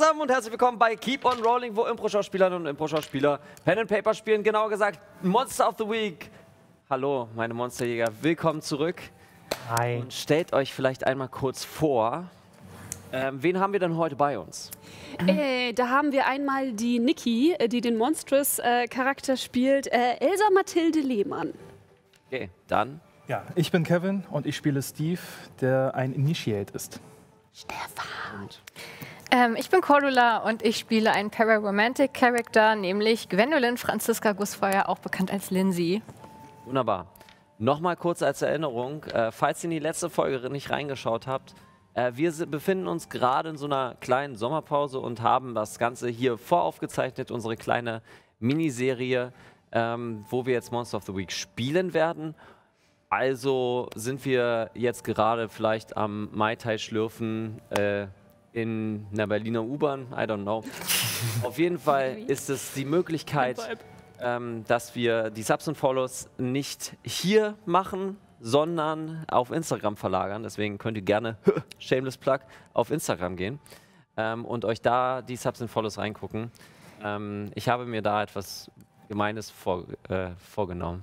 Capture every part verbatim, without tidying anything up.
zusammen und herzlich willkommen bei Keep on Rolling, wo Impro-Schauspielerinnen und Impro-Schauspieler Pen and Paper spielen, genauer gesagt Monster of the Week. Hallo, meine Monsterjäger, willkommen zurück. Hi. Und stellt euch vielleicht einmal kurz vor, ähm, wen haben wir denn heute bei uns? Äh, da haben wir einmal die Niki, die den Monstrous-Charakter äh, spielt, äh, Elsa Mathilde Lehmann. Okay, dann. Ja, ich bin Kevin und ich spiele Steve, der ein Initiate ist. Stefan. Ähm, ich bin Cordula und ich spiele einen Pararomantic-Charakter, nämlich Gwendolyn Franziska Gussfeuer, auch bekannt als Lindsay. Wunderbar. Nochmal kurz als Erinnerung, äh, falls ihr in die letzte Folge nicht reingeschaut habt, äh, wir befinden uns gerade in so einer kleinen Sommerpause und haben das Ganze hier voraufgezeichnet, unsere kleine Miniserie, ähm, wo wir jetzt Monster of the Week spielen werden. Also sind wir jetzt gerade vielleicht am Mai Tai schlürfen äh, in einer Berliner U-Bahn, I don't know. Auf jeden Fall ist es die Möglichkeit, ähm, dass wir die Subs und Follows nicht hier machen, sondern auf Instagram verlagern. Deswegen könnt ihr gerne, shameless plug, auf Instagram gehen ähm, und euch da die Subs und Follows reingucken. Ähm, ich habe mir da etwas Gemeines vor, äh, vorgenommen.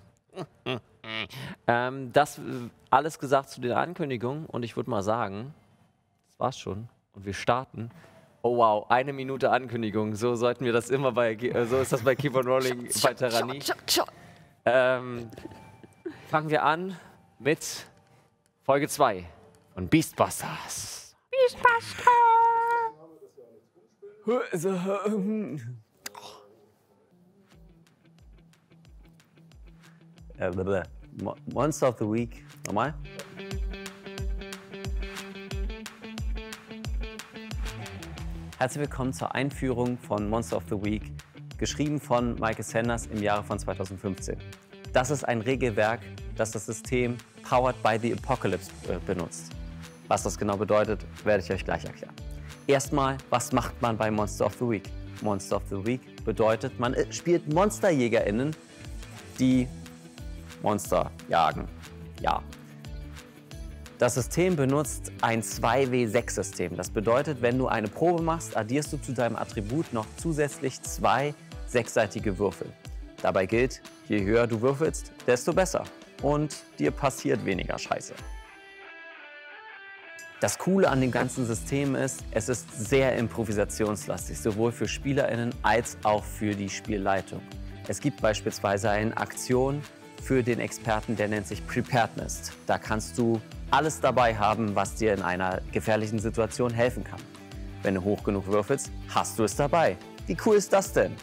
ähm, das äh, alles gesagt zu den Ankündigungen und ich würde mal sagen, das war's schon und wir starten. Oh wow, eine Minute Ankündigung, so sollten wir das immer bei, äh, so ist das bei Keep on Rolling bei Terrani. Ähm, fangen wir an mit Folge zwei von Beastbusters. Beastbusters! Äh, Monster of the Week. Nochmal. Herzlich willkommen zur Einführung von Monster of the Week, geschrieben von Michael Sanders im Jahre von zweitausendfünfzehn. Das ist ein Regelwerk, das das System Powered by the Apocalypse äh, benutzt. Was das genau bedeutet, werde ich euch gleich erklären. Erstmal, was macht man bei Monster of the Week? Monster of the Week bedeutet, man spielt MonsterjägerInnen, die Monster jagen. Ja. Das System benutzt ein zwei W sechs System. Das bedeutet, wenn du eine Probe machst, addierst du zu deinem Attribut noch zusätzlich zwei sechsseitige Würfel. Dabei gilt, je höher du würfelst, desto besser. Und dir passiert weniger Scheiße. Das Coole an dem ganzen System ist, es ist sehr improvisationslastig, sowohl für SpielerInnen als auch für die Spielleitung. Es gibt beispielsweise eine Aktion für den Experten, der nennt sich Preparedness. Da kannst du alles dabei haben, was dir in einer gefährlichen Situation helfen kann. Wenn du hoch genug würfelst, hast du es dabei. Wie cool ist das denn?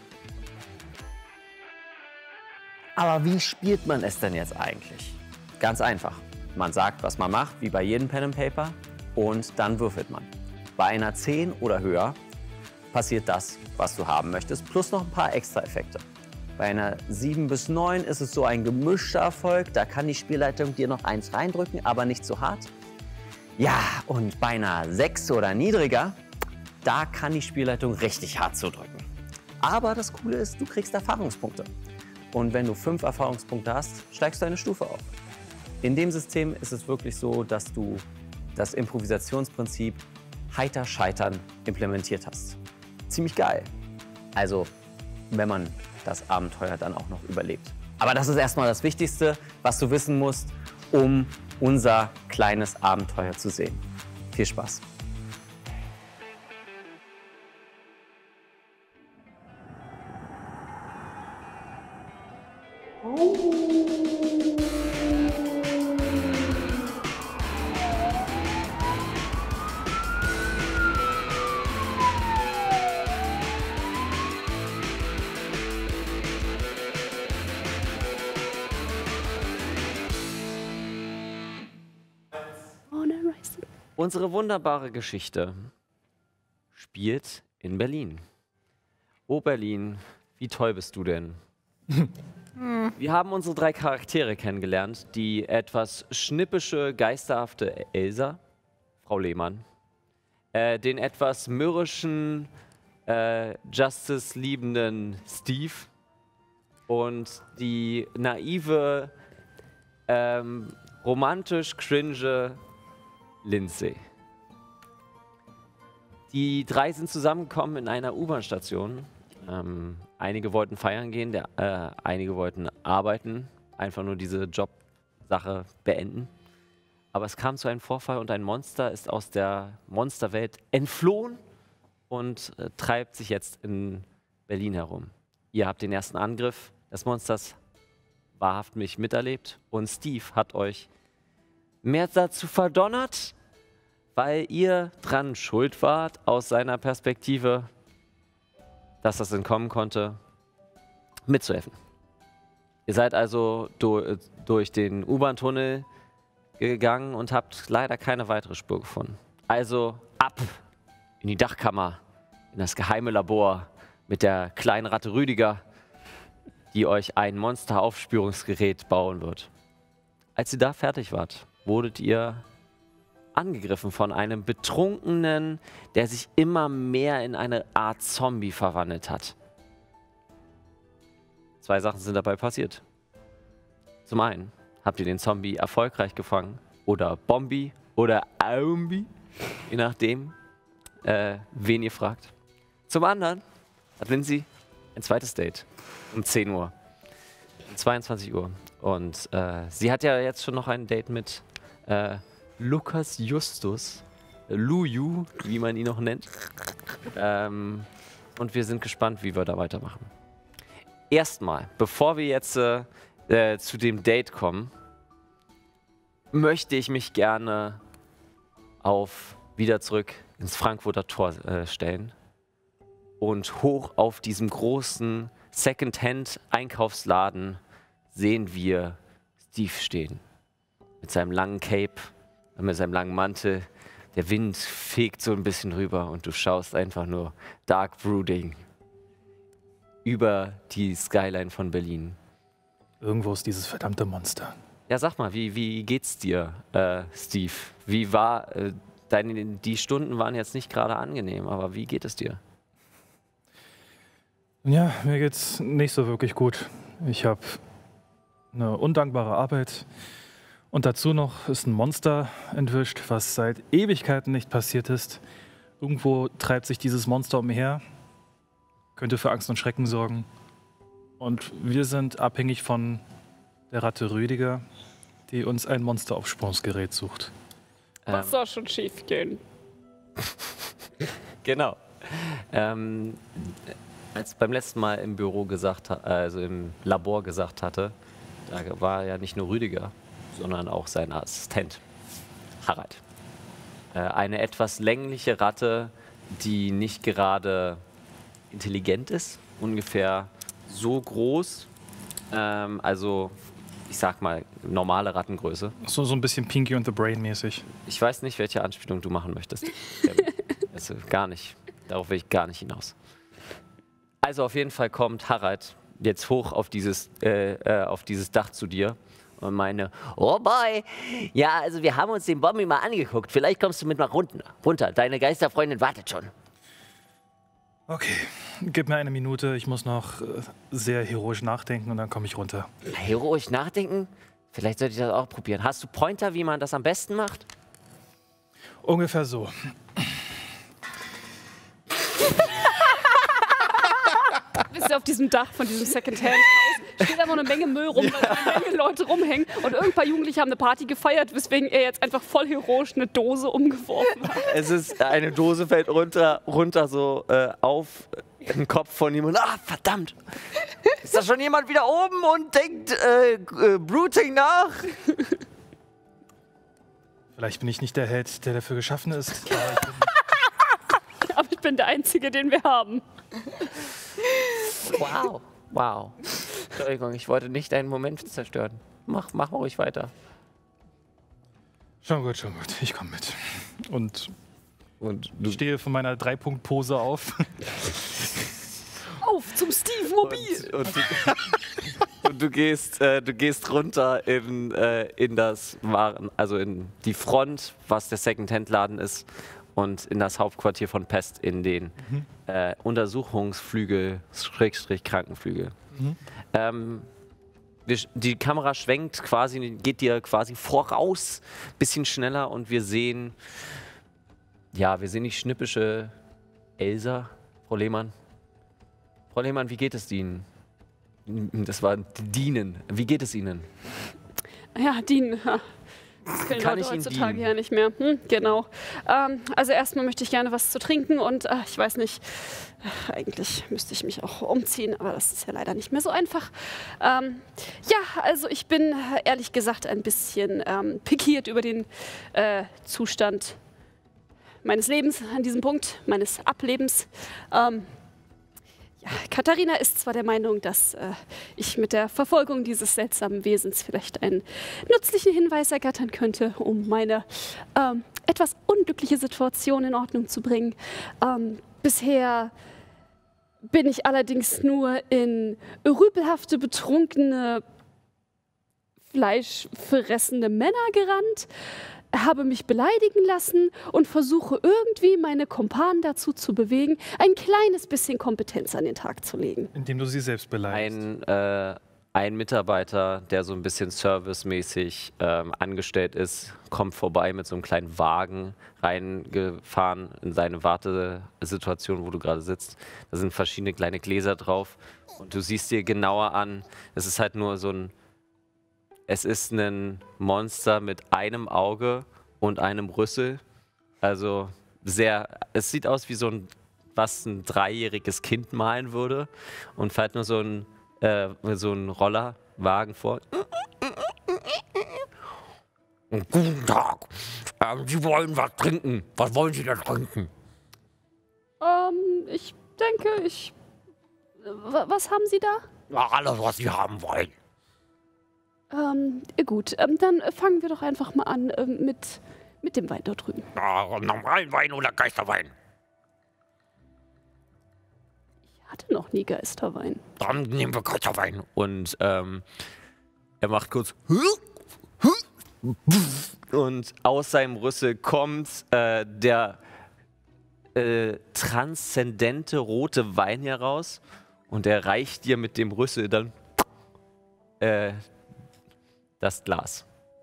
Aber wie spielt man es denn jetzt eigentlich? Ganz einfach. Man sagt, was man macht, wie bei jedem Pen and Paper, und dann würfelt man. Bei einer zehn oder höher passiert das, was du haben möchtest, plus noch ein paar extra Effekte. Bei einer sieben bis neun ist es so ein gemischter Erfolg. Da kann die Spielleitung dir noch eins reindrücken, aber nicht so hart. Ja, und bei einer sechs oder niedriger, da kann die Spielleitung richtig hart zudrücken. Aber das Coole ist, du kriegst Erfahrungspunkte. Und wenn du fünf Erfahrungspunkte hast, steigst du eine Stufe auf. In dem System ist es wirklich so, dass du das Improvisationsprinzip heiter scheitern implementiert hast. Ziemlich geil. Also, wenn man das Abenteuer dann auch noch überlebt. Aber das ist erstmal das Wichtigste, was du wissen musst, um unser kleines Abenteuer zu sehen. Viel Spaß! Unsere wunderbare Geschichte spielt in Berlin. Oh Berlin, wie toll bist du denn? Wir haben unsere drei Charaktere kennengelernt. Die etwas schnippische, geisterhafte Elsa, Frau Lehmann. Äh, den etwas mürrischen, äh, Justice-liebenden Steve. Und die naive, ähm, romantisch cringe Lindsay. Die drei sind zusammengekommen in einer U-Bahn-Station. Ähm, einige wollten feiern gehen, der, äh, einige wollten arbeiten, einfach nur diese Jobsache beenden. Aber es kam zu einem Vorfall und ein Monster ist aus der Monsterwelt entflohen und äh, treibt sich jetzt in Berlin herum. Ihr habt den ersten Angriff des Monsters wahrhaftig miterlebt und Steve hat euch mehr dazu verdonnert, weil ihr dran schuld wart aus seiner Perspektive, dass das entkommen konnte, mitzuhelfen. Ihr seid also do, durch den U-Bahn-Tunnel gegangen und habt leider keine weitere Spur gefunden. Also ab in die Dachkammer, in das geheime Labor mit der kleinen Ratte Rüdiger, die euch ein Monsteraufspürungsgerät bauen wird. Als ihr da fertig wart, wurdet ihr angegriffen von einem Betrunkenen, der sich immer mehr in eine Art Zombie verwandelt hat. Zwei Sachen sind dabei passiert. Zum einen habt ihr den Zombie erfolgreich gefangen oder Bombi oder Aumbi, je nachdem, äh, wen ihr fragt. Zum anderen hat Lindsay ein zweites Date um zehn Uhr, um zweiundzwanzig Uhr. Und äh, sie hat ja jetzt schon noch ein Date mit äh, Lukas Justus, Luju, wie man ihn noch nennt. Ähm, und wir sind gespannt, wie wir da weitermachen. Erstmal, bevor wir jetzt äh, äh, zu dem Date kommen, möchte ich mich gerne auf wieder zurück ins Frankfurter Tor äh, stellen und hoch auf diesem großen Secondhand-Einkaufsladen sehen wir Steve stehen. Mit seinem langen Cape, mit seinem langen Mantel. Der Wind fegt so ein bisschen rüber und du schaust einfach nur Dark Brooding über die Skyline von Berlin. Irgendwo ist dieses verdammte Monster. Ja, sag mal, wie, wie geht's dir, äh, Steve? Wie war, äh, deine, die Stunden waren jetzt nicht gerade angenehm, aber wie geht es dir? Ja, mir geht's nicht so wirklich gut. Ich habe eine undankbare Arbeit und dazu noch ist ein Monster entwischt, was seit Ewigkeiten nicht passiert ist. Irgendwo treibt sich dieses Monster umher, könnte für Angst und Schrecken sorgen. Und wir sind abhängig von der Ratte Rüdiger, die uns ein Monsteraufspürungsgerät sucht. Was Ähm, soll schon schief gehen? Genau. Ähm, als beim letzten Mal im Büro gesagt, ha- also im Labor gesagt hatte, da war ja nicht nur Rüdiger, sondern auch sein Assistent, Harald. Äh, eine etwas längliche Ratte, die nicht gerade intelligent ist, ungefähr so groß, ähm, also ich sag mal normale Rattengröße. So, so ein bisschen Pinky and the Brain mäßig. Ich weiß nicht, welche Anspielung du machen möchtest. Kevin. Also gar nicht. Darauf will ich gar nicht hinaus. Also auf jeden Fall kommt Harald jetzt hoch auf dieses, äh, äh, auf dieses Dach zu dir und meine, oh boy, ja, also wir haben uns den Bombi mal angeguckt. Vielleicht kommst du mit mal runter. runter. Deine Geisterfreundin wartet schon. Okay, gib mir eine Minute. Ich muss noch äh, sehr heroisch nachdenken und dann komme ich runter. Heroisch nachdenken? Vielleicht sollte ich das auch probieren. Hast du Pointer, wie man das am besten macht? Ungefähr so. Bist du auf diesem Dach von diesem Secondhand-Haus? Steht einfach eine Menge Müll rum, weil da eine Menge Leute rumhängen. Und ein paar Jugendliche haben eine Party gefeiert, weswegen er jetzt einfach voll heroisch eine Dose umgeworfen hat. Es ist, eine Dose fällt runter, runter so äh, auf den Kopf von ihm und ah, verdammt! Ist da schon jemand wieder oben und denkt äh, äh, Brooding nach? Vielleicht bin ich nicht der Held, der dafür geschaffen ist. Aber ich bin Aber ich bin der Einzige, den wir haben. Wow, wow. Entschuldigung, ich wollte nicht deinen Moment zerstören. Mach, mach mal ruhig weiter. schon gut, schon gut. Ich komme mit. Und Und ich stehe von meiner Drei-Punkt-Pose auf. Auf zum Steve Mobil! Und, und, du, und du gehst, äh, du gehst runter in, äh, in das Waren, also in die Front, was der Second-Hand-Laden ist, und in das Hauptquartier von Pest in den Mhm. äh, Untersuchungsflügel, Schrägstrich Krankenflügel. Mhm. Ähm, wir, sch- die Kamera schwenkt quasi, geht dir quasi voraus, bisschen schneller und wir sehen ja, wir sind die schnippische Elsa, Frau Lehmann. Frau Lehmann, wie geht es Ihnen? Das war Dienen. Wie geht es Ihnen? Ja, dienen. Ja. Das können Kann Leute ich Ihnen heutzutage dienen? ja nicht mehr. Hm, genau. Ähm, also erstmal möchte ich gerne was zu trinken und äh, ich weiß nicht, äh, eigentlich müsste ich mich auch umziehen, aber das ist ja leider nicht mehr so einfach. Ähm, ja, also ich bin äh, ehrlich gesagt ein bisschen ähm, pikiert über den äh, Zustand meines Lebens an diesem Punkt, meines Ablebens. Ähm, Ja, Katharina ist zwar der Meinung, dass äh, ich mit der Verfolgung dieses seltsamen Wesens vielleicht einen nützlichen Hinweis ergattern könnte, um meine ähm, etwas unglückliche Situation in Ordnung zu bringen. Ähm, bisher bin ich allerdings nur in rüpelhafte, betrunkene, fleischfressende Männer gerannt, habe mich beleidigen lassen und versuche irgendwie meine Kumpanen dazu zu bewegen, ein kleines bisschen Kompetenz an den Tag zu legen. Indem du sie selbst beleidigst. Ein, äh, ein Mitarbeiter, der so ein bisschen servicemäßig ähm, angestellt ist, kommt vorbei mit so einem kleinen Wagen reingefahren in seine Wartesituation, wo du gerade sitzt. Da sind verschiedene kleine Gläser drauf und du siehst dir genauer an, es ist halt nur so ein Es ist ein Monster mit einem Auge und einem Rüssel. Also sehr, es sieht aus wie so ein, was ein dreijähriges Kind malen würde. Und fährt nur so ein, äh, so ein Rollerwagen vor. Guten Tag. Ähm, Sie wollen was trinken. Was wollen Sie denn trinken? Ähm, ich denke, ich... W was haben Sie da? Ja, alles, was Sie haben wollen. Ähm, gut, ähm, dann fangen wir doch einfach mal an ähm, mit, mit dem Wein dort drüben. Ja, normalen Wein oder Geisterwein? Ich hatte noch nie Geisterwein. Dann nehmen wir Geisterwein. Und ähm, er macht kurz und aus seinem Rüssel kommt äh, der äh, transzendente rote Wein heraus und er reicht dir mit dem Rüssel dann äh, das Glas.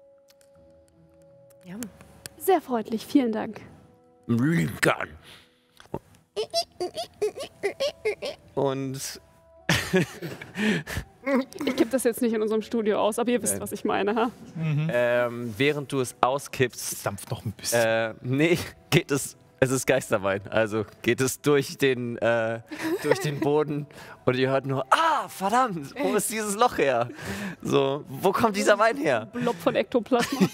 Ja. Sehr freundlich, vielen Dank. Lieben gern. Und Ich kipp das jetzt nicht in unserem Studio aus, aber ihr wisst, was ich meine, ha? ähm, während du es auskippst, Dampft noch ein bisschen. Äh, nee, geht es. Es ist Geisterwein. Also geht es durch den, äh, durch den Boden und ihr hört nur, ah, verdammt, wo ist dieses Loch her? So, wo kommt dieser Wein her? Blob von Ektoplasma.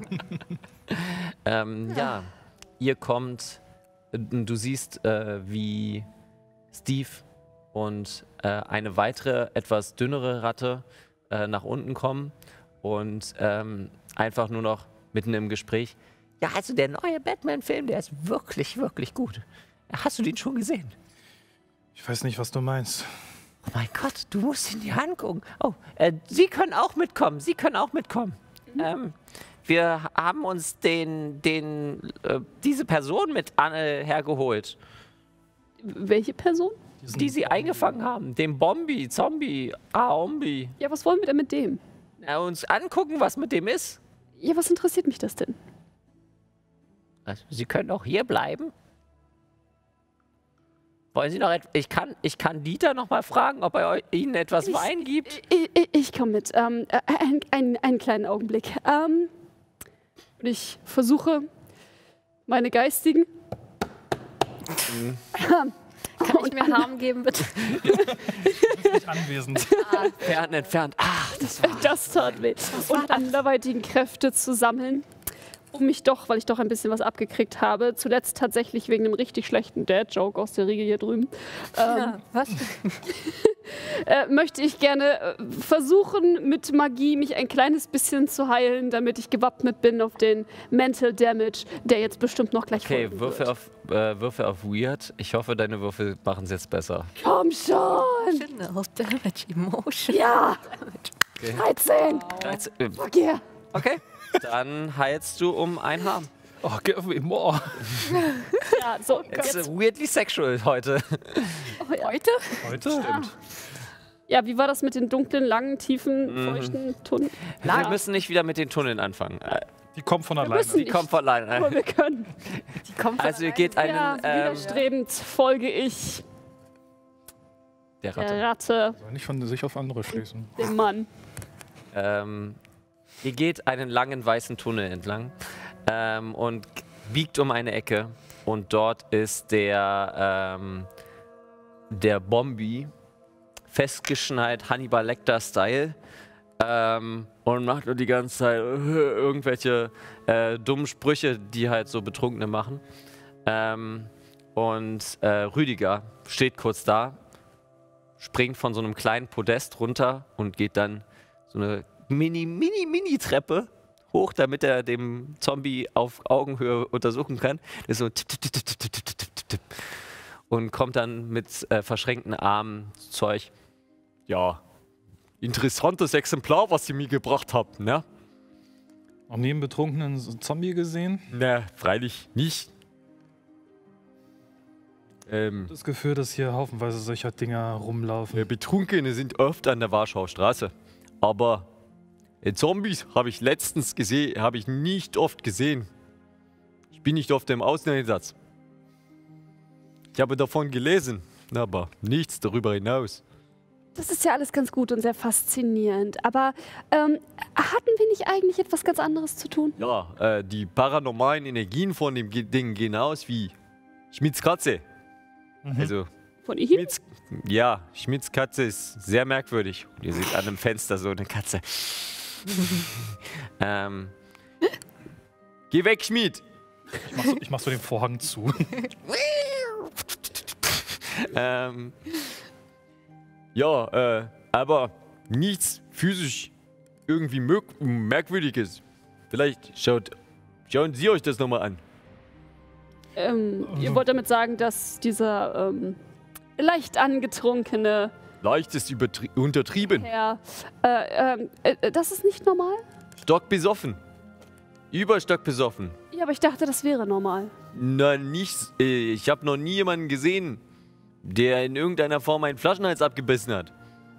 Ähm, ja, ihr kommt, äh, du siehst, äh, wie Steve und äh, eine weitere, etwas dünnere Ratte äh, nach unten kommen und ähm, einfach nur noch mitten im Gespräch. Ja, also der neue Batman-Film, der ist wirklich, wirklich gut. Hast du den schon gesehen? Ich weiß nicht, was du meinst. Oh mein Gott, du musst ihn dir angucken. Oh, äh, Sie können auch mitkommen. Sie können auch mitkommen. Mhm. Ähm, wir haben uns den, den, äh, diese Person mit Anne hergeholt, Welche Person? die Sie eingefangen haben. Den Bombi, Zombie, Aombi. Ja, was wollen wir denn mit dem? Na, uns angucken, was mit dem ist. Ja, was interessiert mich das denn? Also, Sie können auch hier bleiben. Wollen Sie noch etwas? Ich kann, ich kann Dieter noch mal fragen, ob er eu- Ihnen etwas Ich- Wein gibt. Ich, ich, ich komme mit. Ähm, äh, ein, ein, einen kleinen Augenblick. Ähm, und ich versuche, meine geistigen... Kann ich mir Harm geben, bitte? Nicht anwesend. Fern entfernt. Ach, das war. Das tat weh. Und anderweitigen Kräfte zu sammeln, um mich doch, weil ich doch ein bisschen was abgekriegt habe, zuletzt tatsächlich wegen einem richtig schlechten Dad-Joke aus der Riege hier drüben, ähm, Ja, was? äh, möchte ich gerne äh, versuchen, mit Magie mich ein kleines bisschen zu heilen, damit ich gewappnet bin auf den Mental Damage, der jetzt bestimmt noch gleich Okay, folgen Würfel wird. auf, äh, Würfel auf Weird. Ich hoffe, deine Würfel machen es jetzt besser. Komm schon! Mental Damage Emotion. Ja! dreizehn! Jetzt, äh, Fuck yeah! Okay, dann heilst du um ein Haar. Oh, give me more. Ja, so, It's jetzt, weirdly sexual heute. Heute? Heute? Stimmt. ja, wie war das mit den dunklen, langen, tiefen, feuchten Tunneln? Wir müssen nicht wieder mit den Tunneln anfangen. Äh, Die kommt von Wir alleine. müssen Die nicht, kommt von alleine. aber wir können. Die kommt Also ihr geht einen, Ja, ähm, widerstrebend folge ich der der Ratte. Ratte, Soll nicht von sich auf andere schließen. dem Mann. Ähm, ihr geht einen langen weißen Tunnel entlang ähm, und biegt um eine Ecke und dort ist der, ähm, der Bombi festgeschnallt, Hannibal Lecter-Style ähm, und macht nur die ganze Zeit irgendwelche äh, dummen Sprüche, die halt so Betrunkene machen. Ähm, und äh, Rüdiger steht kurz da, springt von so einem kleinen Podest runter und geht dann so eine mini, mini, mini Treppe hoch, damit er dem Zombie auf Augenhöhe untersuchen kann. Das ist so tipp, tipp, tipp, tipp, tipp, tipp, tipp, tipp, tipp. Und kommt dann mit äh, verschränkten Armen zu euch. Ja, interessantes Exemplar, was ihr mir gebracht habt, ne? Noch nie einen betrunkenen Zombie gesehen? Ne, freilich nicht. Ähm, Das Gefühl, dass hier haufenweise solcher Dinger rumlaufen. äh, Betrunkene sind oft an der Warschauer Straße. Aber äh, Zombies habe ich letztens gesehen, habe ich nicht oft gesehen. Ich bin nicht oft im Außeneinsatz. Ich habe davon gelesen, aber nichts darüber hinaus. Das ist ja alles ganz gut und sehr faszinierend. Aber ähm, hatten wir nicht eigentlich etwas ganz anderes zu tun? Ja, äh, die paranormalen Energien von dem Ge- Ding gehen aus wie Schmidts Katze. Also, Von ihm? Schmidts, ja, Schmidts Katze ist sehr merkwürdig. Und ihr seht an einem Fenster so eine Katze. ähm, Geh weg, Schmied! Ich mach, so, ich mach so den Vorhang zu. ähm, ja, äh, aber nichts physisch irgendwie merk- merkwürdiges. Vielleicht schaut, schauen Sie euch das nochmal an. Ähm, ihr wollt damit sagen, dass dieser ähm, leicht angetrunkene Leicht ist übertrie- untertrieben. Herr, äh, ähm, äh, das ist nicht normal? Stockbesoffen. Überstockbesoffen. Ja, aber ich dachte, das wäre normal. Na, nichts. Äh, ich habe noch nie jemanden gesehen, der in irgendeiner Form einen Flaschenhals abgebissen hat.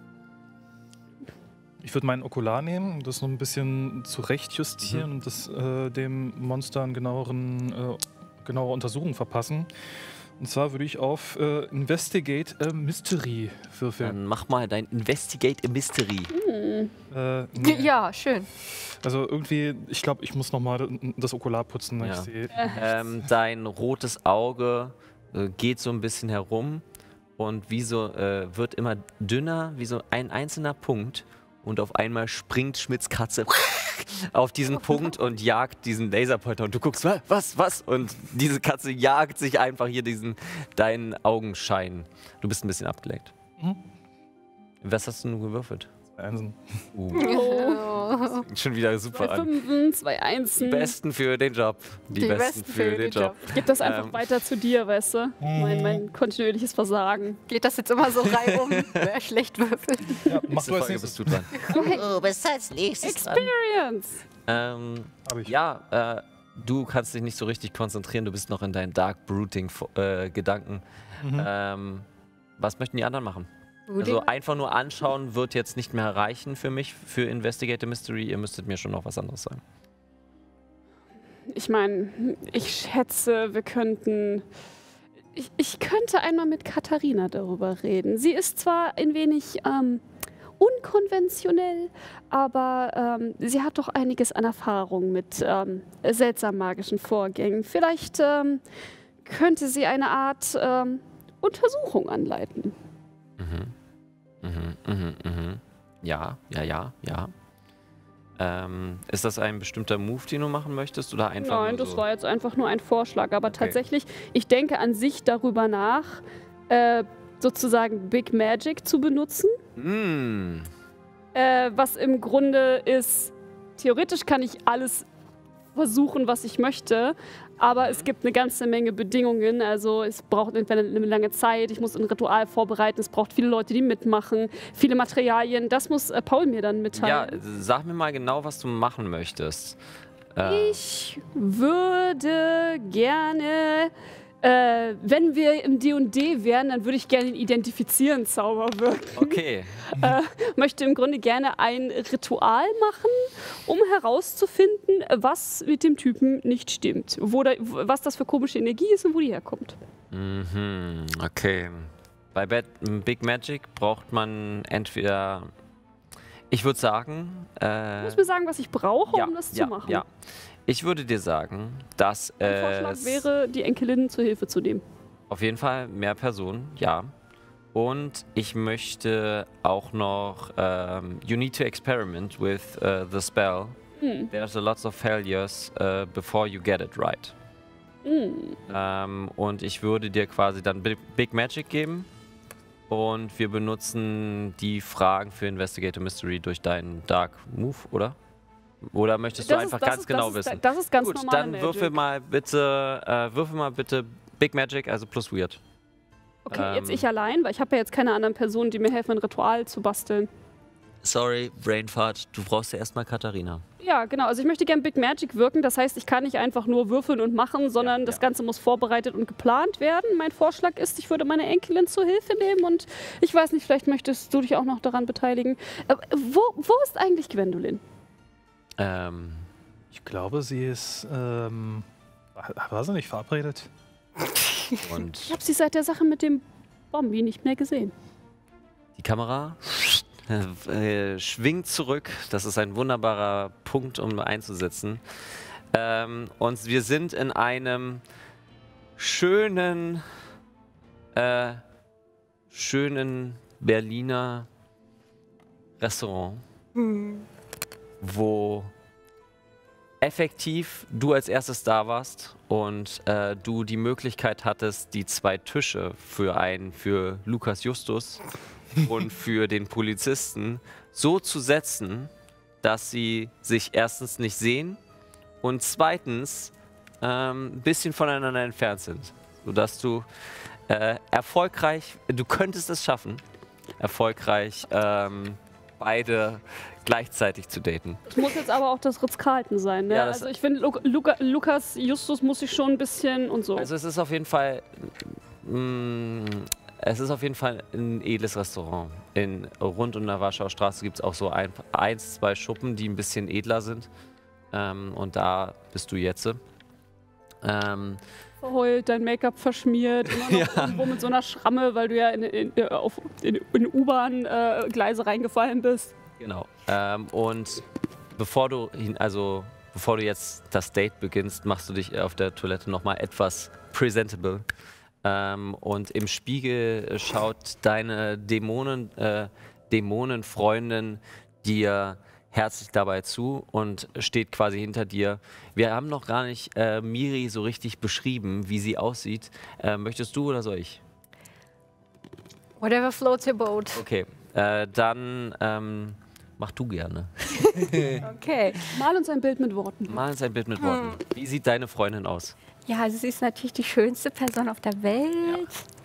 Ich würde meinen Okular nehmen und das noch ein bisschen zurechtjustieren Mhm. und das, äh, dem Monster einen genaueren, äh, genauere Untersuchung verpassen. Und zwar würde ich auf äh, Investigate a Mystery würfeln. Dann mach mal dein Investigate a Mystery. Äh, nee. Ja, schön. Also irgendwie, ich glaube, ich muss nochmal das Okular putzen. Ja. Ich sehe. Ähm, dein rotes Auge äh, geht so ein bisschen herum und wie so, äh, wird immer dünner, wie so ein einzelner Punkt. Und auf einmal springt Schmidts Katze auf diesen Punkt und jagt diesen Laserpointer. Und du guckst, was, was, was? Und diese Katze jagt sich einfach hier diesen, deinen Augenschein. Du bist ein bisschen abgelenkt. Mhm. Was hast du nun gewürfelt? Einsen. Uh, Oh. fängt schon wieder super Zwei an. Fünfen, zwei Die Einsen. Besten für den Job. Die, Besten, für den Job. Ich gebe das einfach Ähm. weiter zu dir, weißt du? Mein, mein kontinuierliches Versagen. Geht das jetzt immer so reihum, wer schlecht würfelt? Ja, mach Nächste du als Folge nächstes. bist du dran. Du bist als nächstes dran. Experience! ähm, Hab ich. Ja, äh, du kannst dich nicht so richtig konzentrieren. Du bist noch in deinen Dark Brooding-Gedanken. Mhm. Ähm, was möchten die anderen machen? Brooding? Also einfach nur anschauen wird jetzt nicht mehr reichen für mich, für Investigate a Mystery. Ihr müsstet mir schon noch was anderes sagen. Ich meine, ich schätze, wir könnten. Ich, ich könnte einmal mit Katharina darüber reden. Sie ist zwar ein wenig ähm, unkonventionell, aber ähm, sie hat doch einiges an Erfahrung mit ähm, seltsam magischen Vorgängen. Vielleicht ähm, könnte sie eine Art ähm, Untersuchung anleiten. Mhm, mhm, mhm. Ja, ja, ja, ja. Ähm, ist das ein bestimmter Move, den du machen möchtest oder einfach Nein, nur das so? war jetzt einfach nur ein Vorschlag. Aber Okay. tatsächlich, ich denke an sich darüber nach, äh, sozusagen Big Magic zu benutzen. Mm. Äh, was im Grunde ist, theoretisch kann ich alles versuchen, was ich möchte, aber es gibt eine ganze Menge Bedingungen. Also es braucht entweder eine lange Zeit, ich muss ein Ritual vorbereiten, es braucht viele Leute, die mitmachen, viele Materialien. Das muss äh, Paul mir dann Ja, mitteilen. sag mir mal genau, was du machen möchtest. Äh, Ich würde gerne Äh, wenn wir im D und D wären, dann würde ich gerne den Identifizieren-Zauber wirken. Okay. Äh, möchte im Grunde gerne ein Ritual machen, um herauszufinden, was mit dem Typen nicht stimmt. Wo da, was das für komische Energie ist und wo die herkommt. Mhm, okay. Bei Bad, Big Magic braucht man entweder, ich würde sagen... Äh, Du musst mir sagen, was ich brauche, ja, um das ja, zu machen. Ja. Ich würde dir sagen, dass Mein es Vorschlag wäre, die Enkelin zur Hilfe zu nehmen. auf jeden Fall mehr Personen, ja. Und ich möchte auch noch, um, you need to experiment with uh, the spell. Hm. There's a lots of failures uh, before you get it right. Hm. Ähm, und ich würde dir quasi dann Big, Big Magic geben. Und wir benutzen die Fragen für Investigate a Mystery durch deinen Dark Move, oder? Oder möchtest du Das ist- einfach das ganz ist- genau das ist- wissen? das ist ganz Gut, normale dann Magic. würfel mal bitte, äh, würfel mal bitte Big Magic, also plus Weird. Okay, Ähm. jetzt ich allein, weil ich habe ja jetzt keine anderen Personen, die mir helfen, ein Ritual zu basteln. Sorry, Brainfart, du brauchst ja erstmal Katharina. Ja, genau. Also ich möchte gerne Big Magic wirken. Das heißt, ich kann nicht einfach nur würfeln und machen, sondern Ja, das ja. Ganze muss vorbereitet und geplant werden. Mein Vorschlag ist, ich würde meine Enkelin zur Hilfe nehmen und ich weiß nicht, vielleicht möchtest du dich auch noch daran beteiligen. Äh, wo, wo ist eigentlich Gwendolyn? Ähm, Ich glaube, sie ist. Ähm, war war sie nicht verabredet? und Ich habe sie seit der Sache mit dem Bombi nicht mehr gesehen. die Kamera äh, schwingt zurück. Das ist ein wunderbarer Punkt, um einzusetzen. Ähm, und wir sind in einem schönen, äh, schönen Berliner Restaurant, wo effektiv du als erstes da warst und äh, du die Möglichkeit hattest, die zwei Tische für einen, für Lukas Justus und für den Polizisten so zu setzen, dass sie sich erstens nicht sehen und zweitens ähm, ein bisschen voneinander entfernt sind, sodass du äh, erfolgreich, du könntest es schaffen, erfolgreich ähm, beide gleichzeitig zu daten. Es muss jetzt aber auch das Ritz-Carlton sein, ne? Ja, das- Also ich finde, Lu Luca Lukas Justus muss sich schon ein bisschen und so. Also es ist auf jeden Fall, mh, es ist auf jeden Fall ein edles Restaurant. In, rund um der Warschauer Straße gibt es auch so ein, eins, zwei Schuppen, die ein bisschen edler sind. Ähm, und da bist du jetzt. Ähm, Verheult, dein Make-up verschmiert, immer noch irgendwo mit so einer Schramme, weil du ja in, in, in, auf- in, in U-Bahn-Gleise reingefallen bist. genau. Ähm, und bevor du hin, also bevor du jetzt das Date beginnst, machst du dich auf der Toilette nochmal etwas presentable. Ähm, und im Spiegel schaut deine Dämonen, äh, Dämonenfreundin dir herzlich dabei zu und steht quasi hinter dir. Wir haben noch gar nicht äh, Miri so richtig beschrieben, wie sie aussieht. Äh, möchtest du oder soll ich? Whatever floats your boat. Okay, äh, dann ähm, mach du gerne. Okay. Mal uns ein Bild mit Worten. Mal uns ein Bild mit Worten. Wie sieht deine Freundin aus? Ja, also sie ist natürlich die schönste Person auf der Welt.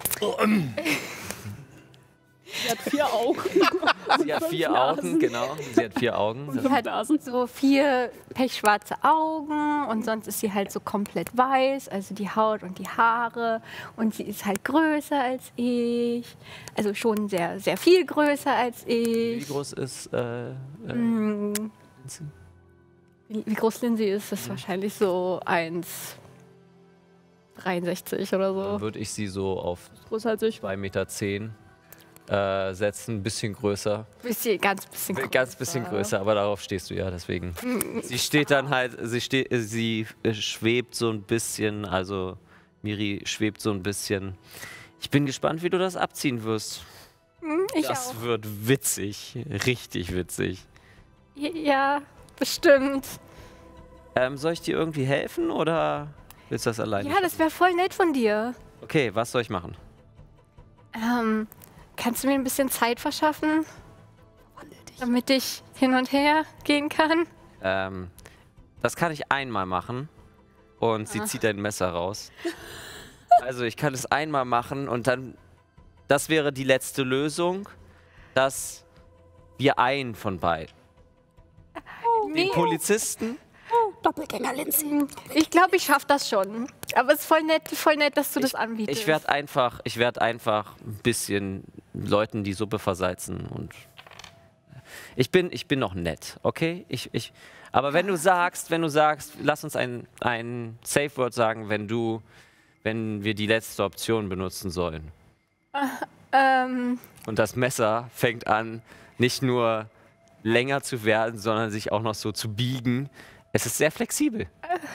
Sie hat vier Augen. Sie hat fünf vier Nasen. Augen, genau. Sie hat vier Augen. Und Das, fünf hat Nasen. so vier pechschwarze Augen und sonst ist sie halt so komplett weiß, also die Haut und die Haare. Und sie ist halt größer als ich. Also schon sehr, sehr viel größer als wie ich. groß ist äh, äh, Hm, Lindsay? Wie, wie groß Lindsay ist, ist wahrscheinlich so eins Komma dreiundsechzig oder Dann so. würde ich sie so auf Größer als ich. zwei Meter zehn äh, setzen, ein bisschen größer. Bisschen, ganz bisschen größer. Ganz bisschen größer, aber darauf stehst du ja, deswegen. Sie steht dann halt, sie, steht, sie äh, schwebt so ein bisschen, also Miri schwebt so ein bisschen. Ich bin gespannt, wie du das abziehen wirst. Hm, Ich Das auch. wird witzig, richtig witzig. Ja, bestimmt. Ähm, soll ich dir irgendwie helfen oder willst du das alleine? Ja, das wäre voll nett von dir. Okay, was soll ich machen? Ähm, kannst du mir ein bisschen Zeit verschaffen? Damit ich hin und her gehen kann? Ähm, das kann ich einmal machen und sie Ah. zieht ein Messer raus. Also ich kann es einmal machen und dann, das wäre die letzte Lösung, dass wir einen von beiden, den Nee. Polizisten Doppelgänger-Lindsay. Ich glaube, ich schaffe das schon. Aber es ist voll nett, voll nett, dass du das anbietest. Ich werde einfach, ich werde einfach ein bisschen Leuten die Suppe versalzen und ich bin, ich bin noch nett, okay? Ich, ich, aber wenn du sagst, wenn du sagst, lass uns ein, ein Safe Word sagen, wenn du, wenn wir die letzte Option benutzen sollen. Ähm, Und das Messer fängt an, nicht nur länger zu werden, sondern sich auch noch so zu biegen. Es ist sehr flexibel.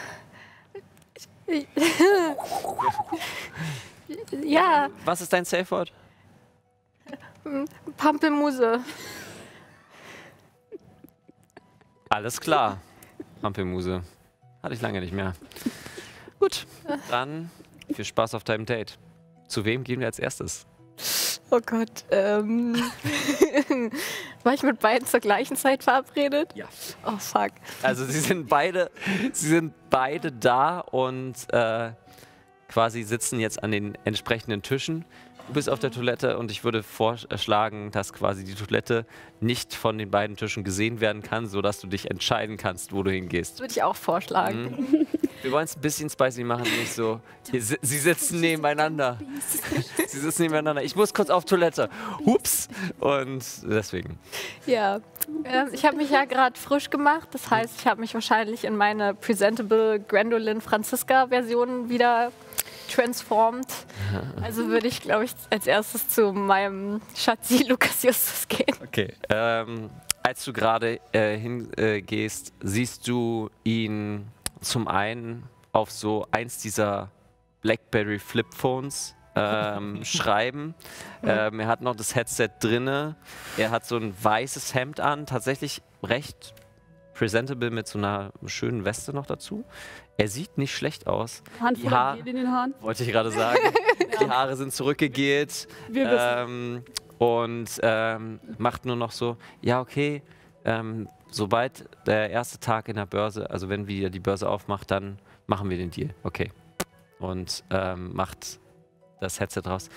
ja, Was ist dein Safe Word? Pampelmuse. Alles klar. Pampelmuse. Hatte ich lange nicht mehr. Gut, dann viel Spaß auf deinem Date. Zu wem gehen wir als erstes? Oh Gott. Ähm. War ich mit beiden zur gleichen Zeit verabredet? Ja. Oh fuck. Also sie sind beide, sie sind beide da und äh, quasi sitzen jetzt an den entsprechenden Tischen. Du bist auf der Toilette und ich würde vorschlagen, dass quasi die Toilette nicht von den beiden Tischen gesehen werden kann, sodass du dich entscheiden kannst, wo du hingehst. Das würde ich auch vorschlagen. Mhm. Wir wollen es ein bisschen spicy machen, nicht so. Hier, si- sie sitzen nebeneinander. Sie sitzen nebeneinander. Ich muss kurz auf Toilette. Hups. Und deswegen. Ja. Ähm, ich habe mich ja gerade frisch gemacht. Das heißt, ich habe mich wahrscheinlich in meine Presentable Gwendolyn Franziska Version wieder transformed. Also würde ich, glaube ich, als erstes zu meinem Schatzi Lukas Justus gehen. Okay. Ähm, als du gerade äh, hingehst, siehst du ihn zum einen auf so eins dieser BlackBerry Flipphones ähm, schreiben. Ähm, er hat noch das Headset drinne. Er hat so ein weißes Hemd an, tatsächlich recht presentable mit so einer schönen Weste noch dazu. Er sieht nicht schlecht aus. Handvoll Die Haar- Gel in den Haaren. Wollte ich gerade sagen. Die Haare sind zurückgegelt. Wir wissen. Ähm, und ähm, macht nur noch so, ja okay, ähm, sobald der erste Tag in der Börse, also wenn wir die Börse aufmacht, dann machen wir den Deal. Okay. Und ähm, macht das Headset raus.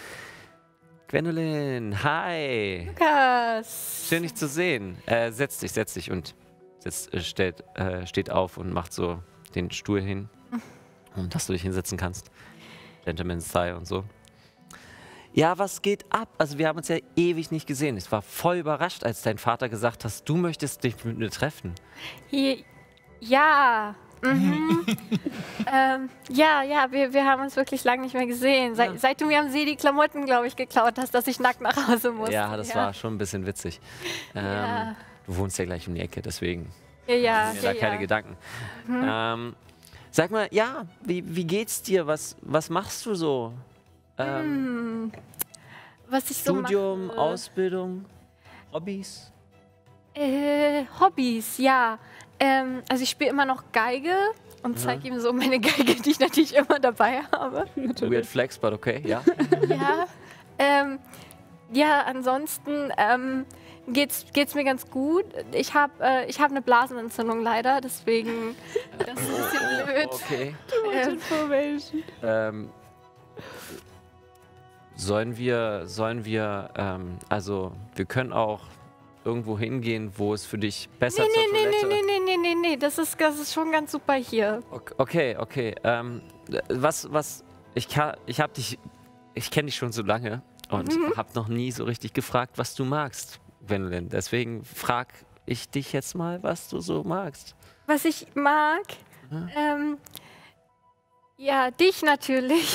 Gwendolyn, hi. Lukas. Schön, dich zu sehen. Äh, setz dich, setz dich und setzt, äh, stellt, äh, steht auf und macht so den Stuhl hin, um dass du dich hinsetzen kannst. Gentleman's Style und so. Ja, was geht ab? Also wir haben uns ja ewig nicht gesehen. Ich war voll überrascht, als dein Vater gesagt hat, du möchtest dich mit mir treffen. Hi- Ja. Mhm. ähm, ja, ja, wir, wir haben uns wirklich lange nicht mehr gesehen. Seit, Ja. seit du mir am See die Klamotten, glaube ich, geklaut hast, dass ich nackt nach Hause muss. Ja, das ja. war schon ein bisschen witzig. Ähm, Ja. Du wohnst ja gleich um die Ecke, deswegen Ja, ja, mir ja, da keine ja. Gedanken. Ähm, sag mal, ja, wie, wie geht's dir? Was, was machst du so? Ähm, Was ich so Studium, mache. Ausbildung, Hobbys? Äh, Hobbys, ja. Ähm, also ich spiele immer noch Geige und zeige ihm so meine Geige, die ich natürlich immer dabei habe. Weird Flex, but okay, ja. Ja. Ähm, ja, ansonsten ähm, geht's, geht's mir ganz gut. Ich habe äh, ich hab eine Blasenentzündung leider, deswegen das ist ein bisschen blöd. Okay. Ähm, Information. Ähm, sollen wir, sollen wir, ähm, also wir können auch irgendwo hingehen, wo es für dich besser nee, zur nee, nee, Toilette... nee, nee, nee, nee, nee, das ist, das ist schon ganz super hier. Ok- Okay, okay. Ähm, was, was, ich kann, ich hab dich, ich kenne dich schon so lange und Mhm. habe noch nie so richtig gefragt, was du magst, Gwendolyn. Deswegen frag ich dich jetzt mal, was du so magst. Was ich mag, ähm, ja, dich natürlich.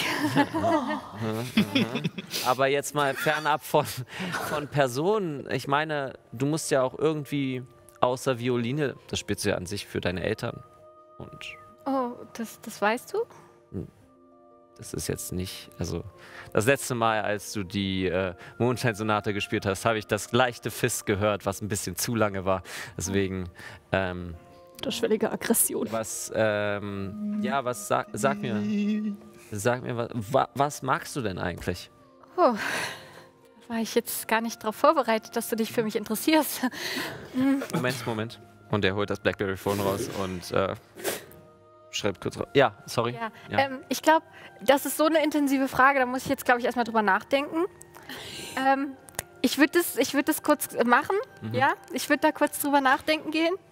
Aber jetzt mal fernab von, von Personen. Ich meine, du musst ja auch irgendwie außer Violine, das spielst du ja an sich für deine Eltern. Und Oh, das, das weißt du? das ist jetzt nicht, also das letzte Mal, als du die äh, Mondscheinsonate gespielt hast, habe ich das leichte Fist gehört, was ein bisschen zu lange war. Deswegen, ähm, Unterschwellige Aggression. was, ähm, ja, was, sag, sag mir, sag mir, was, wa, was magst du denn eigentlich? Oh, da war ich jetzt gar nicht darauf vorbereitet, dass du dich für mich interessierst. Moment, Moment. Und er holt das BlackBerry-Phone raus und äh, schreibt kurz raus. Ja, sorry. Ja, Ja. Ähm, ich glaube, das ist so eine intensive Frage, da muss ich jetzt, glaube ich, erstmal drüber nachdenken. Ähm, ich würde das, ich würd das kurz machen, Mhm. ja? Ich würde da kurz drüber nachdenken gehen.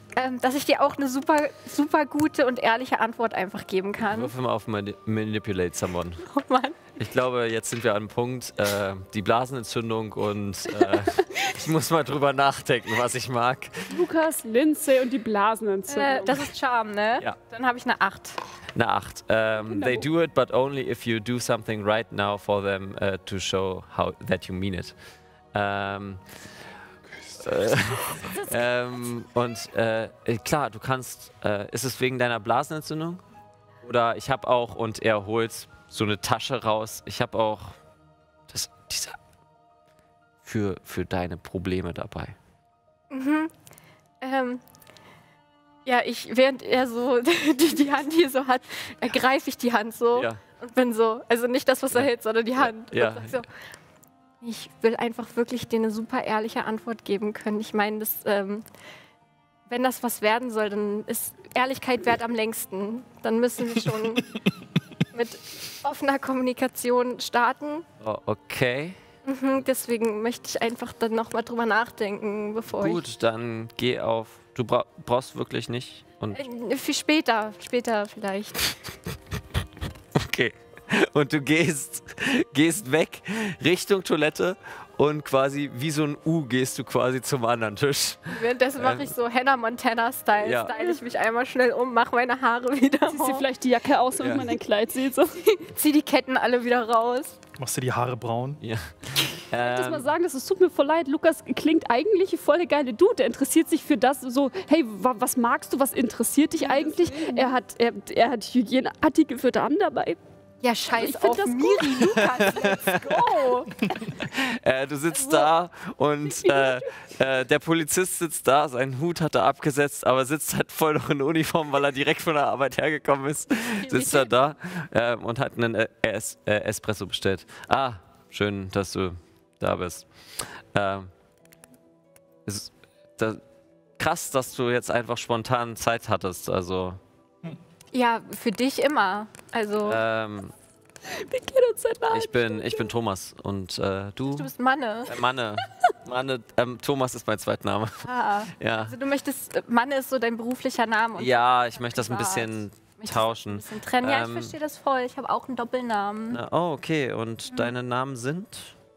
ähm, dass ich dir auch eine super, super gute und ehrliche Antwort einfach geben kann. Würfel mal auf Mani Manipulate Someone. Oh Mann. Ich glaube, jetzt sind wir an einem Punkt, äh, die Blasenentzündung und äh, ich muss mal drüber nachdenken, was ich mag. Lukas, Lindsay und die Blasenentzündung. Äh, das ist Charme, ne? Ja. Dann habe ich eine acht. Eine acht. Um, they do it, but only if you do something right now for them uh, to show how that you mean it. Ähm, äh, ähm, und äh, klar, du kannst, äh, ist es wegen deiner Blasenentzündung? Oder ich habe auch, und er holt so eine Tasche raus, ich habe auch das, diese, für, für deine Probleme dabei. Mhm. Ähm, ja, ich, während er so die, die Hand hier so hat, ergreife ich die Hand so Ja. und bin so, also nicht das, was er Ja. hält, sondern die Hand. Ja. Und sag so, ich will einfach wirklich dir eine super ehrliche Antwort geben können. Ich meine, das, ähm, wenn das was werden soll, dann ist Ehrlichkeit wert am längsten. Dann müssen wir schon mit offener Kommunikation starten. Oh, okay. Mhm, deswegen möchte ich einfach dann nochmal drüber nachdenken, bevor Gut, dann geh auf. Du bra brauchst wirklich nicht. Und ich... Äh, für später, später vielleicht. okay. Und du gehst, gehst weg Richtung Toilette und quasi wie so ein U gehst du quasi zum anderen Tisch. Währenddessen mache ich so Hannah Montana-Style. Ja. Style ich mich einmal schnell um, mache meine Haare wieder Ziehst dir hoch, vielleicht die Jacke aus, damit Ja. man dein Kleid sieht. So. zieh die Ketten alle wieder raus. Machst du die Haare braun? Ja. Ich muss mal Ähm, sagen, es tut mir voll leid. Lukas klingt eigentlich wie voll der geile Dude. Der interessiert sich für das so, hey, wa was magst du, was interessiert dich eigentlich? Er hat, er, er hat Hygieneartikel für Damen dabei. Ja, scheiß Ich find auf das Miri, Lukas, let's go. äh, du sitzt da und äh, äh, der Polizist sitzt da, seinen Hut hat er abgesetzt, aber sitzt halt voll noch in Uniform, weil er direkt von der Arbeit hergekommen ist. Sitzt er da äh, und hat einen äh, es äh, Espresso bestellt. Ah, schön, dass du da bist. Ähm, es ist da, krass, dass du jetzt einfach spontan Zeit hattest. Also, Ja, für dich immer. Also, ähm, Wir kennen uns seit einer ich bin, ich bin Thomas und äh, du? du bist Manne. Äh, Manne. Manne, ähm, Thomas ist mein Zweitname. Ah. Ja. Also du möchtest, Manne ist so dein beruflicher Name. Und Ja, ich möchte das ein privat. bisschen möchtest das tauschen. Ein bisschen trennen. Ja, ich Ähm, verstehe das voll. Ich habe auch einen Doppelnamen. Na, oh, okay. Und deine Namen sind?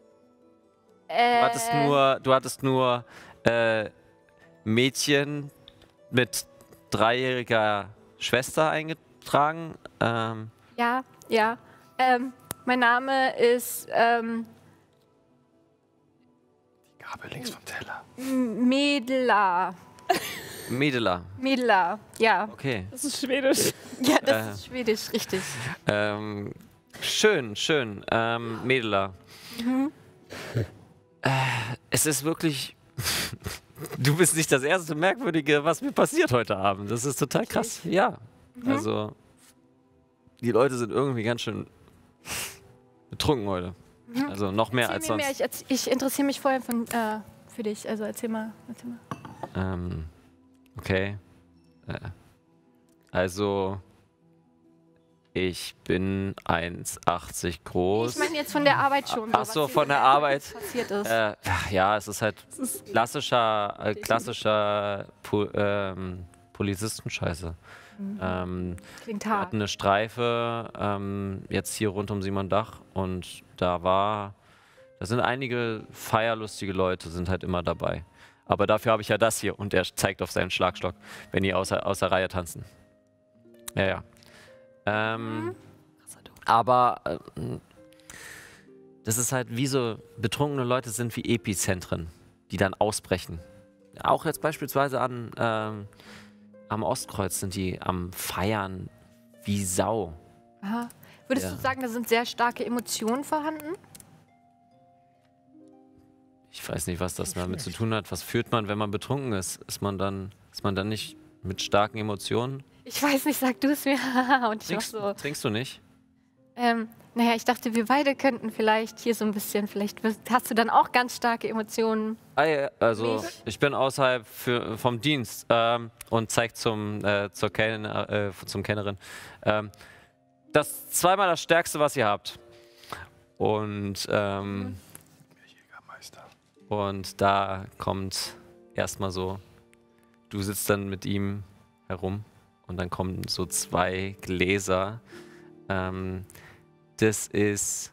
Äh, Du hattest nur, du hattest nur äh, Mädchen mit dreijähriger Schwester eingetragen. Ähm, Ja, ja. Ähm, mein Name ist ähm, Die Gabel links vom Teller. Medela. Medela. Medela, ja. Okay. Das ist Schwedisch. Ja, das Äh. ist Schwedisch, richtig. Ähm, schön, schön. Ähm, Medela. Äh, es ist wirklich. Du bist nicht das erste Merkwürdige, was mir passiert heute Abend. Das ist total krass. Ja. Also. Die Leute sind irgendwie ganz schön betrunken heute. Also noch mehr als Erzähl mir sonst. mehr. Ich, erz- ich interessiere mich vorher von, äh, für dich. Also erzähl mal. Erzähl mal. Ähm, okay. Äh, also, ich bin eins achtzig groß. Ich meine jetzt von der Arbeit schon. Ach was so, hier von in der Arbeit. passiert ist. Äh, ja, es ist halt klassischer, äh, klassischer Pu ähm, Polizistenscheiße. Ähm, Klingt wir hart. hatten eine Streife ähm, jetzt hier rund um Simondach und da war, da sind einige feierlustige Leute, sind halt immer dabei. Aber dafür habe ich ja das hier und er zeigt auf seinen Schlagstock, wenn die außer, außer Reihe tanzen. Ja, ja. Ähm, aber äh, das ist halt wie so, betrunkene Leute sind wie Epizentren, die dann ausbrechen. Auch jetzt beispielsweise an, ähm, am Ostkreuz sind die am Feiern wie Sau. Aha. Würdest Ja. du sagen, da sind sehr starke Emotionen vorhanden? Ich weiß nicht, was das damit zu tun hat. Was führt man, wenn man betrunken ist? Ist man dann, ist man dann nicht mit starken Emotionen? Ich weiß nicht, sag du es mir. Und ich mach Trinkst, so. trinkst du nicht? Ähm, naja, ich dachte, wir beide könnten vielleicht hier so ein bisschen, vielleicht wirst- hast du dann auch ganz starke Emotionen. Ah, ja, also Nicht? ich bin außerhalb für, vom Dienst ähm, und zeigt zum, äh, zur Kellner, äh, zum Kellnerin ähm, das zweimal das Stärkste, was ihr habt. Und, ähm, Jägermeister. und da kommt erstmal so du sitzt dann mit ihm herum und dann kommen so zwei Gläser. Ähm, das ist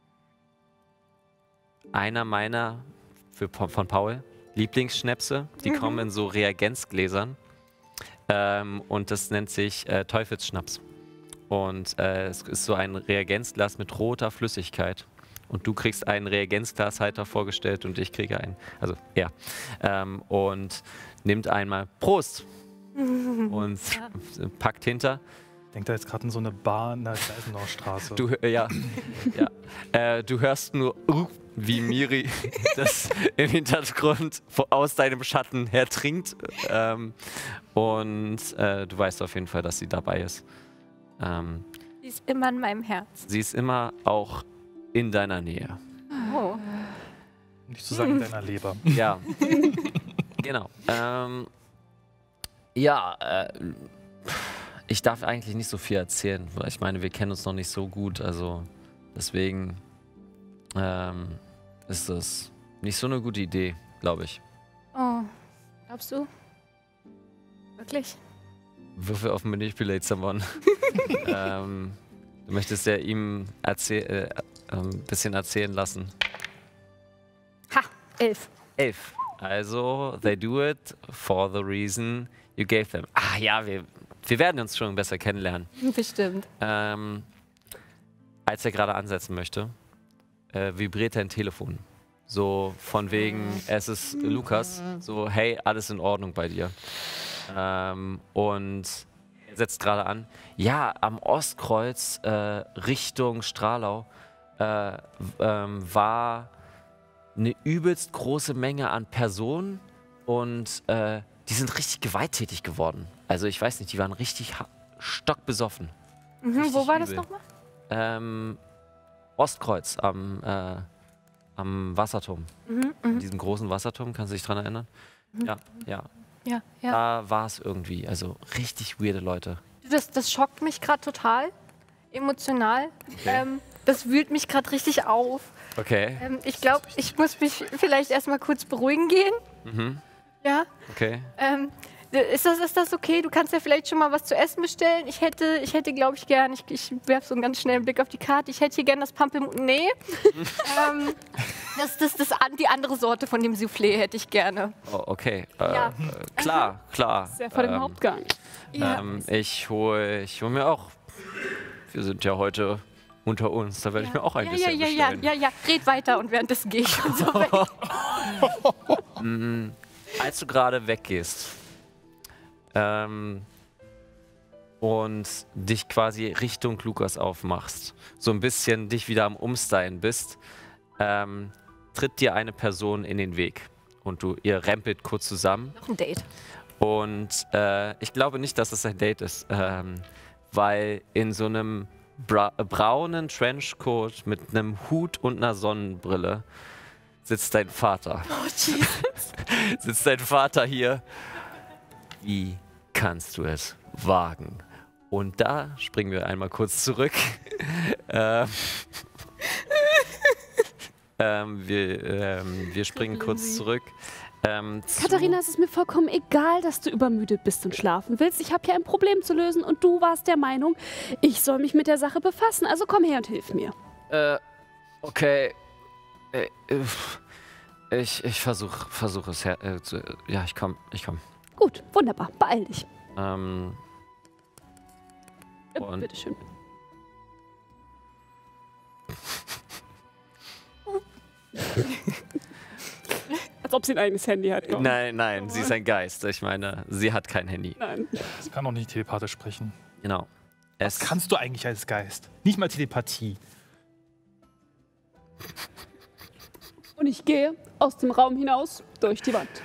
einer meiner, für, von Paul, Lieblingsschnäpse. Die mhm. kommen in so Reagenzgläsern. Ähm, und das nennt sich äh, Teufelsschnaps. Und äh, es ist so ein Reagenzglas mit roter Flüssigkeit. Und du kriegst einen Reagenzglashalter vorgestellt und ich kriege einen. Also er. Ähm, und nimmt einmal Prost. Und ja. packt hinter. Ich denke da jetzt gerade in so eine Bar in der Gleisenaustraße. Du, äh, ja, ja. Äh, du hörst nur, uh, wie Miri das im Hintergrund aus deinem Schatten her trinkt. Ähm, und äh, du weißt auf jeden Fall, dass sie dabei ist. Ähm, sie ist immer in meinem Herz. Sie ist immer auch in deiner Nähe. Oh. Nicht zu sagen in deiner Leber. Ja, genau. Ähm, ja, äh, ich darf eigentlich nicht so viel erzählen, weil ich meine, wir kennen uns noch nicht so gut, also deswegen ähm, ist das nicht so eine gute Idee, glaube ich. Oh, glaubst du? Wirklich? Würfel auf Manipulate Someone. ähm, du möchtest ja ihm erzäh äh, ein ähm, bisschen erzählen lassen. Ha, elf. Elf. Also, they do it for the reason you gave them. Ah ja, wir, wir werden uns schon besser kennenlernen. Bestimmt. Ähm, als er gerade ansetzen möchte, äh, vibriert ein Telefon. So von wegen, es ist Lukas. So, hey, alles in Ordnung bei dir. Ähm, und er setzt gerade an. Ja, am Ostkreuz äh, Richtung Stralau äh, ähm, war eine übelst große Menge an Personen und äh, die sind richtig gewalttätig geworden. Also ich weiß nicht, die waren richtig stockbesoffen. Mhm, richtig wo war das übel. nochmal? Ähm, Ostkreuz am, äh, am Wasserturm. Mhm, In diesem großen Wasserturm, kannst du dich dran erinnern? Mhm. Ja, ja. Ja, ja. Da war es irgendwie. Also richtig weirde Leute. Das, das schockt mich gerade total. Emotional. Okay. Ähm, das wühlt mich gerade richtig auf. Okay. Ähm, ich glaube, ich muss mich vielleicht erstmal kurz beruhigen gehen. Mhm. Ja. Okay. Ähm, ist, das, ist das okay? Du kannst ja vielleicht schon mal was zu essen bestellen. Ich hätte, ich hätte glaube ich, gern, ich, ich werfe so einen ganz schnellen Blick auf die Karte, ich hätte hier gern das Pampelmut. Nee. ähm, das, das, das, die andere Sorte von dem Soufflé hätte ich gerne. Oh, okay. Äh, Ja. äh, klar, klar. Sehr vor dem Ähm, Hauptgang. Ja. Ähm, ich hole ich hol mir auch. Wir sind ja heute unter uns, da werde ich mir auch ein ja, bisschen ja, ja, ja, bestellen. ja, ja, red weiter und währenddessen gehe ich schon so weg. mm, als du gerade weggehst ähm, und dich quasi Richtung Lukas aufmachst, so ein bisschen dich wieder am Umstylen bist, ähm, tritt dir eine Person in den Weg und du ihr rempelt kurz zusammen. Noch ein Date. Und äh, ich glaube nicht, dass es ein Date ist, ähm, weil in so einem bra braunen Trenchcoat mit einem Hut und einer Sonnenbrille sitzt dein Vater. Oh, Jesus. Sitzt dein Vater hier. Wie kannst du es wagen? Und da springen wir einmal kurz zurück. ähm, ähm, wir, ähm, wir springen kurz zurück. Ähm, Katharina, es ist mir vollkommen egal, dass du übermüdet bist und schlafen willst. Ich habe hier ein Problem zu lösen und du warst der Meinung, ich soll mich mit der Sache befassen. Also komm her und hilf mir. Äh, okay. Äh, äh, ich ich versuche versuch es her. Äh, zu, ja, ich komm, ich komm. Gut, wunderbar. Beeil dich. Ähm, Äh, Und- Bitteschön. Als ob sie ein eigenes Handy hat. komm. nein, nein, sie ist ein Geist. Ich meine, sie hat kein Handy. Nein. Das kann doch nicht telepathisch sprechen. Genau. Es Was kannst du eigentlich als Geist? Nicht mal Telepathie. Und ich gehe aus dem Raum hinaus durch die Wand.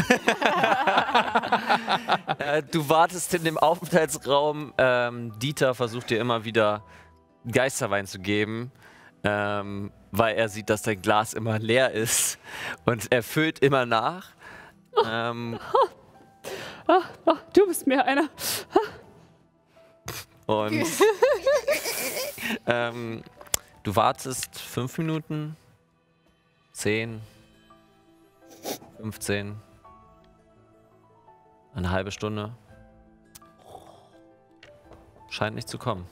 Äh, du wartest in dem Aufenthaltsraum. Ähm, Dieter versucht dir immer wieder Geisterwein zu geben, ähm, weil er sieht, dass dein Glas immer leer ist. Und er füllt immer nach. Ähm, Ah, ah, du bist mir einer. und ähm, du wartest fünf Minuten, zehn, fünfzehn. Eine halbe Stunde. Scheint nicht zu kommen.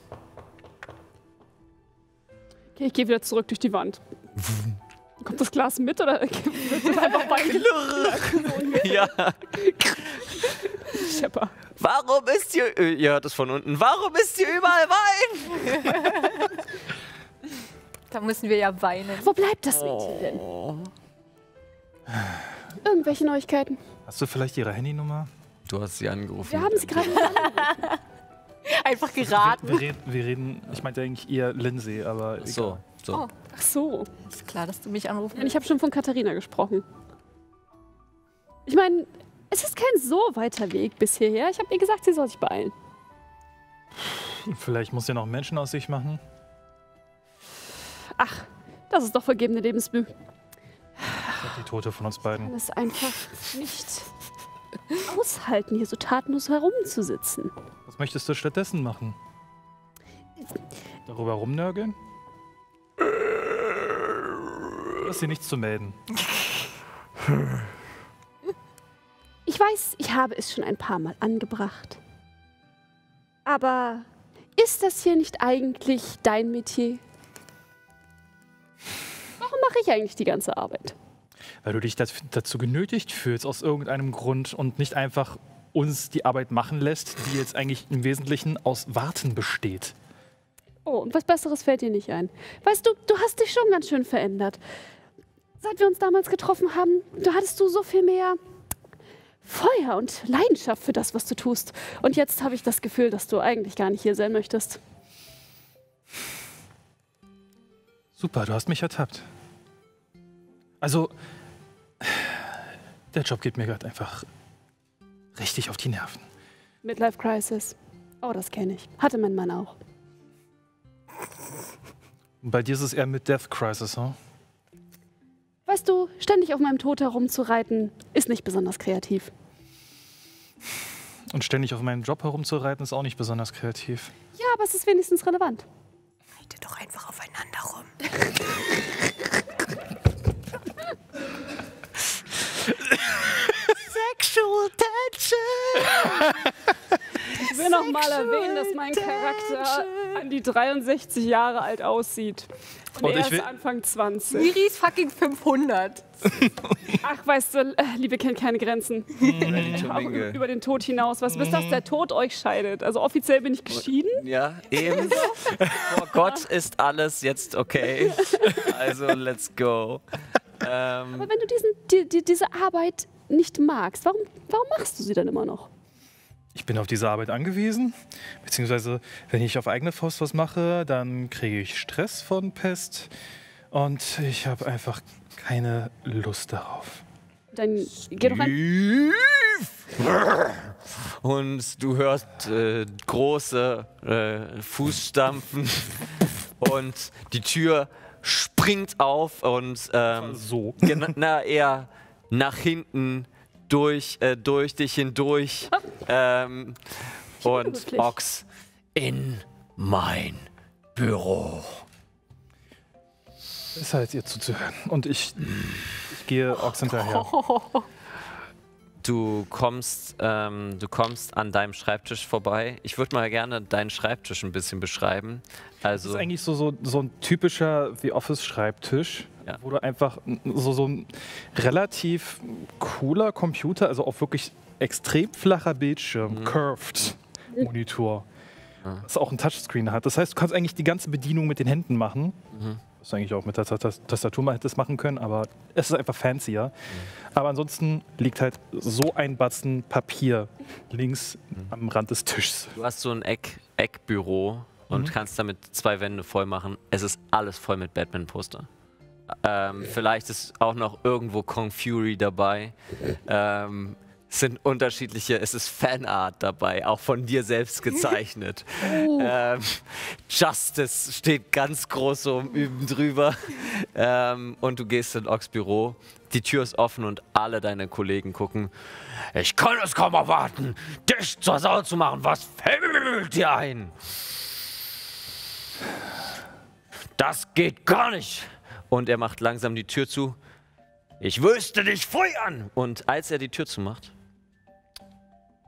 Okay, ich gehe wieder zurück durch die Wand. Kommt das Glas mit oder wird es einfach bei Ja. Schepper. Warum ist hier... äh, Ihr hört es von unten. Warum ist hier überall Wein? Da müssen wir ja weinen. Wo bleibt das Mädchen denn? Oh. Irgendwelche Neuigkeiten? Hast du vielleicht ihre Handynummer? Du hast sie angerufen. Wir haben sie gerade. Einfach geraten. Wir, wir, reden, wir reden, ich meinte eigentlich eher Lindsay, aber egal. So, so. Oh. Ach so. Ist klar, dass du mich anrufst. Ich habe schon von Katharina gesprochen. Ich meine, es ist kein so weiter Weg bis hierher. Ich habe ihr gesagt, sie soll sich beeilen. Vielleicht muss ja noch Menschen aus sich machen. Ach, das ist doch vergebene Lebensmüh. Die Tote von uns beiden. Es einfach nicht aushalten, hier so tatenlos herumzusitzen. Was möchtest du stattdessen machen? Darüber rumnörgeln? Du hast hier nichts zu melden. Ich weiß, ich habe es schon ein paar Mal angebracht. Aber ist das hier nicht eigentlich dein Metier? Warum mache ich eigentlich die ganze Arbeit? Weil du dich dazu genötigt fühlst, aus irgendeinem Grund und nicht einfach uns die Arbeit machen lässt, die jetzt eigentlich im Wesentlichen aus Warten besteht. Oh, und was Besseres fällt dir nicht ein. Weißt du, du hast dich schon ganz schön verändert. Seit wir uns damals getroffen haben, da hattest du so viel mehr Feuer und Leidenschaft für das, was du tust. Und jetzt habe ich das Gefühl, dass du eigentlich gar nicht hier sein möchtest. Super, du hast mich ertappt. Also, der Job geht mir gerade einfach richtig auf die Nerven. Midlife Crisis. Oh, das kenne ich. Hatte mein Mann auch. Und bei dir ist es eher mit Death Crisis, hm? Weißt du, ständig auf meinem Tod herumzureiten, ist nicht besonders kreativ. Und ständig auf meinen Job herumzureiten, ist auch nicht besonders kreativ. Ja, aber es ist wenigstens relevant. Reitet doch einfach aufeinander rum. Sexual tension. Ich will noch mal erwähnen, dass mein Charakter an die dreiundsechzig Jahre alt aussieht. Und, Und er ich ist will- Anfang zwanzig. Miri ist fucking fünfhundert. Ach, weißt du, äh, Liebe kennt keine Grenzen. Auch über, über den Tod hinaus. Was bis dass der Tod euch scheidet. Also offiziell bin ich geschieden. Ja, eben. Vor Gott ist alles jetzt okay. Also, let's go. Ähm, Aber wenn du diesen, die, die, diese Arbeit nicht magst, warum, warum machst du sie dann immer noch? Ich bin auf diese Arbeit angewiesen, beziehungsweise wenn ich auf eigene Faust was mache, dann kriege ich Stress von Pest und ich habe einfach keine Lust darauf. Dann geh doch ein. und du hörst äh, große äh, Fußstampfen und die Tür springt auf und ähm, So. gena- na, eher nach hinten durch, äh, durch dich hindurch ähm, und wirklich. Ox in mein Büro. Ist halt ihr zuzuhören. Und ich, ich gehe Ox hinterher. Du kommst, ähm, du kommst an deinem Schreibtisch vorbei. Ich würde mal gerne deinen Schreibtisch ein bisschen beschreiben. Das Also, ist eigentlich so, so, so ein typischer The Office-Schreibtisch, Ja. wo du einfach so, so ein relativ cooler Computer, also auch wirklich extrem flacher Bildschirm, curved Monitor, das auch ein Touchscreen hat. Das heißt, du kannst eigentlich die ganze Bedienung mit den Händen machen. Was du eigentlich auch mit der Tas- Tastatur mal hättest machen können, aber es ist einfach fancier. Aber ansonsten liegt halt so ein Batzen Papier links am Rand des Tisches. du hast so ein Eck, Eckbüro und kannst damit zwei Wände voll machen. Es ist alles voll mit Batman-Poster. Ähm, vielleicht ist auch noch irgendwo Kong Fury dabei. Ähm, es sind unterschiedliche, es ist Fanart dabei, auch von dir selbst gezeichnet. Ähm, Justice steht ganz groß so üben drüber. Ähm, und du gehst in Ox Büro. Die Tür ist offen und alle deine Kollegen gucken. Ich kann es kaum erwarten, dich zur Sau zu machen. Was fällt dir ein? Das geht gar nicht. Und er macht langsam die Tür zu. Ich wüsste dich feuern. Und als er die Tür zumacht,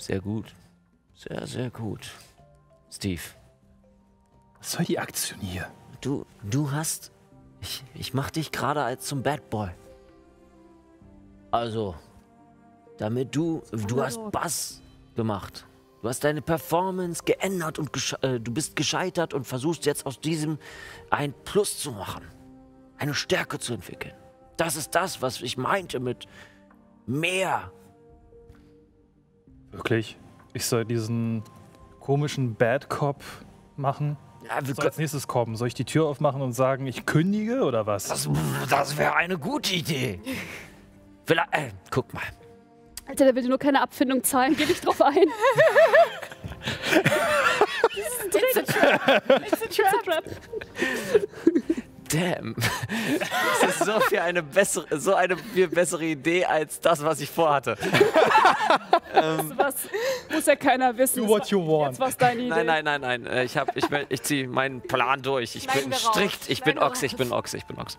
Sehr gut. Sehr, sehr gut. Steve. Was soll die Aktion hier? Du, du hast... Ich, ich mach dich gerade als zum Bad Boy. Also, damit du... Du hast Bass gemacht. Du hast deine Performance geändert und äh, du bist gescheitert und versuchst jetzt aus diesem ein Plus zu machen. Eine Stärke zu entwickeln. Das ist das, was ich meinte mit mehr. Wirklich? Ich soll diesen komischen Bad Cop machen? Ja, wir Was soll als nächstes kommen? Soll ich die Tür aufmachen und sagen, ich kündige oder was? Das, das wäre eine gute Idee. Vielleicht, äh, guck mal. Alter, der will dir nur keine Abfindung zahlen, geh nicht drauf ein. It's a trap. It's a trap. Damn. Das ist so viel eine bessere, so eine viel bessere Idee als das, was ich vorhatte. ähm, was muss ja keiner wissen. Do what you want. Jetzt war's deine Idee. Nein, nein, nein, nein. Äh, Ich, hab, ich, will- ich ziehe meinen Plan durch. Ich Schneiden bin wir raus. strikt. Ich bin Schneiden wir Ochs, ich bin Ochs, ich bin Ochs.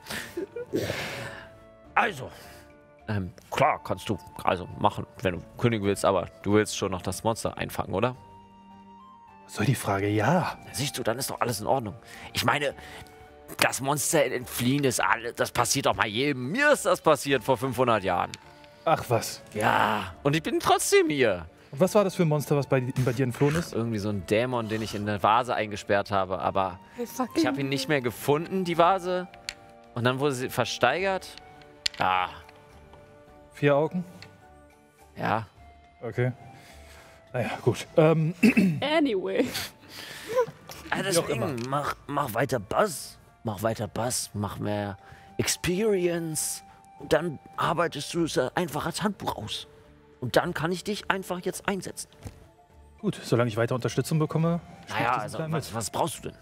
Also, ähm, klar, kannst du also machen, wenn du kündigen willst, aber du willst schon noch das Monster einfangen, oder? Was soll die Frage? Ja. Siehst du, dann ist doch alles in Ordnung. Ich meine, das Monster entfliehen ist alles, das passiert doch mal jedem. Mir ist das passiert vor fünfhundert Jahren. Ach was. Ja, und ich bin trotzdem hier. Und was war das für ein Monster, was bei, bei dir entflohen ist? Irgendwie so ein Dämon, den ich in eine Vase eingesperrt habe, aber ich habe ihn nicht mehr gefunden, die Vase. Und dann wurde sie versteigert. Ah, Vier Augen? ja. Okay. Naja, gut. Ähm, Anyway. Ah, deswegen, mach, mach weiter Bass. Mach weiter Bass, mach mehr Experience. Und dann arbeitest du es einfach als Handbuch aus. Und dann kann ich dich einfach jetzt einsetzen. gut, solange ich weiter Unterstützung bekomme. spiele ich Naja, diesen also, Plan mit. was, was brauchst du denn?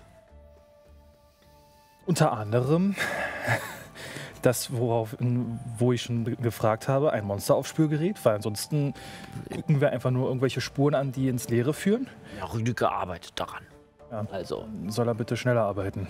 Unter anderem das, worauf, wo ich schon gefragt habe, ein Monsteraufspürgerät, weil ansonsten gucken wir einfach nur irgendwelche Spuren an, die ins Leere führen. Ja, Rüdiger arbeitet daran. Ja. Also, Soll er bitte schneller arbeiten?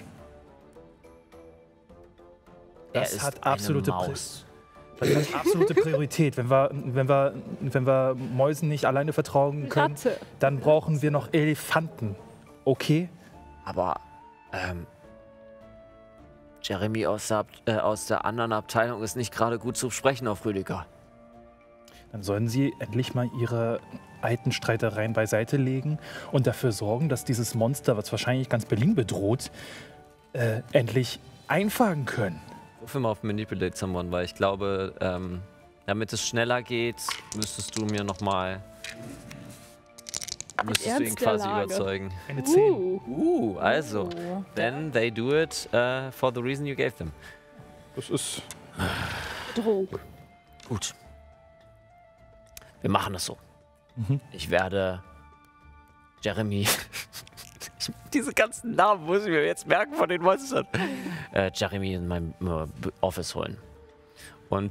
Das er ist hat eine absolute Maus. Das hat absolute Priorität. Wenn wir, wenn, wir, wenn wir Mäusen nicht alleine vertrauen können, Ratte. dann brauchen wir noch Elefanten. Okay? Aber, ähm, Jeremy aus der, Ab- äh, aus der anderen Abteilung ist nicht gerade gut zu sprechen auf Rüdiger. Dann sollen Sie endlich mal Ihre alten Streitereien beiseite legen und dafür sorgen, dass dieses Monster, was wahrscheinlich ganz Berlin bedroht, äh, endlich einfangen können. Ruf mal auf Manipulate Someone, weil ich glaube, ähm, damit es schneller geht, müsstest du mir nochmal. Müsstest du ihn Ernst der quasi Lage. überzeugen. Eine zehn. Uh. Uh, also. Then they do it uh, for the reason you gave them. Das ist. Drohung. Gut. Wir machen es so. Ich werde Jeremy. Ich, diese ganzen Namen muss ich mir jetzt merken von den Monstern. Äh, Jeremy in mein äh, Office holen. Und.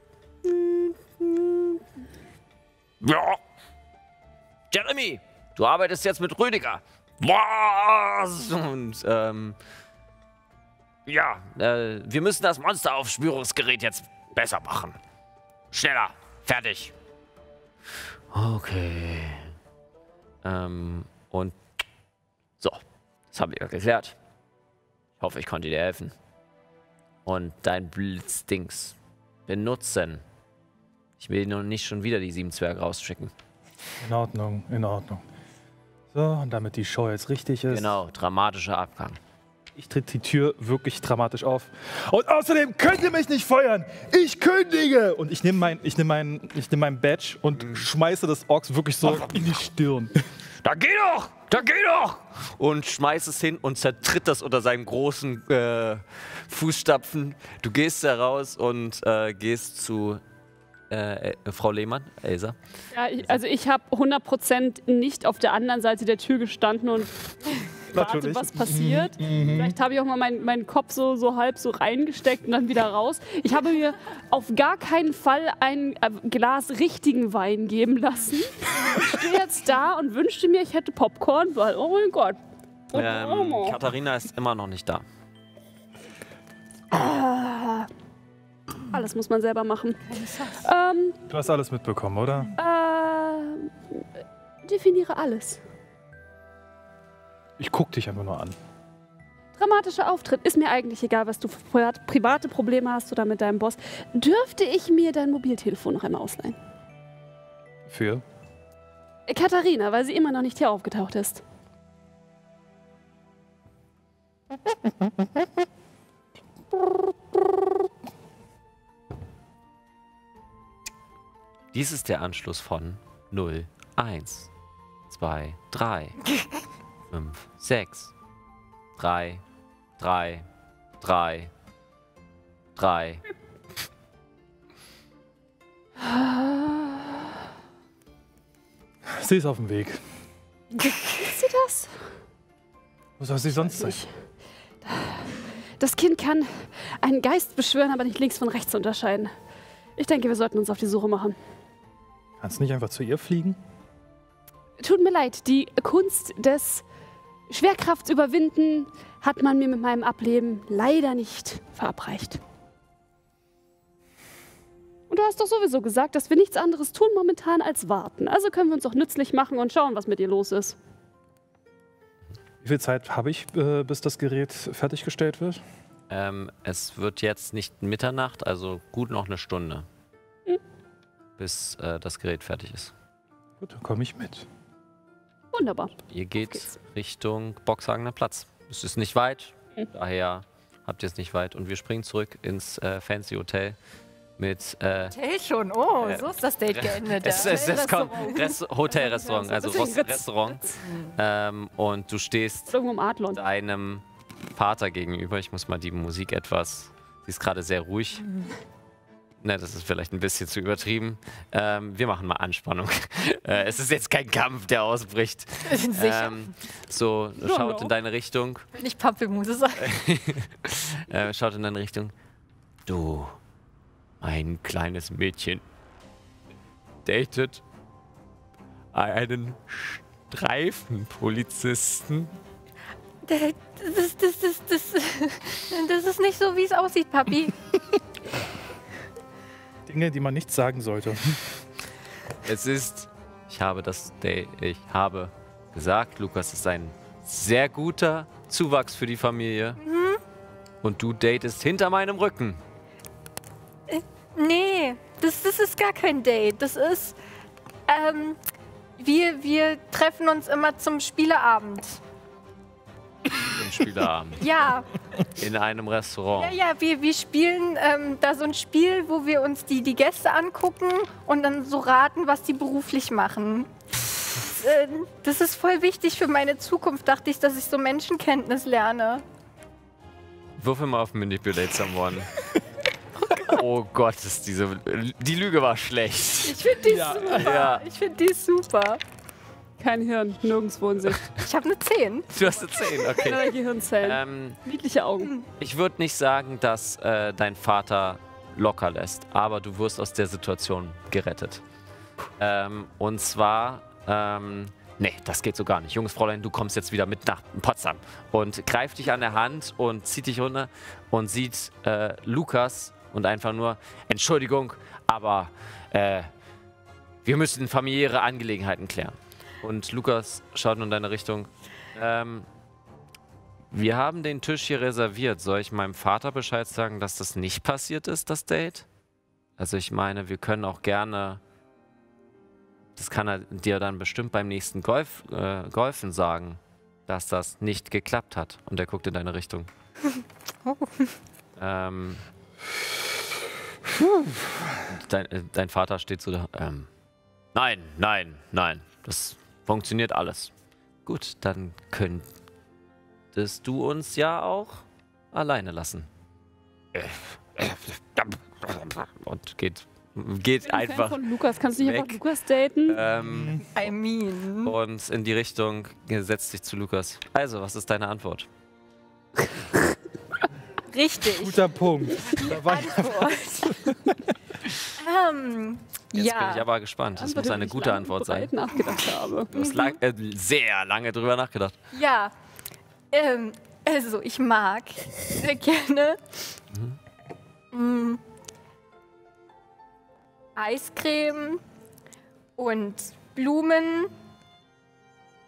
Ja. Jeremy, du arbeitest jetzt mit Rüdiger. Was? Und ähm. Ja, äh, wir müssen das Monsteraufspürungsgerät jetzt besser machen. Schneller. Fertig. Okay. Ähm, und so, das haben wir geklärt. Ich hoffe, ich konnte dir helfen. Und dein Blitzdings benutzen. Ich will noch nicht schon wieder die sieben Zwerge rausschicken. In Ordnung, in Ordnung. So, und damit die Show jetzt richtig ist. Genau, dramatischer Abgang. Ich tritt die Tür wirklich dramatisch auf. Und außerdem könnt ihr mich nicht feuern. Ich kündige. Und ich nehme mein, ich nehm mein, ich nehm mein Badge und schmeiße das Ochs wirklich so in die Stirn. Da geh doch! Da geh doch! Und schmeißt es hin und zertritt das unter seinen großen äh, Fußstapfen. Du gehst da raus und äh, gehst zu äh, äh, Frau Lehmann, Elsa. Ja, ich, also ich habe hundert Prozent nicht auf der anderen Seite der Tür gestanden und warte, Natürlich. was passiert. Vielleicht habe ich auch mal meinen meinen Kopf so, so halb so reingesteckt und dann wieder raus. Ich habe mir auf gar keinen Fall ein äh, Glas richtigen Wein geben lassen. Ich stehe jetzt da und wünschte mir, ich hätte Popcorn, weil, oh mein Gott. Oh, Ähm, oh. Katharina ist immer noch nicht da. Alles muss man selber machen. Ähm, Du hast alles mitbekommen, oder? äh, Definiere alles. Ich guck dich einfach nur an. Dramatischer Auftritt. Ist mir eigentlich egal, was du für privat- private Probleme hast oder mit deinem Boss. Dürfte ich mir dein Mobiltelefon noch einmal ausleihen? Für? Katharina, weil sie immer noch nicht hier aufgetaucht ist. Dies ist der Anschluss von null, eins, zwei, drei, fünf, sechs, drei, drei, drei, drei. Sie ist auf dem Weg. Ist sie das? Wo soll sie sonst sein? Ich. Das Kind kann einen Geist beschwören, aber nicht links von rechts unterscheiden. Ich denke, wir sollten uns auf die Suche machen. Kannst du nicht einfach zu ihr fliegen? Tut mir leid, die Kunst des Schwerkraftsüberwinden hat man mir mit meinem Ableben leider nicht verabreicht. Und du hast doch sowieso gesagt, dass wir nichts anderes tun momentan als warten. Also können wir uns doch nützlich machen und schauen, was mit ihr los ist. Wie viel Zeit habe ich, äh, bis das Gerät fertiggestellt wird? Ähm, es wird jetzt nicht Mitternacht, also gut noch eine Stunde, Hm. bis äh, das Gerät fertig ist. Gut, dann komme ich mit. Wunderbar. Ihr geht geht's. Richtung Boxhagener Platz. Es ist nicht weit, Hm. daher habt ihr es nicht weit. Und wir springen zurück ins äh, Fancy Hotel mit äh, Hotel schon. Oh, Äh, so ist das Date geendet. es, ja. es, es kommt Rest Hotelrestaurant, also Rost Ritz. Restaurant. Ähm, und du stehst Irgendwo im Adlon. deinem Vater gegenüber. Ich muss mal die Musik etwas. Sie ist gerade sehr ruhig. Ne, das ist vielleicht ein bisschen zu übertrieben. Ähm, wir machen mal Anspannung. äh, es ist jetzt kein Kampf, der ausbricht. Sicher. Ähm, so, schaut in deine Richtung. Nicht Pampelmuse sein. äh, schaut in deine Richtung. Du, ein kleines Mädchen, datet einen Streifenpolizisten. Das, das, das, das, das, das ist nicht so, wie es aussieht, Papi. Dinge, die man nicht sagen sollte. Es ist, ich habe das, Date- ich habe gesagt, Lukas ist ein sehr guter Zuwachs für die Familie. Und du datest hinter meinem Rücken. Nee, das, das ist gar kein Date. Das ist, ähm, wir, wir treffen uns immer zum Spieleabend. Im Spieleabend. Ja, In einem Restaurant. ja, ja, wir, wir spielen ähm, da so ein Spiel, wo wir uns die, die Gäste angucken und dann so raten, was die beruflich machen. Das, äh, das ist voll wichtig für meine Zukunft, dachte ich, dass ich so Menschenkenntnis lerne. Würfel mal auf Manipulate Someone. Oh Gott, ist diese. Die Lüge war schlecht. Ich finde die super. Ja. Ich finde die super. Kein Hirn, nirgendwo in Sicht. Ich habe eine zehn. Du hast eine zehn, okay. Keine Gehirnzellen. Ähm, Niedliche Augen. ich würde nicht sagen, dass äh, dein Vater locker lässt, aber du wirst aus der Situation gerettet. Ähm, und zwar, ähm, nee, das geht so gar nicht. Junges Fräulein, du kommst jetzt wieder mit nach Potsdam und greift dich an der Hand und zieht dich runter und sieht äh, Lukas und einfach nur, Entschuldigung, aber äh, wir müssen familiäre Angelegenheiten klären. Und Lukas schaut in deine Richtung. Ähm, wir haben den Tisch hier reserviert. Soll ich meinem Vater Bescheid sagen, dass das nicht passiert ist, das Date? Also ich meine, wir können auch gerne... Das kann er dir dann bestimmt beim nächsten Golf, äh, Golfen sagen, dass das nicht geklappt hat. Und er guckt in deine Richtung. ähm, dein, äh, dein Vater steht so da. Ähm, nein, nein, nein. Das funktioniert alles. Gut, dann könntest du uns ja auch alleine lassen. Und geht, geht Ich bin ein Fan einfach von Lukas. Kannst du nicht weg. einfach Lukas daten? ähm, I mean. und in die Richtung setzt sich zu Lukas. Also, was ist deine Antwort? Richtig. Guter Punkt. Da war ich ähm, Jetzt ja. bin ich aber gespannt. Das muss eine gute Antwort sein. Ich nachgedacht habe. Du hast lang, äh, sehr lange drüber nachgedacht. Ja. Ähm, also, ich mag sehr gerne mm, Eiscreme und Blumen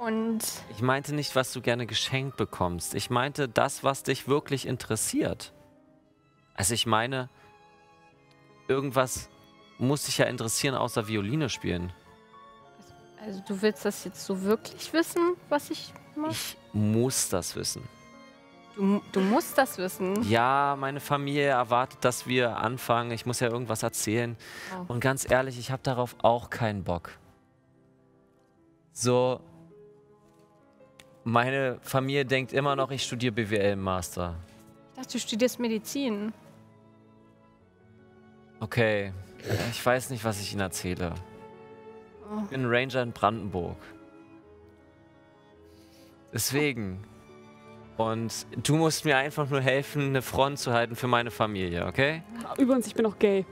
Und Ich meinte nicht, was du gerne geschenkt bekommst. Ich meinte das, was dich wirklich interessiert. Also ich meine, irgendwas muss dich ja interessieren, außer Violine spielen. also du willst das jetzt so wirklich wissen, was ich mache? Ich muss das wissen. Du, du musst das wissen. Ja, meine Familie erwartet, dass wir anfangen. Ich muss ja irgendwas erzählen. Oh. Und ganz ehrlich, ich habe darauf auch keinen Bock. So, meine Familie denkt immer noch, ich studiere B W L im Master. Ich dachte, du studierst Medizin. Okay, ich weiß nicht, was ich Ihnen erzähle. Ich bin Ranger in Brandenburg. Deswegen. Und du musst mir einfach nur helfen, eine Front zu halten für meine Familie, okay? Übrigens, ich bin auch gay.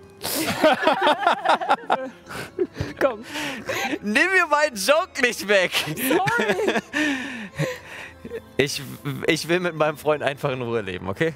Komm. Nimm mir meinen Joke nicht weg! Sorry. Ich, ich will mit meinem Freund einfach in Ruhe leben, okay?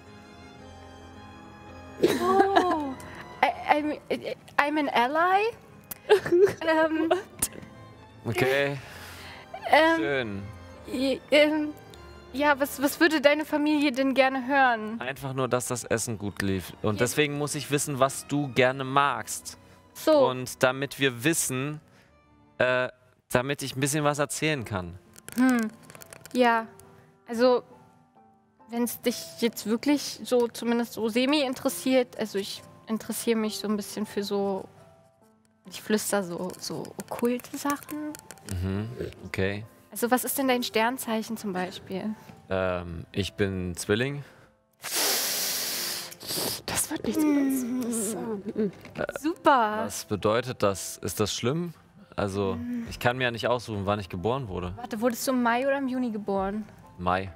Oh, I, I'm, I'm an ally. ähm, Okay, ähm, schön. j- ähm, ja, was, was würde deine Familie denn gerne hören? Einfach nur, dass das Essen gut lief. Und deswegen muss ich wissen, was du gerne magst. So, Und damit wir wissen, äh, damit ich ein bisschen was erzählen kann. ja, also wenn es dich jetzt wirklich so zumindest so semi interessiert, also ich interessiere mich so ein bisschen für so, ich flüster so, so okkulte Sachen. Mhm, okay. Also was ist denn dein Sternzeichen zum Beispiel? Ähm, ich bin Zwilling. Das wird nichts mit uns. Das, äh, Super. Was bedeutet das? Ist das schlimm? Also, ich kann mir ja nicht aussuchen, wann ich geboren wurde. Warte, wurdest du im Mai oder im Juni geboren? Mai.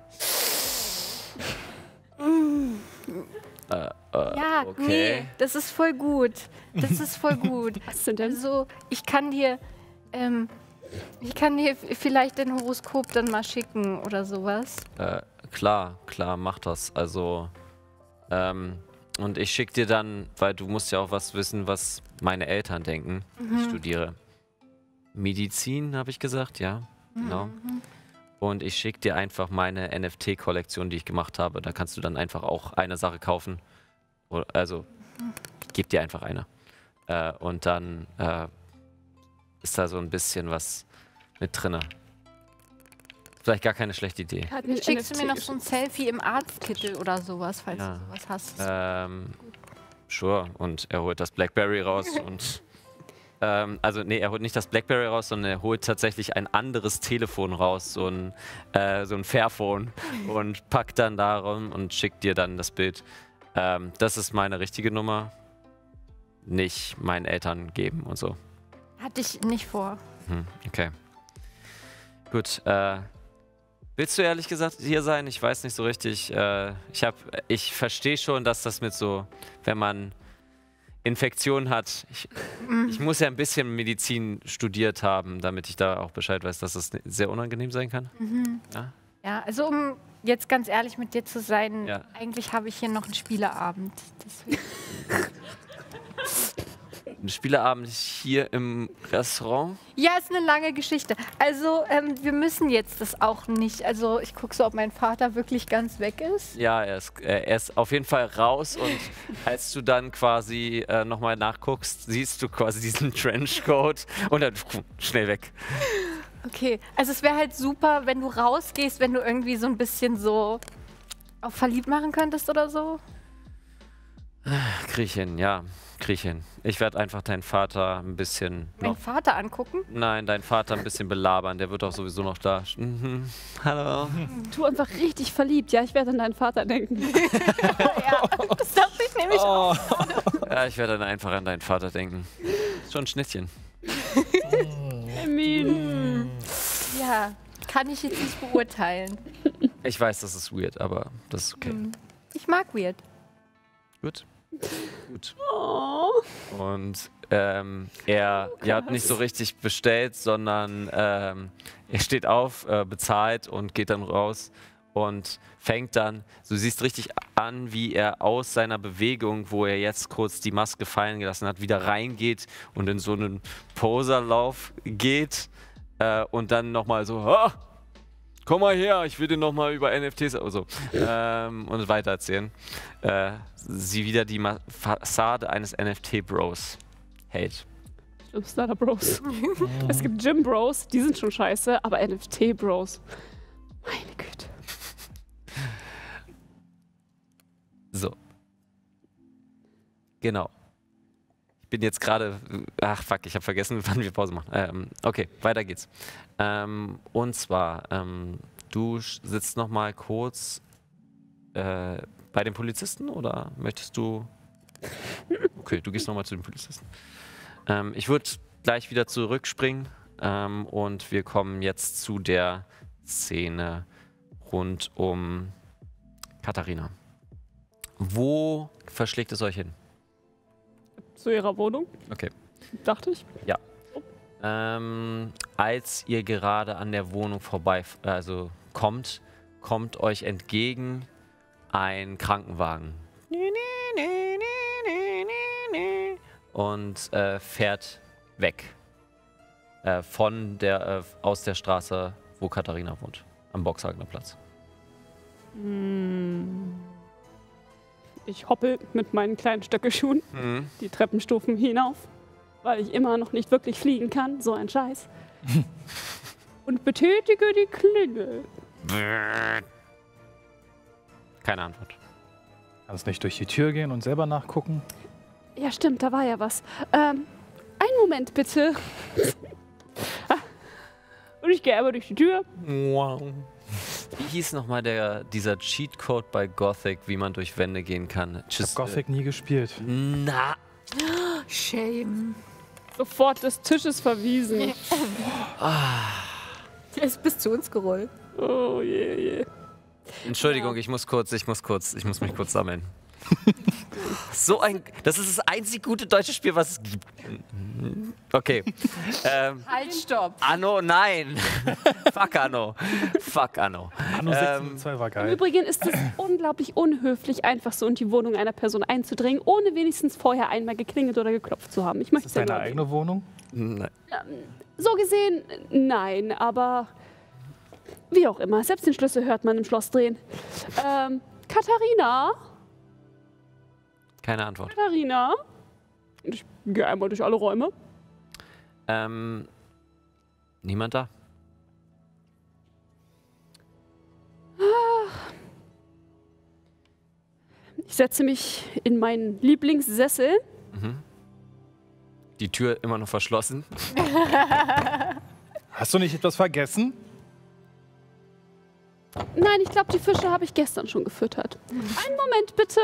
äh, äh, Ja, okay. nee, das ist voll gut. Das ist voll gut. was sind denn? Also, ich kann dir, ähm, ich kann dir f- vielleicht dein Horoskop dann mal schicken oder sowas. Äh, klar, klar, mach das. Also, ähm, und ich schick dir dann, weil du musst ja auch was wissen, was meine Eltern denken. Ich studiere Medizin, habe ich gesagt, ja, genau. Und ich schick dir einfach meine N F T-Kollektion, die ich gemacht habe. Da kannst du dann einfach auch eine Sache kaufen. Oder- Also, ich gebe dir einfach eine. Äh, und dann äh, ist da so ein bisschen was mit drinne. Vielleicht gar keine schlechte Idee. Hat mir Schickst du N F T mir noch so ein Selfie im Arztkittel oder sowas, falls Ja. du sowas hast? Ähm, sure. Und er holt das Blackberry raus und. Ähm, also, nee, er holt nicht das Blackberry raus, sondern er holt tatsächlich ein anderes Telefon raus, so ein, äh, so ein Fairphone, und packt dann darum und schickt dir dann das Bild. Ähm, das ist meine richtige Nummer. Nicht meinen Eltern geben und so. Hatte ich nicht vor. Hm, okay. Gut, äh. Willst du ehrlich gesagt hier sein? Ich weiß nicht so richtig. Äh, ich hab, ich verstehe schon, dass das mit so, wenn man Infektionen hat. Ich, ich muss ja ein bisschen Medizin studiert haben, damit ich da auch Bescheid weiß, dass das sehr unangenehm sein kann. Ja? Ja, also um jetzt ganz ehrlich mit dir zu sein, Ja. eigentlich habe ich hier noch einen Spieleabend. Deswegen. Ein Spieleabend hier im Restaurant. Ja, ist eine lange Geschichte. Also ähm, wir müssen jetzt das auch nicht. Also ich gucke so, ob mein Vater wirklich ganz weg ist. Ja, er ist, äh, er ist auf jeden Fall raus, und als du dann quasi äh, nochmal nachguckst, siehst du quasi diesen Trenchcoat und dann pff, schnell weg. Okay, also es wäre halt super, wenn du rausgehst, wenn du irgendwie so ein bisschen so auf verliebt machen könntest oder so. Krieg ich hin, ja, krieg ich hin. Ich werde einfach deinen Vater ein bisschen Meinen noch, Vater angucken. nein, deinen Vater ein bisschen belabern. Der wird auch sowieso noch da. Mhm. Hallo. Du einfach richtig verliebt. Ja, ich werde an deinen Vater denken. Ja, das dachte ich nämlich auch. Ja, ich werde dann einfach an deinen Vater denken. Ist schon ein Schnittchen. Emin. Ja, kann ich jetzt nicht beurteilen. Ich weiß, das ist weird, aber das ist okay. Ich mag weird. Gut. Gut. Oh. Und ähm, er ihr habt nicht so richtig bestellt, sondern ähm, er steht auf, äh, bezahlt und geht dann raus und fängt dann, du siehst richtig an, wie er aus seiner Bewegung, wo er jetzt kurz die Maske fallen gelassen hat, wieder reingeht und in so einen Poserlauf geht. Äh, und dann nochmal so, ah, komm mal her, ich will dir nochmal über N F Ts also, ähm, und weitererzählen. Äh, sie wieder die Ma Fassade eines N F T-Bros hält. Starter Bros. Es gibt Gym Bros, die sind schon scheiße, aber N F T Bros. Meine Güte. So. Genau. Ich bin jetzt gerade. Ach fuck, ich habe vergessen, wann wir Pause machen. Ähm, okay, weiter geht's. Ähm, und zwar, ähm, du sitzt noch mal kurz äh, bei den Polizisten oder möchtest du. Okay, du gehst noch mal zu den Polizisten. Ähm, ich würde gleich wieder zurückspringen ähm, und wir kommen jetzt zu der Szene rund um Katharina. Wo verschlägt es euch hin? Zu ihrer Wohnung. Okay. Dachte ich. Ja. Ähm, als ihr gerade an der Wohnung vorbei, also kommt, kommt euch entgegen ein Krankenwagen. Und äh, fährt weg. Äh, von der, äh, aus der Straße, wo Katharina wohnt. Am Boxhagener Platz. Ich hoppel mit meinen kleinen Stöckelschuhen Mhm. die Treppenstufen hinauf, weil ich immer noch nicht wirklich fliegen kann. So ein Scheiß. Und betätige die Klingel. Keine Antwort. Kannst nicht durch die Tür gehen und selber nachgucken? Ja, stimmt, da war ja was. Ähm, einen Moment bitte. Und ich gehe einmal durch die Tür. Wow. Wie hieß nochmal der, dieser Cheatcode bei Gothic, wie man durch Wände gehen kann? Ich hab Gothic nie gespielt. Na, Shame. Sofort des Tisches verwiesen. Der ist bis zu uns gerollt. Oh je, je. Entschuldigung, ich muss kurz, ich muss kurz, ich muss mich kurz sammeln. So ein, das ist das einzig gute deutsche Spiel, was es gibt. Okay. Ähm, Halt, stopp. Anno, nein. Fuck Anno. Fuck Anno. Anno Ähm, zwei war Im geil. Übrigen ist es unglaublich unhöflich, einfach so in die Wohnung einer Person einzudringen, ohne wenigstens vorher einmal geklingelt oder geklopft zu haben. Ich möchte Ist das es ja deine nur eigene Wohnung? nein. erwähnen. So gesehen, nein, aber wie auch immer. Selbst den Schlüssel hört man im Schloss drehen. Ähm, Katharina? Keine Antwort. Katharina? Ich gehe einmal durch alle Räume. Ähm, niemand da? Ich setze mich in meinen Lieblingssessel. Die Tür immer noch verschlossen. Hast du nicht etwas vergessen? Nein, ich glaube, die Fische habe ich gestern schon gefüttert. Einen Moment bitte.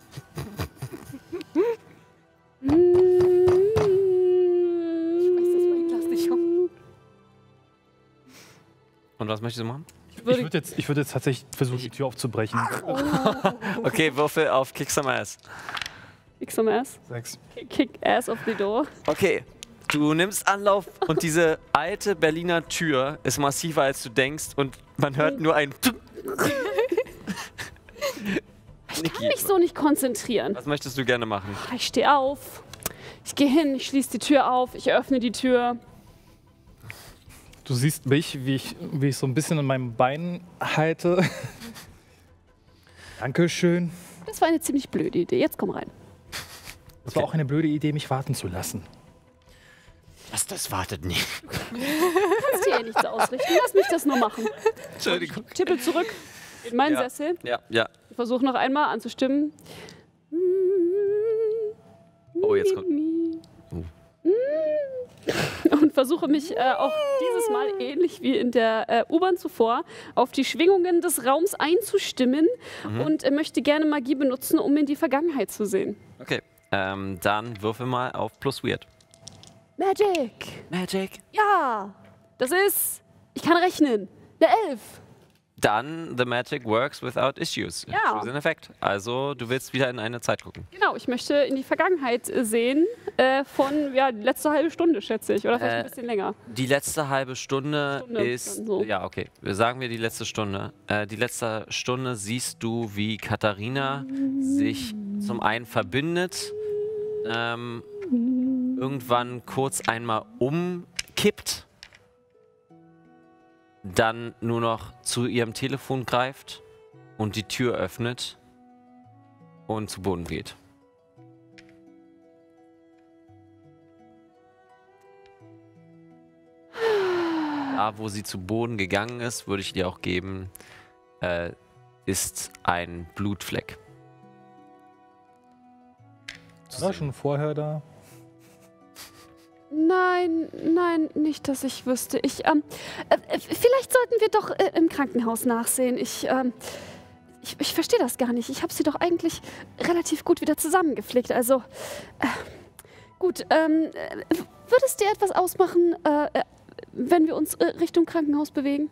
Und was möchtest du machen? Ich würde jetzt, ich würd jetzt tatsächlich versuchen, die Tür aufzubrechen. Okay, Würfel auf Kick Some Ass. Kick some ass. Sechs. Kick ass of the door. Okay, du nimmst Anlauf und diese alte Berliner Tür ist massiver als du denkst und man hört nur ein Ich kann mich so nicht konzentrieren. Was möchtest du gerne machen? Ich stehe auf. Ich gehe hin, ich schließe die Tür auf, ich öffne die Tür. Du siehst mich, wie ich, wie ich so ein bisschen in meinem Bein halte. Dankeschön. Das war eine ziemlich blöde Idee. Jetzt komm rein. Das war auch eine blöde Idee, mich warten zu lassen. Was, das wartet nicht. Du kannst dir eh nichts ausrichten. Lass mich das nur machen. Entschuldigung. Tippel zurück in meinen Ja. Sessel. Ja, ja. Ich versuche noch einmal anzustimmen. Oh, jetzt kommt. Und versuche mich äh, auch dieses Mal ähnlich wie in der äh, U-Bahn zuvor auf die Schwingungen des Raums einzustimmen und äh, möchte gerne Magie benutzen, um in die Vergangenheit zu sehen. Okay, ähm, dann würfel mal auf Plus Weird. Magic! Magic. Ja! Das ist. Ich kann rechnen. Eine Elf. Dann The Magic works without issues. Ja. Issues in Effekt. Also, du willst wieder in eine Zeit gucken. Genau, ich möchte in die Vergangenheit äh, sehen. Äh, von, ja, die letzte halbe Stunde, schätze ich. Oder vielleicht Äh, ein bisschen länger. Die letzte halbe Stunde, Stunde, ist. dann so. Ja, okay. Sagen wir die letzte Stunde. Äh, die letzte Stunde siehst du, wie Katharina sich zum einen verbindet, ähm, irgendwann kurz einmal umkippt dann nur noch zu ihrem Telefon greift und die Tür öffnet und zu Boden geht. Da, wo sie zu Boden gegangen ist, würde ich dir auch geben, äh, ist ein Blutfleck. War schon vorher da? Nein, nein, nicht, dass ich wüsste. Ich, ähm, äh, vielleicht sollten wir doch äh, im Krankenhaus nachsehen. Ich, ähm, ich, ich verstehe das gar nicht. Ich habe sie doch eigentlich relativ gut wieder zusammengeflickt. Also, äh, gut, ähm, äh, würde es dir etwas ausmachen, äh, äh, wenn wir uns äh, Richtung Krankenhaus bewegen?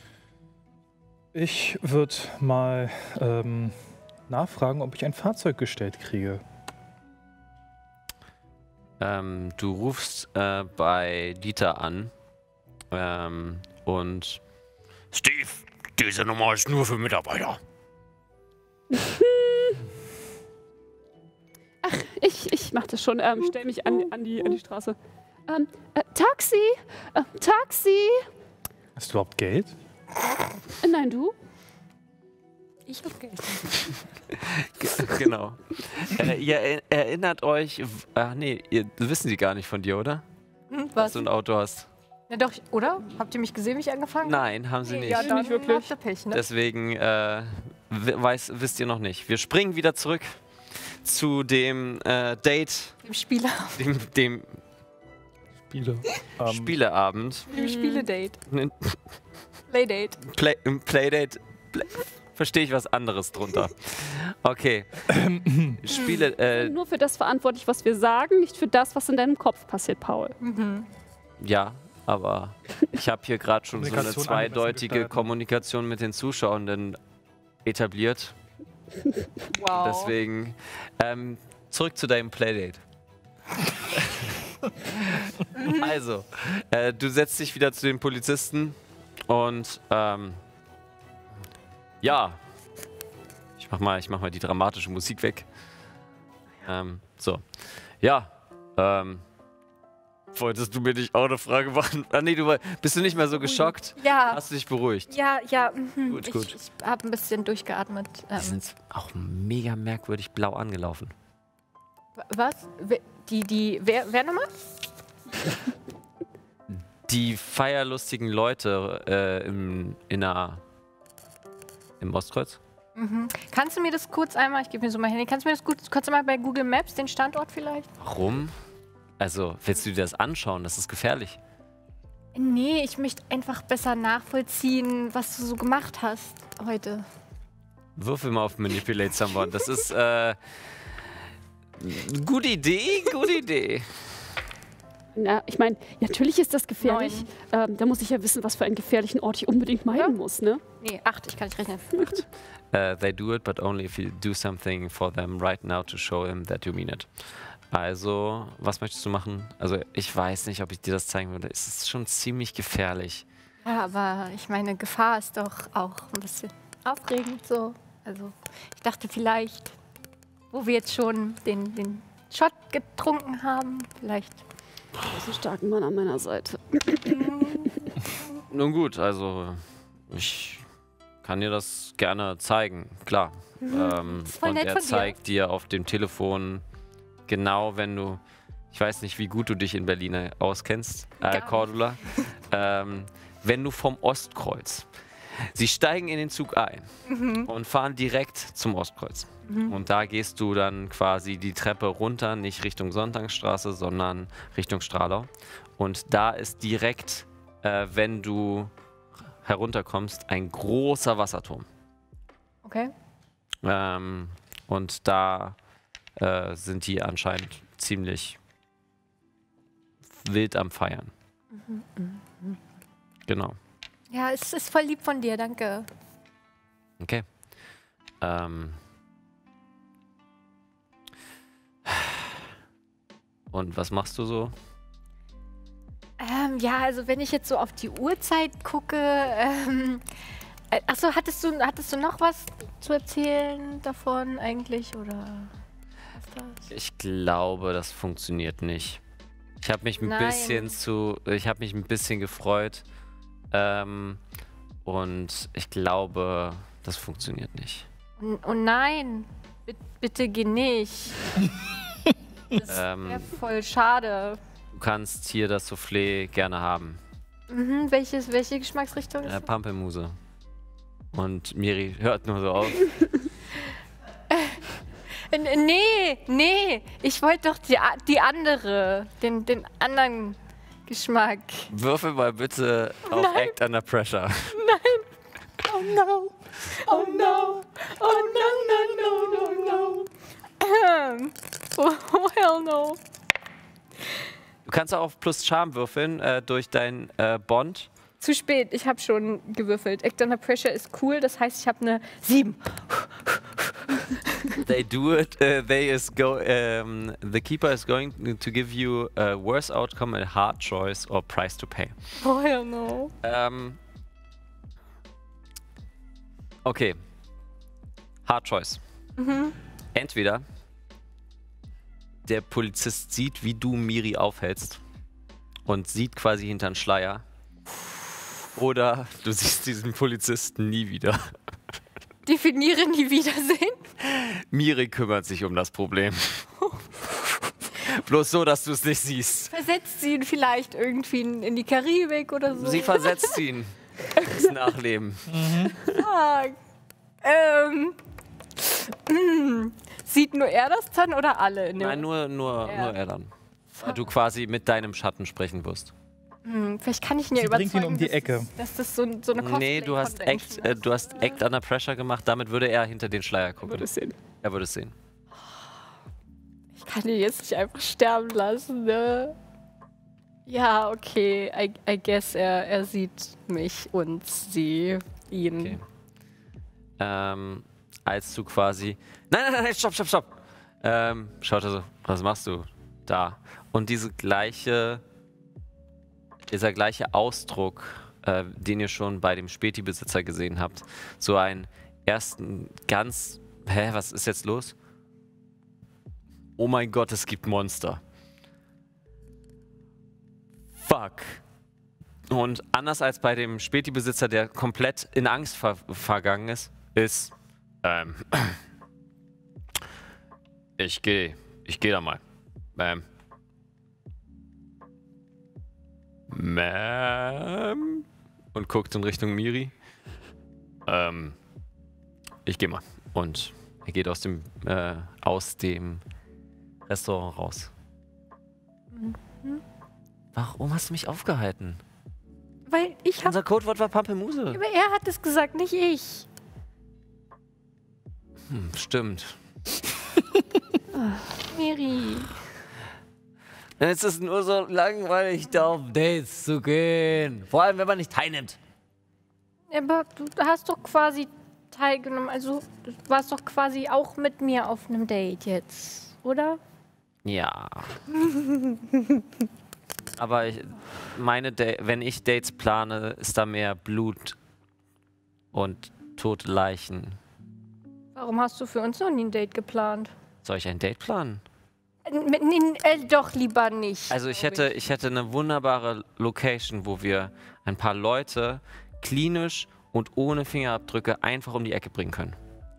Ich würde mal ähm, nachfragen, ob ich ein Fahrzeug gestellt kriege. Ähm, du rufst äh, bei Dieter an ähm, und Steve, diese Nummer ist nur für Mitarbeiter. Ach, ich, ich mach das schon. Ähm, stell mich an, an, die, an die Straße. Ähm, äh, Taxi! Äh, Taxi! Hast du überhaupt Geld? Äh, nein, du? Ich hab Geld. Genau. äh, ihr er erinnert euch, ach nee, ihr, das wissen sie gar nicht von dir, oder? Hm, Dass was? du ein Auto hast. Ja doch, oder? Habt ihr mich gesehen, wie ich angefangen habe? Nein, haben sie nicht. Ja, dann Nicht wirklich. habt ihr Pech, ne? Deswegen äh, weiß, wisst ihr noch nicht. Wir springen wieder zurück zu dem äh, Date, Dem Spieler. dem, dem Spiele. Ähm, Spieleabend. Dem Spieledate. Playdate. Play, im Playdate. Play, verstehe ich was anderes drunter. Okay. Spiele. Äh, Nur für das verantwortlich, was wir sagen, nicht für das, was in deinem Kopf passiert, Paul. ja, aber ich habe hier gerade schon so eine Kommunikation zweideutige angemessen gestalten. Kommunikation mit den Zuschauenden etabliert. Wow. Deswegen ähm, zurück zu deinem Playdate. Also, äh, du setzt dich wieder zu den Polizisten und ähm, ja, ich mach mal, ich mach mal die dramatische Musik weg. Ähm, so, ja, ähm, wolltest du mir nicht auch eine Frage machen? Ah, nee, du war- bist du nicht mehr so geschockt? Ja. Hast du dich beruhigt? Ja, ja. Mhm. Gut, ich, gut. Ich habe ein bisschen durchgeatmet. Die Ähm, sind auch mega merkwürdig blau angelaufen. was? Wer- Die, die, wer, wer nochmal? Die feierlustigen Leute äh, im, in der, im Ostkreuz? Kannst du mir das kurz einmal, ich gebe mir so mein Handy, kannst du mir das kurz, kannst du mal bei Google Maps den Standort vielleicht? Warum? Also, willst du dir das anschauen? Das ist gefährlich. Nee, ich möchte einfach besser nachvollziehen, was du so gemacht hast heute. Würfel mal auf Manipulate Someone. Das ist, äh, gute Idee, gute Idee. Na, ich meine, natürlich ist das gefährlich. Ähm, da muss ich ja wissen, was für einen gefährlichen Ort ich unbedingt meiden muss, ne? Nee, acht, ich kann nicht rechnen. Uh, they do it, but only if you do something for them right now to show them that you mean it. Also, was möchtest du machen? Also, ich weiß nicht, ob ich dir das zeigen würde. Es ist schon ziemlich gefährlich. Ja, aber ich meine, Gefahr ist doch auch ein bisschen aufregend so. Also, ich dachte vielleicht, wo wir jetzt schon den, den Shot getrunken haben, vielleicht. So einen starken Mann an meiner Seite. Nun gut, also, ich kann dir das gerne zeigen, klar. Ähm, ist voll und nett er von dir. zeigt dir auf dem Telefon genau, wenn du, ich weiß nicht, wie gut du dich in Berlin auskennst, äh, Gar nicht. Cordula, ähm, wenn du vom Ostkreuz, sie steigen in den Zug ein Mhm. und fahren direkt zum Ostkreuz. Und da gehst du dann quasi die Treppe runter, nicht Richtung Sonntagsstraße, sondern Richtung Stralau. Und da ist direkt, äh, wenn du herunterkommst, ein großer Wasserturm. Okay. Ähm, und da äh, sind die anscheinend ziemlich wild am Feiern. Genau. Ja, es ist voll lieb von dir, danke. Okay. Ähm. Und was machst du so? Ähm, ja, also wenn ich jetzt so auf die Uhrzeit gucke, ähm, äh, achso, hattest du, hattest du noch was zu erzählen davon eigentlich, oder was das? Ich glaube, das funktioniert nicht. Ich habe mich ein Nein. bisschen zu, ich habe mich ein bisschen gefreut, ähm, Und ich glaube, das funktioniert nicht. Oh, oh nein, B bitte geh nicht. Das Ähm, wäre voll schade. Du kannst hier das Soufflé gerne haben. Mhm, welches, welche Geschmacksrichtung ist Äh, das? Pampelmuse. Und Miri hört nur so auf. Äh, Nee, nee, ich wollte doch die, a- die andere, den, den anderen Geschmack. Würfel mal bitte auf Act Under Pressure. Oh no, oh no, oh no, no, no, no, no. Ähm, Oh, oh hell no. Du kannst auch auf plus Charme würfeln äh, durch dein äh, Bond. Zu spät, ich habe schon gewürfelt. Act Under Pressure ist cool, das heißt, ich habe eine sieben. They do it. Uh, they is go. Um, the keeper is going to give you a worse outcome, a hard choice or price to pay. Oh hell no. Ähm. Okay. Hard choice. Entweder der Polizist sieht, wie du Miri aufhältst und sieht quasi hinter den Schleier. Oder du siehst diesen Polizisten nie wieder. Definiere nie wiedersehen. Miri kümmert sich um das Problem. Bloß so, dass du es nicht siehst. Versetzt sie ihn vielleicht irgendwie in, in die Karibik oder so. Sie versetzt ihn ins Nachleben. Fuck. Ähm. mm. Sieht nur er das dann oder alle? In dem Nein, nur, nur, Ja. nur er dann. Weil du quasi mit deinem Schatten sprechen wirst. Hm, vielleicht kann ich ihn ja Sie bringt überzeugen, ihn um die dass Ecke. Das, dass das so, so eine Nee, du hast, Cosplay-Convention Act, äh, ist. du hast Act Under Pressure gemacht, damit würde er hinter den Schleier gucken. Würde es sehen. Er würde es sehen. Ich kann ihn jetzt nicht einfach sterben lassen, ne? Ja, okay. I, I guess er, er sieht mich und sie ihn. Okay. Ähm, als du quasi... Nein, nein, nein, stopp, stopp, stopp. Ähm, schaut er so, was machst du da? Und diese gleiche... Dieser gleiche Ausdruck, äh, den ihr schon bei dem Späti-Besitzer gesehen habt. So einen ersten ganz... Hä, was ist jetzt los? Oh mein Gott, es gibt Monster. Fuck. Und anders als bei dem Späti-Besitzer, der komplett in Angst ver vergangen ist, ist... Ähm, ich gehe. Ich gehe da mal. Ähm, Ma'am? Und guckt in Richtung Miri. Ähm, ich gehe mal. Und er geht aus dem, äh, aus dem Restaurant raus. Warum hast du mich aufgehalten? Weil ich hab. Unser Codewort war Pampelmuse. Aber er hat es gesagt, nicht ich. Hm, stimmt. Miri. Es ist nur so langweilig, da auf Dates zu gehen. Vor allem, wenn man nicht teilnimmt. Aber du hast doch quasi teilgenommen. Also, du warst doch quasi auch mit mir auf einem Date jetzt, oder? Ja. Aber ich, meine Da- wenn ich Dates plane, ist da mehr Blut und tote Leichen. Warum hast du für uns noch nie ein Date geplant? Soll ich ein Date planen? Äh, mit- nee, äh, doch lieber nicht. Also ich glaub hätte, ich hätte eine wunderbare Location, wo wir ein paar Leute klinisch und ohne Fingerabdrücke einfach um die Ecke bringen können.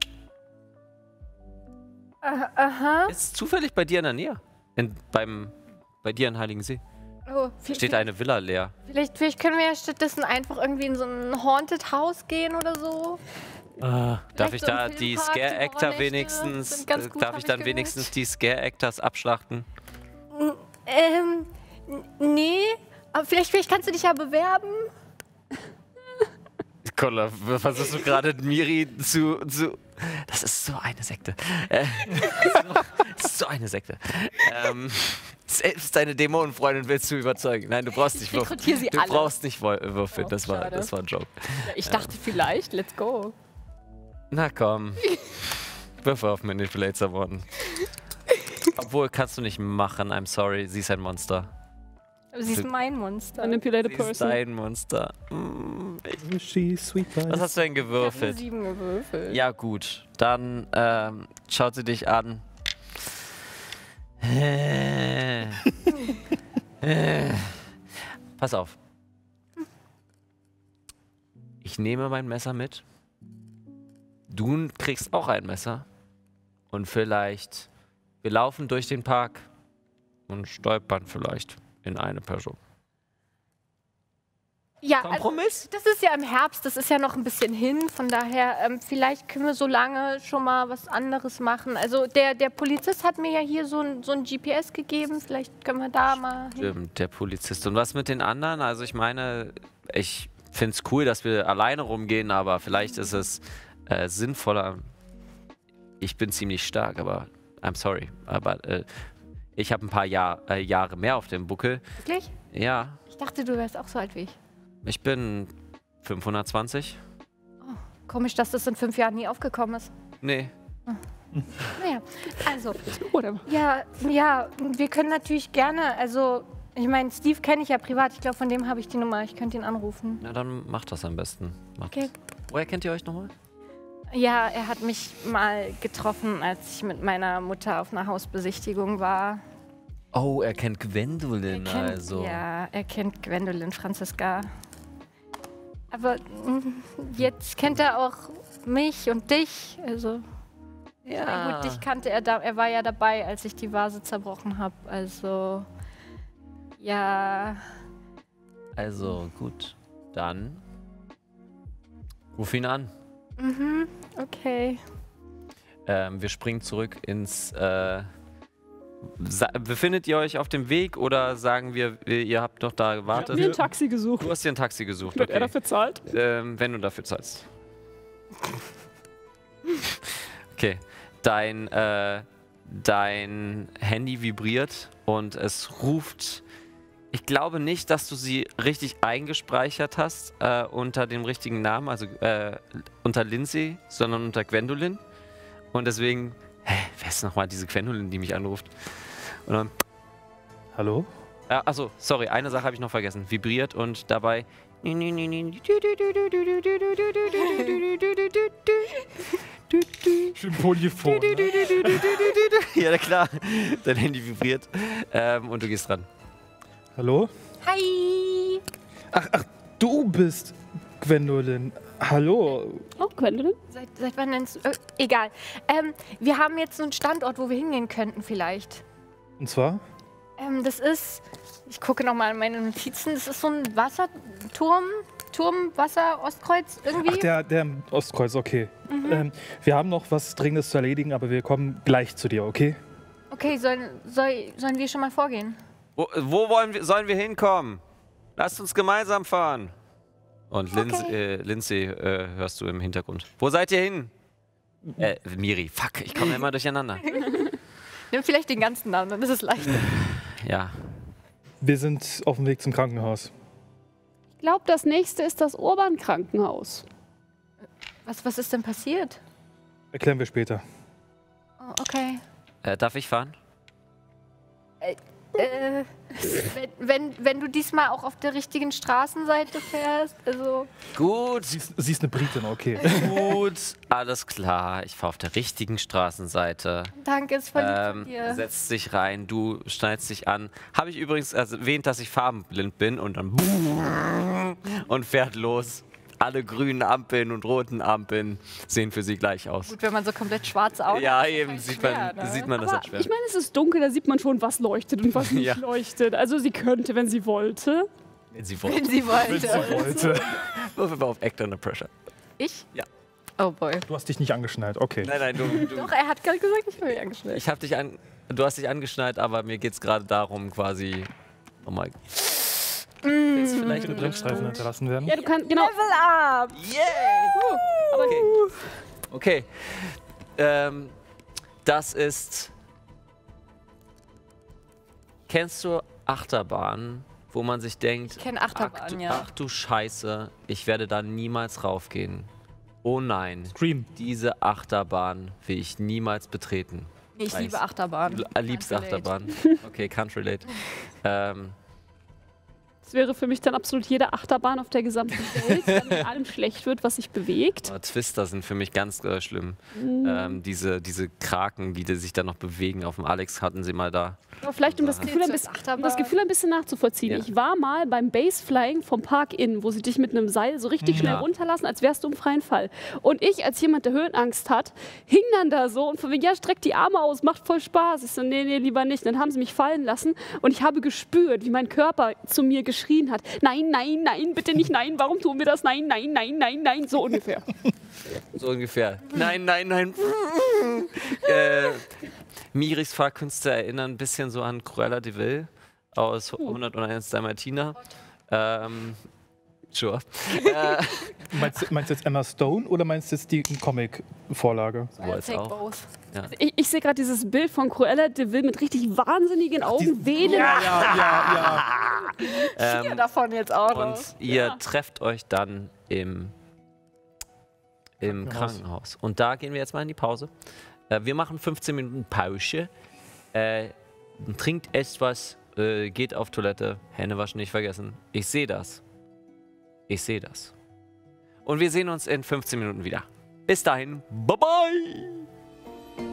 Ah, aha. Ist zufällig bei dir in der Nähe. In, beim, bei dir in Heiligensee. Oh, vi- Steht eine Villa leer. vielleicht, vielleicht können wir ja stattdessen einfach irgendwie in so ein Haunted House gehen oder so. Darf Vielleicht ich so ein da die Filmpark, Scare die Actor Horrornächte wenigstens, sind ganz äh, gut, darf hab ich ich dann gehört. wenigstens die Scare Actors abschlachten? Ähm, n- nee. Aber vielleicht, vielleicht kannst du dich ja bewerben. Kolla, versuchst du gerade Miri zu, zu... Das ist so eine Sekte. Äh, das ist so eine Sekte. Ähm, selbst deine Dämonenfreundin willst du überzeugen. Nein, du brauchst nicht würfeln. rekrutiere sie Du alle. brauchst nicht woll- würfeln. Oh, Das war, schade. das war ein Joke. Ich dachte vielleicht, let's go. Na komm. Würfel auf Manipulate Someone. Obwohl, kannst du nicht machen. I'm sorry. Sie ist ein Monster. Aber sie ist mein Monster. Manipulate a Sie ist person. dein Monster. Mm, ich, She's sweet was pie. hast du denn Ich habe eine gewürfelt? sieben gewürfelt. Ja, gut. Dann ähm, schaut sie dich an. Äh. Äh. Pass auf. Ich ich nehme mein Messer mit. Du kriegst auch ein Messer. Und vielleicht, wir laufen durch den Park und stolpern vielleicht in eine Person. Ja, Kompromiss? Also, das ist ja im Herbst, das ist ja noch ein bisschen hin. Von daher, ähm, vielleicht können wir so lange schon mal was anderes machen. Also der, der Polizist hat mir ja hier so ein, so ein G P S gegeben. Vielleicht können wir da mal hin. Stimmt, der Polizist. Und was mit den anderen? Also ich meine, ich finde es cool, dass wir alleine rumgehen, aber vielleicht ist es äh, sinnvoller. Ich bin ziemlich stark, aber I'm sorry. Aber äh, ich habe ein paar Jahr, äh, Jahre mehr auf dem Buckel. Wirklich? Ja, Ich dachte, du wärst auch so alt wie ich. ich bin fünfhundertzwanzig. Komisch, dass das in fünf Jahren nie aufgekommen ist. Nee. Naja, also, Oder? ja, ja, wir können natürlich gerne, also, ich meine, Steve kenne ich ja privat. Ich glaube, von dem habe ich die Nummer. Ich könnte ihn anrufen. Na, dann macht das am besten. Macht Okay. das. Woher kennt ihr euch nochmal? Ja, er hat mich mal getroffen, als ich mit meiner Mutter auf einer Hausbesichtigung war. Oh, er kennt Gwendolyn, Er kennt, also. Ja, er kennt Gwendolyn Franziska. Aber mm, jetzt kennt er auch mich und dich. Also, Ja. na gut, dich kannte er da. Er war ja dabei, als ich die Vase zerbrochen habe. Also, ja. Also, gut. Dann ruf ihn an. Mhm, okay. Ähm, wir springen zurück ins. Äh, sa- befindet ihr euch auf dem Weg oder sagen wir, ihr habt noch da Ich gewartet? hab mir ein Taxi gesucht. Du hast dir ein Taxi gesucht, Wird er okay. dafür zahlt? Ähm, wenn du dafür zahlst. Okay. Dein, äh, dein Handy vibriert und es ruft. Ich glaube nicht, dass du sie richtig eingespeichert hast äh, unter dem richtigen Namen, also äh, unter Lindsay, sondern unter Gwendolyn. Und deswegen, hä, wer ist nochmal diese Gwendolyn, die mich anruft? Und dann, Hallo? äh, achso, sorry, eine Sache habe ich noch vergessen. Vibriert und dabei. Schön polyphon. Ne? Ja, na klar. Dein Handy vibriert ähm, und du gehst dran. Hallo? Hi! Ach, ach, du bist Gwendolyn. Hallo. Oh, Gwendolyn? Seit, seit wann nennst du. Äh, egal. Ähm, wir haben jetzt so einen Standort, wo wir hingehen könnten, vielleicht. Und zwar? Ähm, das ist. Ich gucke nochmal in meine Notizen. Das ist so ein Wasserturm. Turm, Wasser, Ostkreuz irgendwie. Ach, der, der im Ostkreuz, okay. Ähm, wir haben noch was Dringendes zu erledigen, aber wir kommen gleich zu dir, okay? Okay, sollen, soll, sollen wir schon mal vorgehen? Wo, wo wollen wir, sollen wir hinkommen? Lasst uns gemeinsam fahren. Und Linz, Okay. äh, Lindsay äh, hörst du im Hintergrund. Wo seid ihr hin? Äh, Miri, fuck, ich komme immer durcheinander. Nimm vielleicht den ganzen Namen, dann ist es leichter. Ja. Wir sind auf dem Weg zum Krankenhaus. Ich glaube, das nächste ist das Urban-Krankenhaus. Was, was ist denn passiert? Erklären wir später. Oh, okay. Äh, darf ich fahren? Äh, wenn, wenn, wenn du diesmal auch auf der richtigen Straßenseite fährst, also. Gut, Sie ist, sie ist eine Britin, okay. gut, alles klar. Ich fahre auf der richtigen Straßenseite. Danke, ist voll lieb von Ähm, dir. setzt dich rein, du schneidest dich an. Habe ich übrigens erwähnt, dass ich farbenblind bin und dann und fährt los. Alle grünen Ampeln und roten Ampeln sehen für sie gleich aus. Gut, wenn man so komplett schwarz aussieht. Ja, eben, sieht man, schwer, ne? sieht man das Aber halt schwer. ich meine, es ist dunkel, da sieht man schon, was leuchtet und was nicht Ja. leuchtet. Also sie könnte, wenn sie wollte. Wenn sie Wenn wollen. sie wollte. Sie wollte. Würfel mal auf Act Under Pressure. Ich? Ja. Oh boy. Du hast dich nicht angeschnallt, okay. Nein, nein, du, du Doch, er hat gerade gesagt, ich will mich angeschnallt. ich hab dich an, du hast dich angeschnallt, aber mir geht es gerade darum, quasi nochmal. Jetzt vielleicht Bitte Bremsstreifen hinterlassen werden. Ja, du kannst, genau. Level up! Yeah! Okay. Okay. Ähm, das ist. Kennst du Achterbahnen, wo man sich denkt, Ich kenn Achterbahnen, ach, du- ja. ach du Scheiße, ich werde da niemals raufgehen. Oh nein, Scream. diese Achterbahn will ich niemals betreten. Nee, ich Weiß. liebe Achterbahn. Du liebst Can't relate. Achterbahn. Okay, can't relate. ähm, Das wäre für mich dann absolut jede Achterbahn auf der gesamten Welt, wenn in allem schlecht wird, was sich bewegt. Aber Twister sind für mich ganz äh, schlimm. Mhm. Ähm, diese, diese Kraken, die, die sich da noch bewegen. Auf dem Alex hatten sie mal da. Aber vielleicht, um das Gefühl ein bisschen, um das Gefühl ein bisschen nachzuvollziehen. Ja. Ich war mal beim Baseflying vom Park Inn, wo sie dich mit einem Seil so richtig schnell Ja. runterlassen, als wärst du im freien Fall. Und ich, als jemand, der Höhenangst hat, hing dann da so und von wegen, ja, streck die Arme aus, macht voll Spaß. Ich so, nee, nee, lieber nicht. Dann haben sie mich fallen lassen und ich habe gespürt, wie mein Körper zu mir geschrien hat. Nein, nein, nein, bitte nicht, nein, warum tun wir das? Nein, nein, nein, nein, nein, so ungefähr. So ungefähr. Nein, nein, nein. äh, Miris Fahrkünste erinnern ein bisschen so an Cruella de Vil aus hunderteins Dalmatiner. Ähm, sure. äh, Meinst, du- meinst du jetzt Emma Stone oder meinst du jetzt die Comic-Vorlage? so als Take auch. both. Ich, ich sehe gerade dieses Bild von Cruella de Vil mit richtig wahnsinnigen Augen, Venen. Ja, ja, ja. Ähm, Davon jetzt auch und ihr trefft euch dann im, im Krankenhaus. Krankenhaus. Und da gehen wir jetzt mal in die Pause. Äh, wir machen fünfzehn Minuten Pause. Äh, trinkt etwas, äh, geht auf Toilette, Hände waschen nicht vergessen. Ich sehe das. Ich sehe das. Und wir sehen uns in fünfzehn Minuten wieder. Bis dahin, bye bye!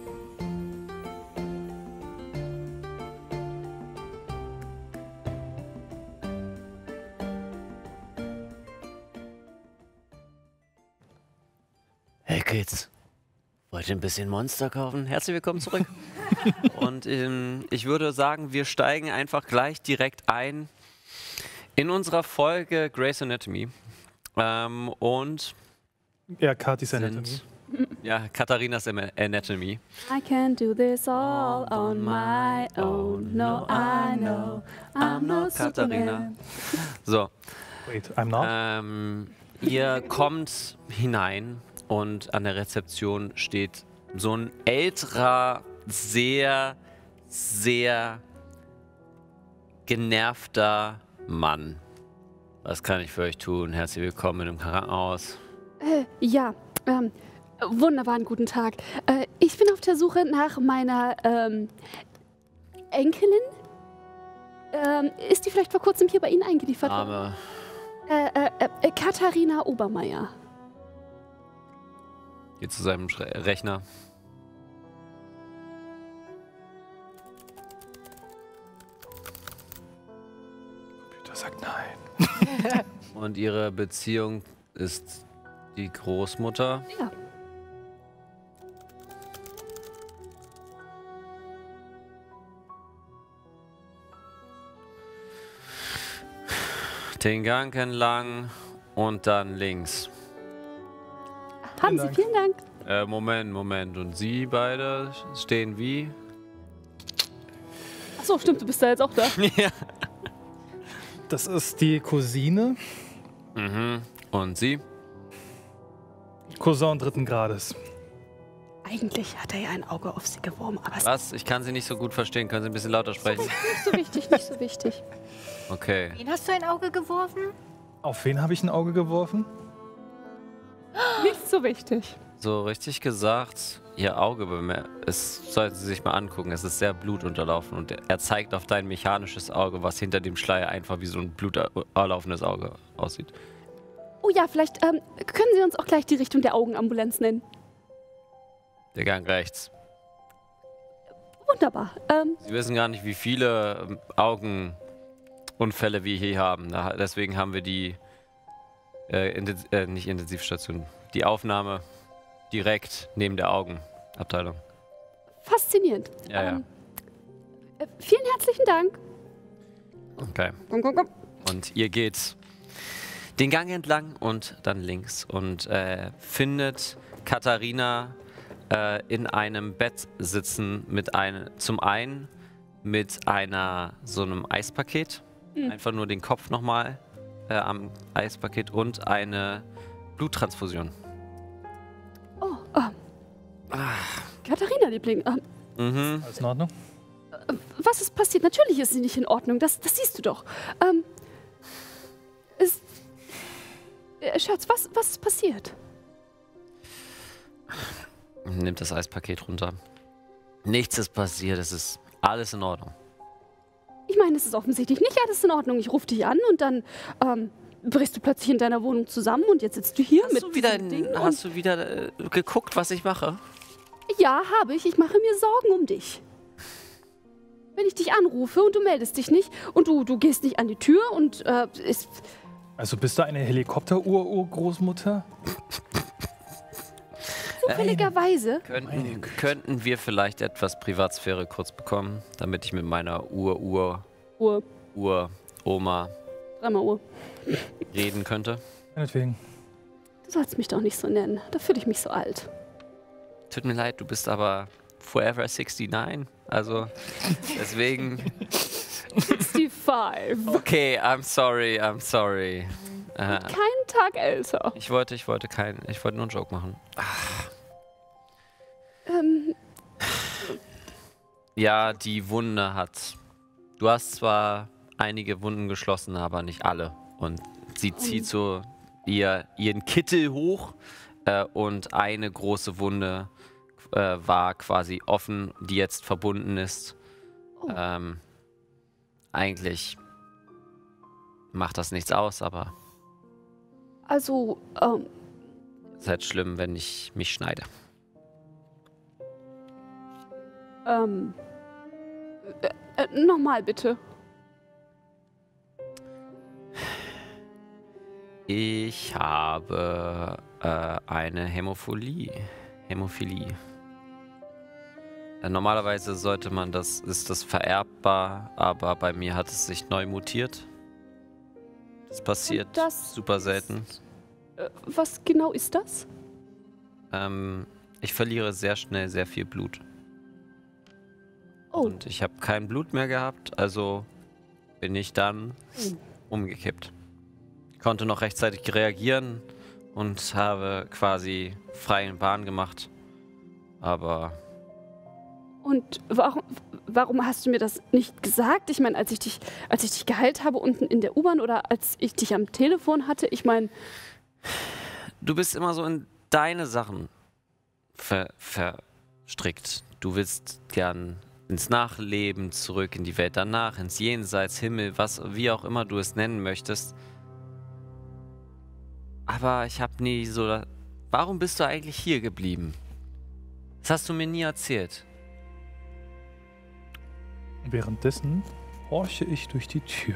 Hey Kids, wollt ihr ein bisschen Monster kaufen? Herzlich willkommen zurück. Und ähm, ich würde sagen, wir steigen einfach gleich direkt ein in unserer Folge Grey's Anatomy. Ähm, und Ja, Katis Anatomy. sind, ja, Katharinas Am- Anatomy. I can do this all on my own. No, I know I'm no Katharina. Superman. So, Wait, I'm not? ähm, ihr kommt hinein und an der Rezeption steht so ein älterer, sehr, sehr genervter Mann. Was kann ich für euch tun? Herzlich willkommen im Krankenhaus. Äh, ja, ähm, wunderbaren guten Tag. Äh, ich bin auf der Suche nach meiner ähm, Enkelin. Ähm, ist die vielleicht vor kurzem hier bei Ihnen eingeliefert worden? Arme. Äh, äh, äh, Katharina Obermeier. Geht zu seinem Schre Rechner. Computer sagt nein. Und ihre Beziehung ist die Großmutter. Ja. Den Gang entlang und dann links. Haben Sie, Dank. vielen Dank. Äh, Moment, Moment. Und Sie beide stehen wie? Achso, stimmt, du bist da jetzt auch da. Ja. Das ist die Cousine, Mhm. Und Sie? Cousin dritten Grades. Eigentlich hat er ja ein Auge auf sie geworfen, aber es ist Was? Ich kann Sie nicht so gut verstehen. Können Sie ein bisschen lauter sprechen? nicht so wichtig, nicht so wichtig. Okay. Wen hast du ein Auge geworfen? Auf wen habe ich ein Auge geworfen? Nicht so wichtig. So richtig gesagt, Ihr Auge bemerkt. Es sollten Sie sich mal angucken. Es ist sehr blutunterlaufen und er zeigt auf dein mechanisches Auge, was hinter dem Schleier einfach wie so ein blutunterlaufenes Auge aussieht. Oh ja, vielleicht ähm, können Sie uns auch gleich die Richtung der Augenambulanz nennen. Der Gang rechts. Wunderbar. Ähm, Sie wissen gar nicht, wie viele ähm, Augenunfälle wir hier haben. Da, deswegen haben wir die, äh, Intens äh, nicht Intensivstation, die Aufnahme direkt neben der Augenabteilung. faszinierend. Ja, ja. ähm, äh, vielen herzlichen Dank. Okay. Komm, komm, komm. Und ihr geht den Gang entlang und dann links und äh, findet Katharina äh, in einem Bett sitzen mit einem, zum einen mit einer so einem Eispaket, einfach nur den Kopf nochmal äh, am Eispaket und eine Bluttransfusion. Oh, ähm, Katharina, Liebling, ähm, Mhm. Alles in Ordnung? was ist passiert? Natürlich ist sie nicht in Ordnung, das, das siehst du doch. Ähm, ist, äh, Schatz, was, was ist passiert? Nimmt das Eispaket runter. Nichts ist passiert, es ist alles in Ordnung. Ich Ich meine, es ist offensichtlich nicht alles in Ordnung. Ich rufe dich an und dann ähm, brichst du plötzlich in deiner Wohnung zusammen und jetzt sitzt du hier Hast mit du wieder, diesem Ding. hast du wieder äh, geguckt, was ich mache? Ja, habe ich. Ich mache mir Sorgen um dich. Wenn ich dich anrufe und du meldest dich nicht und du, du gehst nicht an die Tür und äh, ist... Also bist du eine Helikopter-Ur-Urgroßmutter? Zufälligerweise. Könnten, könnten wir vielleicht etwas Privatsphäre kurz bekommen, damit ich mit meiner Ur-Ur... Uhr. Ur-Oma Dreimal Uhr. reden könnte? Meinetwegen. Du sollst mich doch nicht so nennen. Da fühle ich mich so alt. Tut mir leid, du bist aber forever sixty-nine. Also, deswegen... sixty-five. Okay, I'm sorry, I'm sorry. Äh, Keinen Tag älter. ich wollte, ich wollte kein, ich wollte nur einen Joke machen. Ähm, Ja, die Wunde hat... Du hast zwar einige Wunden geschlossen, aber nicht alle. Und sie zieht so ihr, ihren Kittel hoch äh, und eine große Wunde äh, war quasi offen, die jetzt verbunden ist. Oh. Ähm, eigentlich macht das nichts aus, aber also, ähm, es ist halt schlimm, wenn ich mich schneide. ähm, äh, äh, nochmal bitte. Ich habe äh, eine Hämophilie. Hämophilie. Äh, normalerweise sollte man das, ist das vererbbar, aber bei mir hat es sich neu mutiert. Das passiert Und das super selten. Äh, was genau ist das? Ähm, ich verliere sehr schnell sehr viel Blut. Oh, Und ich habe kein Blut mehr gehabt, also bin ich dann umgekippt. Konnte noch rechtzeitig reagieren und habe quasi freien Bahn gemacht. Aber und warum, warum hast du mir das nicht gesagt? Ich meine, als ich dich, als ich dich geheilt habe unten in der U-Bahn oder als ich dich am Telefon hatte, ich meine, du bist immer so in deine Sachen ver verstrickt. Du willst gern ins Nachleben zurück, in die Welt danach, ins Jenseits, Himmel, was, wie auch immer du es nennen möchtest. Aber ich habe nie so... Warum bist du eigentlich hier geblieben? Das hast du mir nie erzählt. Währenddessen horche ich durch die Tür.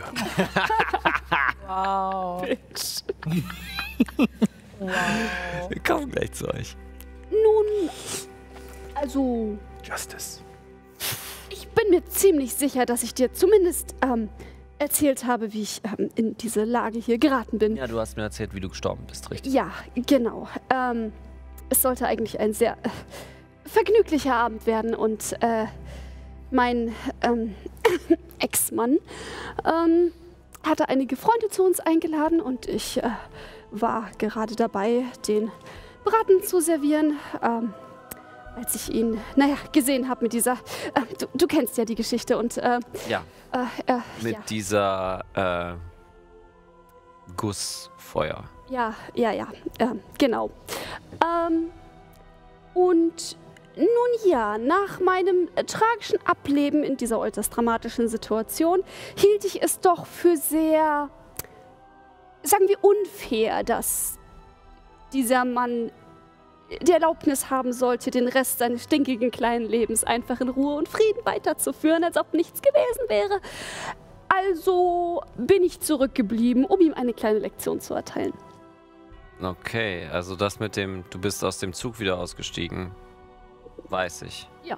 Wow. Bitch. Wow. Wir kommen gleich zu euch. Nun, also, Justice. ich bin mir ziemlich sicher, dass ich dir zumindest ähm, erzählt habe, wie ich ähm, in diese Lage hier geraten bin. Ja, du hast mir erzählt, wie du gestorben bist, richtig? Ja, genau. Ähm, es sollte eigentlich ein sehr äh, vergnüglicher Abend werden und äh, mein ähm, Ex-Mann ähm, hatte einige Freunde zu uns eingeladen und ich äh, war gerade dabei, den Braten zu servieren, ähm, als ich ihn, naja, gesehen habe mit dieser, äh, du, du kennst ja die Geschichte und äh, Ja. äh, äh, Mit ja. dieser äh, Gussfeuer. Ja, ja, ja, ähm, genau. Ähm, und nun ja, nach meinem äh, tragischen Ableben in dieser äußerst dramatischen Situation hielt ich es doch für sehr, sagen wir, unfair, dass dieser Mann die Erlaubnis haben sollte, den Rest seines stinkigen kleinen Lebens einfach in Ruhe und Frieden weiterzuführen, als ob nichts gewesen wäre. Also bin ich zurückgeblieben, um ihm eine kleine Lektion zu erteilen. Okay, also das mit dem, du bist aus dem Zug wieder ausgestiegen, weiß ich. Ja.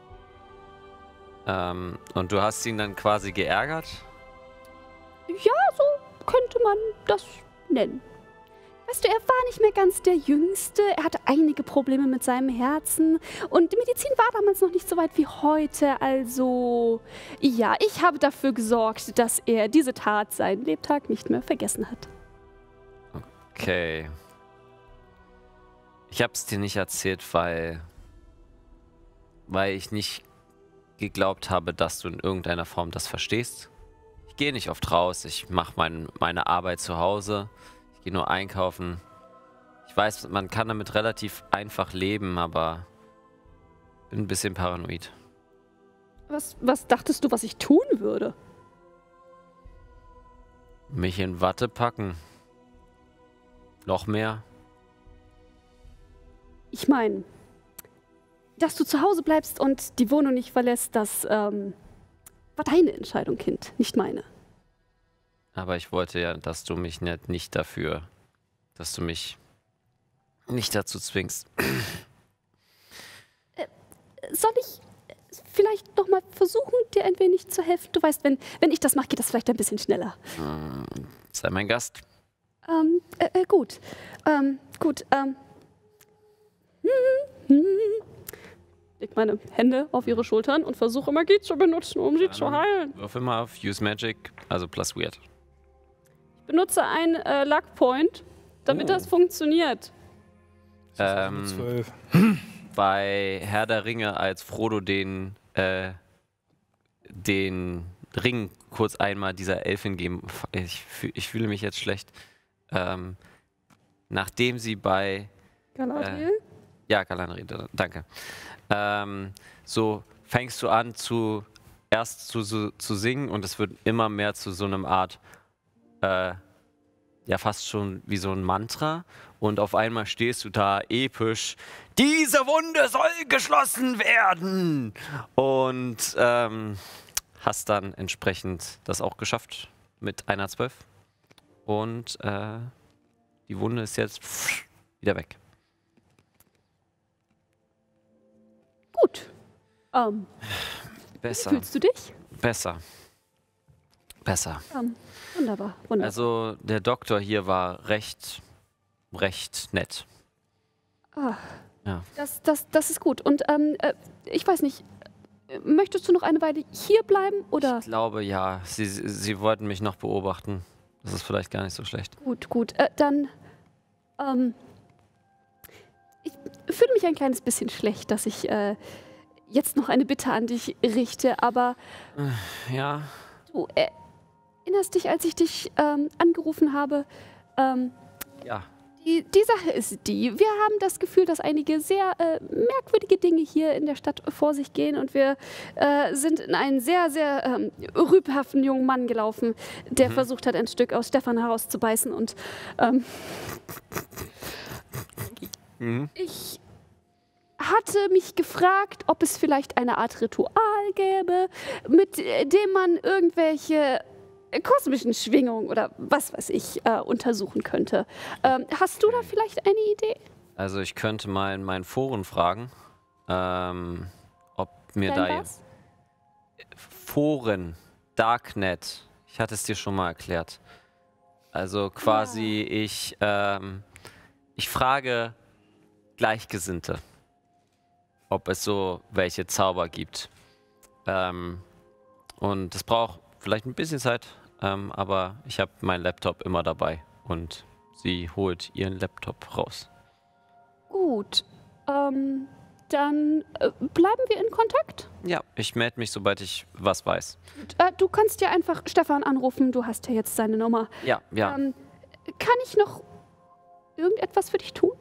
Ähm, und du hast ihn dann quasi geärgert? Ja, so könnte man das nennen. Weißt du, er war nicht mehr ganz der Jüngste. Er hatte einige Probleme mit seinem Herzen. Und die Medizin war damals noch nicht so weit wie heute. Also, ja, ich habe dafür gesorgt, dass er diese Tat seinen Lebtag nicht mehr vergessen hat. Okay. Ich hab's dir nicht erzählt, weil... weil ich nicht geglaubt habe, dass du in irgendeiner Form das verstehst. Ich gehe nicht oft raus, ich mache mein, meine Arbeit zu Hause. Ich gehe nur einkaufen. Ich weiß, man kann damit relativ einfach leben, aber bin ein bisschen paranoid. Was, was dachtest du, was ich tun würde? Mich in Watte packen. Noch mehr? Ich meine, dass du zu Hause bleibst und die Wohnung nicht verlässt, das ähm, war deine Entscheidung, Kind, nicht meine. Aber ich wollte ja, dass du mich nicht, nicht dafür, dass du mich nicht dazu zwingst. Äh, soll ich vielleicht noch mal versuchen, dir ein wenig zu helfen? Du weißt, wenn, wenn ich das mache, geht das vielleicht ein bisschen schneller. Hm, sei mein Gast. Ähm, äh, äh, gut. Ähm, gut, ähm. Leg meine Hände auf ihre Schultern und versuche Magie zu benutzen, um sie zu heilen. Würfel mal auf Use Magic, also plus Weird. Ich benutze einen äh, Luck Point, damit Oh. das funktioniert. Ähm, zwölf. bei Herr der Ringe, als Frodo den, äh, den Ring kurz einmal dieser Elfin geben, ich, fühl- ich fühle mich jetzt schlecht, ähm, nachdem sie bei, Galadriel? ja, Galadriel, da- danke, ähm, so fängst du an zu, erst zu, zu, zu singen und es wird immer mehr zu so einem Art, äh, ja fast schon wie so ein Mantra und auf einmal stehst du da episch, diese Wunde soll geschlossen werden und ähm, hast dann entsprechend das auch geschafft mit einer zwölf und äh, die Wunde ist jetzt wieder weg. Gut. Ähm, wie Besser, fühlst du dich? besser, besser. Ähm, wunderbar, wunderbar. Also der Doktor hier war recht, recht nett. Ah, Ja. das, das, das ist gut. Und ähm, äh, ich weiß nicht, äh, möchtest du noch eine Weile hier bleiben oder? Ich glaube, ja. Sie, sie wollten mich noch beobachten. Das ist vielleicht gar nicht so schlecht. Gut, gut. Äh, dann, ähm, ich fühle mich ein kleines bisschen schlecht, dass ich äh, jetzt noch eine Bitte an dich richte, aber Ja. du äh, erinnerst dich, als ich dich ähm, angerufen habe, ähm, Ja. Die, die Sache ist die, wir haben das Gefühl, dass einige sehr äh, merkwürdige Dinge hier in der Stadt vor sich gehen und wir äh, sind in einen sehr, sehr ähm, rüpelhaften jungen Mann gelaufen, der Mhm. versucht hat, ein Stück aus Stefan herauszubeißen und ähm, Mhm. ich hatte mich gefragt, ob es vielleicht eine Art Ritual gäbe, mit äh, dem man irgendwelche kosmischen Schwingungen oder was weiß ich äh, untersuchen könnte. Ähm, hast du da vielleicht eine Idee? Also ich könnte mal in meinen Foren fragen, ähm, ob mir Dein da was? Foren, Darknet, ich hatte es dir schon mal erklärt. Also quasi ich, ähm, ich frage Gleichgesinnte, ob es so welche Zauber gibt. Ähm, und es braucht vielleicht ein bisschen Zeit, ähm, aber ich habe meinen Laptop immer dabei und sie holt ihren Laptop raus. Gut. Ähm, dann äh, bleiben wir in Kontakt. Ja, ich melde mich, sobald ich was weiß. Äh, du kannst ja einfach Stefan anrufen. Du hast ja jetzt seine Nummer. Ja, ja. Ähm, kann ich noch irgendetwas für dich tun?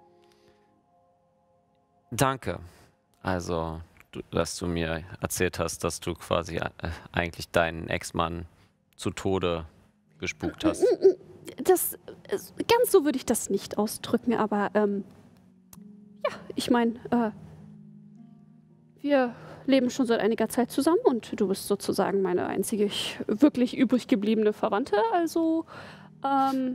Danke. Also, du, dass du mir erzählt hast, dass du quasi äh, eigentlich deinen Ex-Mann zu Tode gespukt hast. Das, äh, ganz so würde ich das nicht ausdrücken, aber ähm, ja, ich meine, äh, wir leben schon seit einiger Zeit zusammen und du bist sozusagen meine einzige wirklich übrig gebliebene Verwandte, also ähm,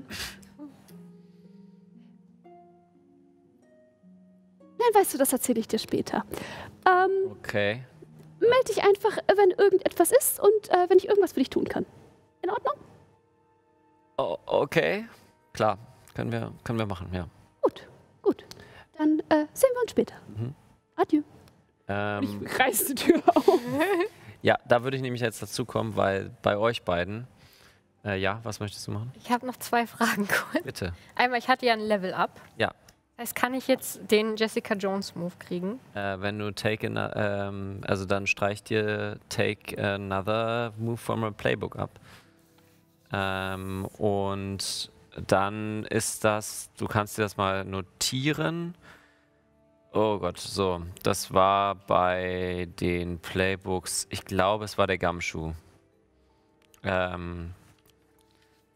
nein, weißt du, das erzähle ich dir später. Ähm, Okay. melde dich einfach, äh, wenn irgendetwas ist und äh, wenn ich irgendwas für dich tun kann. In Ordnung? O okay. Klar, können wir, können wir machen, ja. Gut, gut. Dann äh, sehen wir uns später. Mhm. Adieu. Ähm, Ich reiß die Tür auf. ja, da würde ich nämlich jetzt dazu kommen, weil bei euch beiden, äh, ja, was möchtest du machen? Ich habe noch zwei Fragen kurz. Bitte. Einmal, ich hatte ja ein Level-Up. Ja. Das heißt, kann ich jetzt den Jessica Jones-Move kriegen? Äh, wenn du take, an, ähm, also dann streich dir take another move from a playbook ab. Ähm, und dann ist das, du kannst dir das mal notieren. Oh Gott, so, das war bei den Playbooks, ich glaube, es war der Gumshoe. Ähm,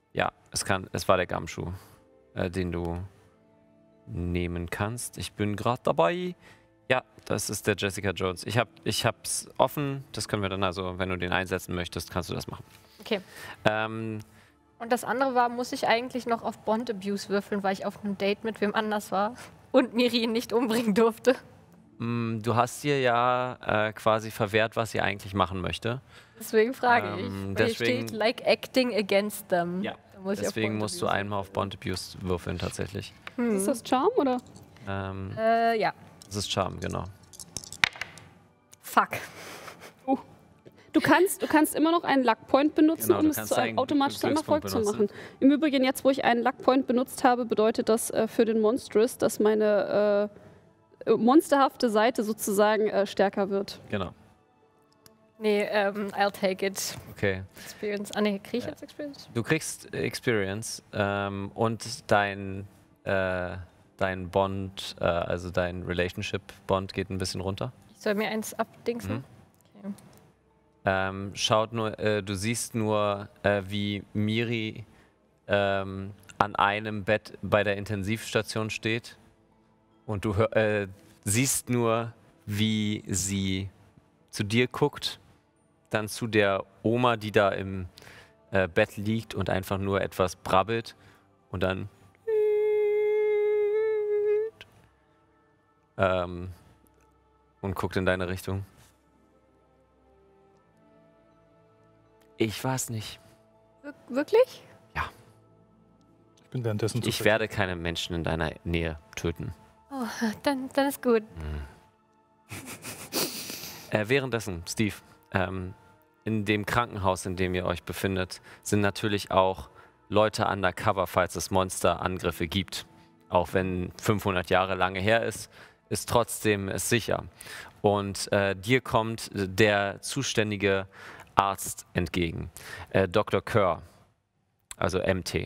es, kann, es war der Gumshoe, äh, den du nehmen kannst. Ich bin gerade dabei. Ja, das ist der Jessica Jones. Ich, hab, ich hab's offen. Das können wir dann also, wenn du den einsetzen möchtest, kannst du das machen. Okay. Ähm, Und das andere war, muss ich eigentlich noch auf Bond Abuse würfeln, weil ich auf einem Date mit wem anders war und Miri ihn nicht umbringen durfte. mh, du hast dir ja äh, quasi verwehrt, was sie eigentlich machen möchte. Deswegen frage Ähm, ich. Weil deswegen- hier steht, like acting against them. Ja. Da muss ich auf Deswegen Bond musst du Abuse einmal auf Bond Abuse würfeln, tatsächlich. Ist das Charm oder? Ähm, Äh, ja. das ist Charme, genau. Fuck. Du kannst, du kannst immer noch einen Luck Point benutzen, Genau, um du es kannst zu einem einen automatisch zu einem Glückspunkt Erfolg zu benutzen. machen. Im Übrigen, jetzt wo ich einen Luck Point benutzt habe, bedeutet das äh, für den Monstrous, dass meine äh, monsterhafte Seite sozusagen äh, stärker wird. Genau. Nee, ähm, I'll take it. Okay. Experience. Ah, nee, krieg ich jetzt Experience? Du kriegst Experience ähm, und dein, äh, dein Bond, äh, also dein Relationship-Bond geht ein bisschen runter. Ich soll mir eins abdingsen? Mhm. Okay. Ähm, schaut nur, äh, du siehst nur, äh, wie Miri ähm, an einem Bett bei der Intensivstation steht und du hör, äh, siehst nur, wie sie zu dir guckt, dann zu der Oma, die da im äh, Bett liegt und einfach nur etwas brabbelt und dann ähm, und guckt in deine Richtung. Ich weiß nicht. Wir wirklich? Ich bin währenddessen Ich werde keine Menschen in deiner Nähe töten. Oh, dann, dann ist gut. Äh, währenddessen, Steve, ähm, in dem Krankenhaus, in dem ihr euch befindet, sind natürlich auch Leute undercover, falls es Monsterangriffe gibt. Auch wenn fünfhundert Jahre lange her ist, ist trotzdem es sicher. Und äh, dir kommt der zuständige Arzt entgegen, äh, Doktor Kerr, also M T.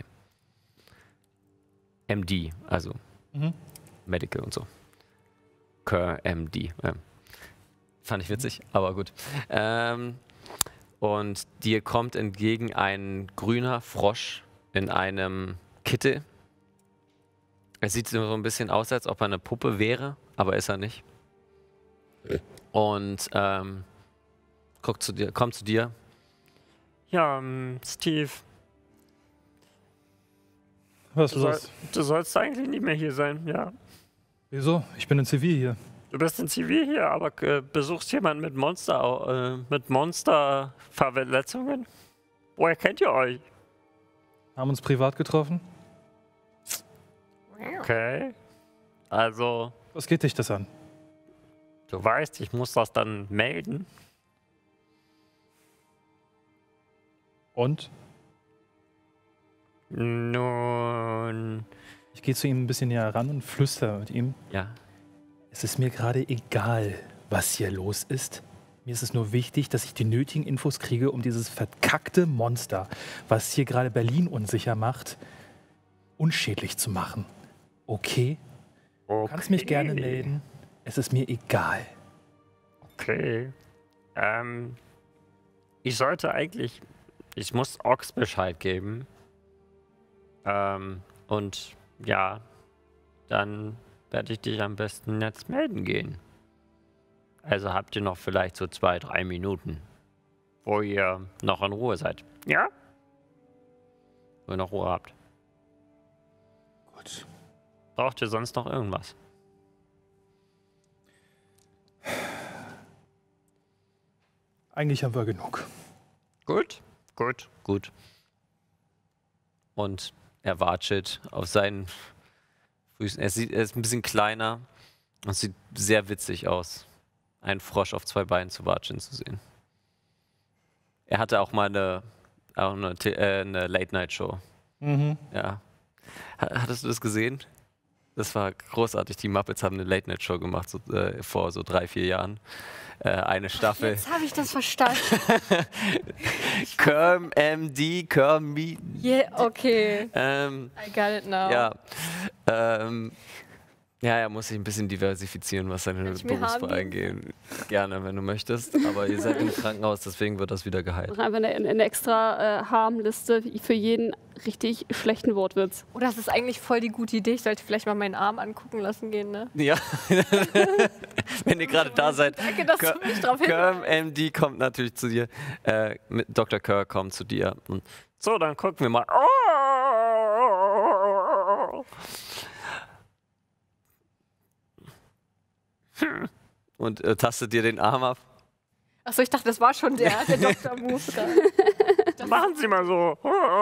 M D, also Mhm. Medical und so. Kerr, M D. Ja. Fand ich witzig, aber gut. Ähm, und dir kommt entgegen ein grüner Frosch in einem Kittel. Er sieht so ein bisschen aus, als ob er eine Puppe wäre, aber ist er nicht. Und ähm, guckt zu dir, kommt zu dir. Ja, ähm, Steve, Was ist du, soll, los? du sollst eigentlich nicht mehr hier sein, ja. Wieso? Ich bin in Zivil hier. Du bist in Zivil hier, aber äh, besuchst jemanden mit Monster, äh, mit Monsterverletzungen? Woher kennt ihr euch? Haben uns privat getroffen? Okay. Also, Was geht dich das an? du weißt, ich muss das dann melden. Und? Nun, Ich gehe zu ihm ein bisschen näher ran und flüster mit ihm. ja. Es ist mir gerade egal, was hier los ist. Mir ist es nur wichtig, dass ich die nötigen Infos kriege, um dieses verkackte Monster, was hier gerade Berlin unsicher macht, unschädlich zu machen. Okay? Du kannst mich gerne melden. Es ist mir egal. Okay. Ähm, ich sollte eigentlich, ich muss Ox Bescheid geben. Ähm, und ja, dann werde ich dich am besten jetzt melden gehen. Also habt ihr noch vielleicht so zwei, drei Minuten, wo ihr noch in Ruhe seid. Ja? Wo ihr noch Ruhe habt. Gut. Braucht ihr sonst noch irgendwas? Eigentlich haben wir genug. Gut, gut, gut. Und er watschelt auf seinen Füßen. Er, sieht, er ist ein bisschen kleiner und sieht sehr witzig aus, einen Frosch auf zwei Beinen zu watscheln zu sehen. Er hatte auch mal eine, auch eine, Te- äh, eine Late-Night-Show. Mhm. Ja. Ha- Hattest du das gesehen? Das war großartig. Die Muppets haben eine Late-Night-Show gemacht so, äh, vor so drei, vier Jahren. Äh, eine Staffel. Jetzt habe ich das verstanden. Kerm M D, Kerm Me. Yeah, okay. Ähm, I got it now. ja. Ähm, Ja, er muss sich ein bisschen diversifizieren, was seine ich mir Berufswahl haben angeht. Gerne, wenn du möchtest. Aber ihr seid im Krankenhaus, deswegen wird das wieder geheilt. Einfach eine, eine extra äh, Harmliste für jeden richtig schlechten Wortwitz. Oh, das ist eigentlich voll die gute Idee. Ich sollte vielleicht mal meinen Arm angucken lassen gehen, ne? Ja. Wenn ihr gerade da seid. Danke, dass du mich drauf Kerm M D kommt natürlich zu dir. Äh, mit Doktor Kerr kommt zu dir. Und so, dann gucken wir mal. Und äh, tastet dir den Arm ab. Achso, ich dachte, das war schon der, der Doktor Move da. Machen Sie mal so.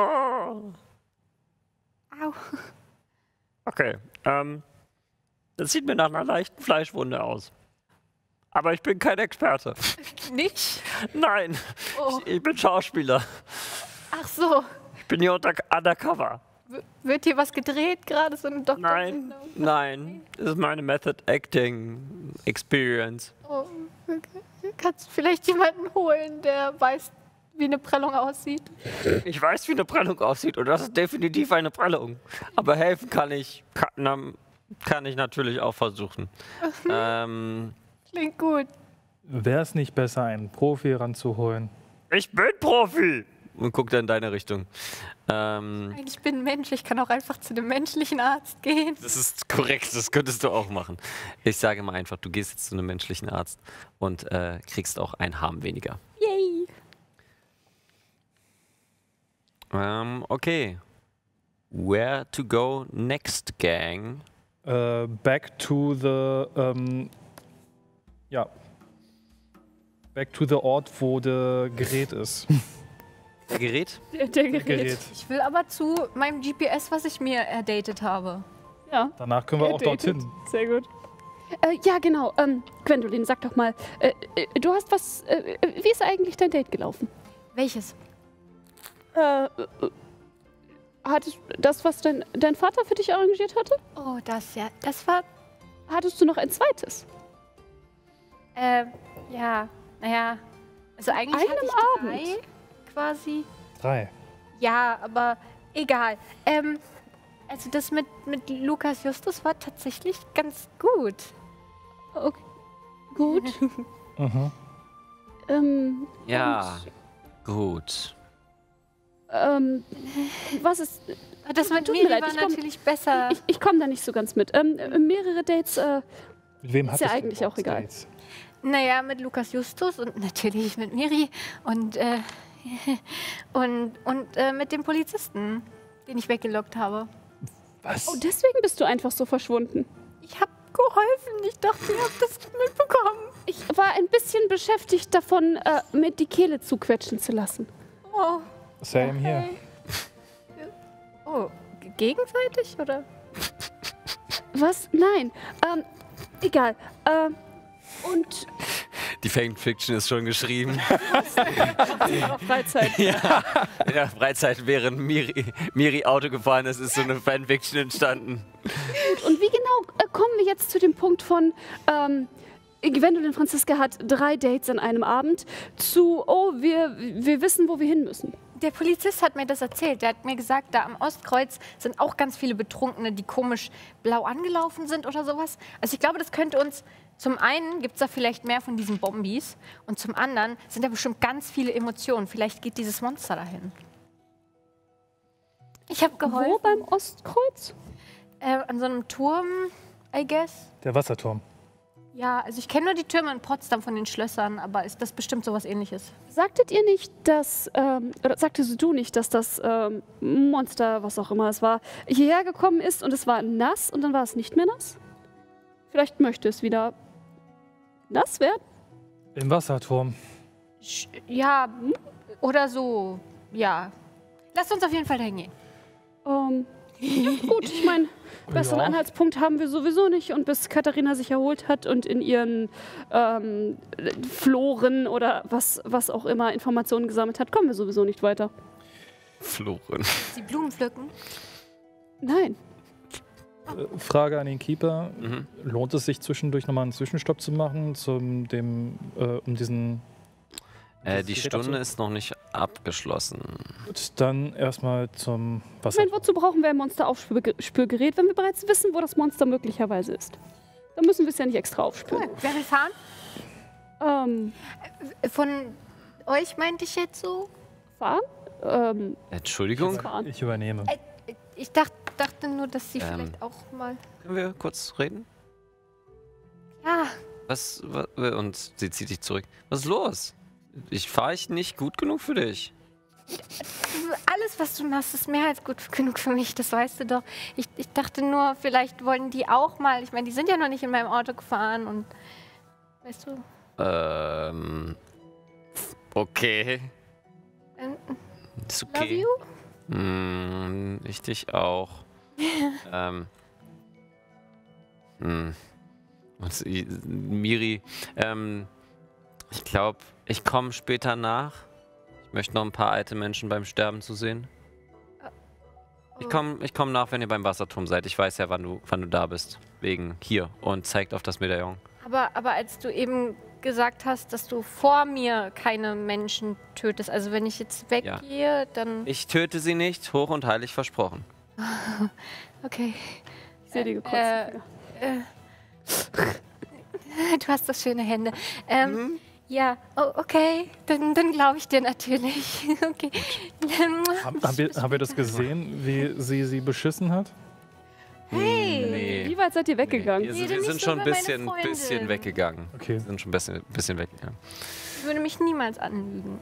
Au. Okay. Ähm, das sieht mir nach einer leichten Fleischwunde aus. Aber ich bin kein Experte. Nicht? Nein, Oh. ich, ich bin Schauspieler. Ach so. Ich bin hier unter, undercover. W wird hier was gedreht gerade? So eine Doktor? Nein, nein. Das ist meine Method Acting Experience. Oh, okay. Kannst du vielleicht jemanden holen, der weiß, wie eine Prellung aussieht? Ich weiß, wie eine Prellung aussieht und das ist definitiv eine Prellung. Aber helfen kann ich, kann, kann ich natürlich auch versuchen. ähm, Klingt gut. Wäre es nicht besser, einen Profi ranzuholen? ich bin Profi! Und guckt in deine Richtung. Ähm, Ich bin ein Mensch, ich kann auch einfach zu einem menschlichen Arzt gehen. das ist korrekt, das könntest du auch machen. Ich sage mal einfach, du gehst jetzt zu einem menschlichen Arzt und äh, kriegst auch ein Harm weniger. Yay. Ähm, okay. Where to go next, Gang? Äh, back to the, ähm, ja, back to the Ort, wo das Gerät ist. Der Gerät? Der, der Gerät. Gerät. Ich will aber zu meinem G P S, was ich mir erdatet habe. Ja. Danach können wir auch Dated. dorthin. Sehr gut. Äh, ja, genau. Ähm, Gwendolyn, sag doch mal, äh, äh, du hast was. Äh, wie ist eigentlich dein Date gelaufen? Welches? Äh, äh, hattest das, was dein, dein Vater für dich arrangiert hatte? Oh, das ja. Das war. Hattest du noch ein zweites? Äh, ja. Naja. Also eigentlich Einem hatte ich drei Abend? quasi. Drei. Ja, aber egal. Ähm, also das mit, mit Lukas Justus war tatsächlich ganz gut. Okay. Gut. Mhm. ähm, Ja, gut. ähm, was ist. Das mit Tut mir Miri leid, war ich komm- natürlich besser. Ich, ich komme da nicht so ganz mit. Ähm, äh, mehrere Dates. Äh, Mit wem Ist hattest ja du eigentlich überhaupt auch egal. Dates? Naja, mit Lukas Justus und natürlich mit Miri und, äh, und, und äh, mit dem Polizisten, den ich weggelockt habe. Was? oh, deswegen bist du einfach so verschwunden. Ich habe geholfen. Ich dachte, ihr habt das mitbekommen. Ich war ein bisschen beschäftigt davon, äh, mir die Kehle zuquetschen zu lassen. Oh, Same hier. oh g- gegenseitig oder? Was? Nein. Ähm, egal. Ähm, und Die Fanfiction ist schon geschrieben. Freizeit. Ja, in der Freizeit, während Miri, Miri Auto gefahren ist, ist so eine Fanfiction entstanden. Und wie genau äh, kommen wir jetzt zu dem Punkt von, ähm, Gwendolyn Franziska hat drei Dates an einem Abend zu, oh, wir, wir wissen, wo wir hin müssen. Der Polizist hat mir das erzählt. Der hat mir gesagt, da am Ostkreuz sind auch ganz viele Betrunkene, die komisch blau angelaufen sind oder sowas. Also ich glaube, das könnte uns... Zum einen gibt es da vielleicht mehr von diesen Bombis und zum anderen sind da bestimmt ganz viele Emotionen. Vielleicht geht dieses Monster dahin. Ich habe Wo geholfen. beim Ostkreuz? Äh, an so einem Turm, I guess. Der Wasserturm. Ja, also ich kenne nur die Türme in Potsdam von den Schlössern, aber ist das bestimmt sowas Ähnliches? Sagtet ihr nicht, dass, ähm, oder sagtest du nicht, dass das ähm, Monster, was auch immer es war, hierher gekommen ist und es war nass und dann war es nicht mehr nass? Vielleicht möchte es wieder nass werden? Im Wasserturm. Sch- Ja, oder so, ja. Lasst uns auf jeden Fall dahin gehen. Ähm, ja, gut, ich meine, besseren Ja. Anhaltspunkt haben wir sowieso nicht. Und bis Katharina sich erholt hat und in ihren ähm, Floren oder was, was auch immer Informationen gesammelt hat, kommen wir sowieso nicht weiter. Floren. Die Blumen pflücken. Nein. Äh, Frage an den Keeper. Mhm. Lohnt es sich zwischendurch nochmal einen Zwischenstopp zu machen, zum, dem, äh, um diesen... Äh, die Steht Stunde dazu? ist noch nicht abgeschlossen. Gut, dann erstmal zum Ich Wasser. meine, wozu brauchen wir ein Monsteraufspürgerät, wenn wir bereits wissen, wo das Monster möglicherweise ist? Dann müssen wir es ja nicht extra aufspüren. Cool. Wer will fahren? Ähm, Von euch meinte ich jetzt so? fahren? Ähm, Entschuldigung, fahren. Ich übernehme. Äh, Ich dacht, dachte nur, dass sie Ähm. vielleicht auch mal. können wir kurz reden? Ja, Was, wa- und sie zieht dich zurück. Was ist los? Ich fahre ich nicht gut genug für dich. alles, was du machst, ist mehr als gut genug für mich. Das weißt du doch. Ich, ich dachte nur, vielleicht wollen die auch mal. Ich meine, die sind ja noch nicht in meinem Auto gefahren und. Weißt du? Ähm. Okay. Ähm, Ist love okay. you? Hm, ich dich auch. ähm. Hm. Und sie- Miri, ähm, ich glaube, ich komme später nach. Ich möchte noch ein paar alte Menschen beim Sterben zu sehen. Ich komme ich komm nach, wenn ihr beim Wasserturm seid. Ich weiß ja, wann du, wann du da bist. Wegen hier. Und zeigt auf das Medaillon. Aber, aber als du eben gesagt hast, dass du vor mir keine Menschen tötest, also wenn ich jetzt weggehe, dann. Ich töte sie nicht, hoch und heilig versprochen. Okay. Ich sehe die gekotzt. Äh, äh, du hast so schöne Hände. Ähm, Mhm. Ja, oh, okay, dann, dann glaube ich dir natürlich. Okay. Haben, haben, wir, haben wir das gesehen, wie sie sie beschissen hat? Hey! Nee. Wie weit seid ihr weggegangen? Wir, Rede wir nicht sind so schon ein über meine bisschen, Freundin. bisschen weggegangen. Okay. Wir sind schon ein bisschen, bisschen weggegangen. Ich würde mich niemals anlügen.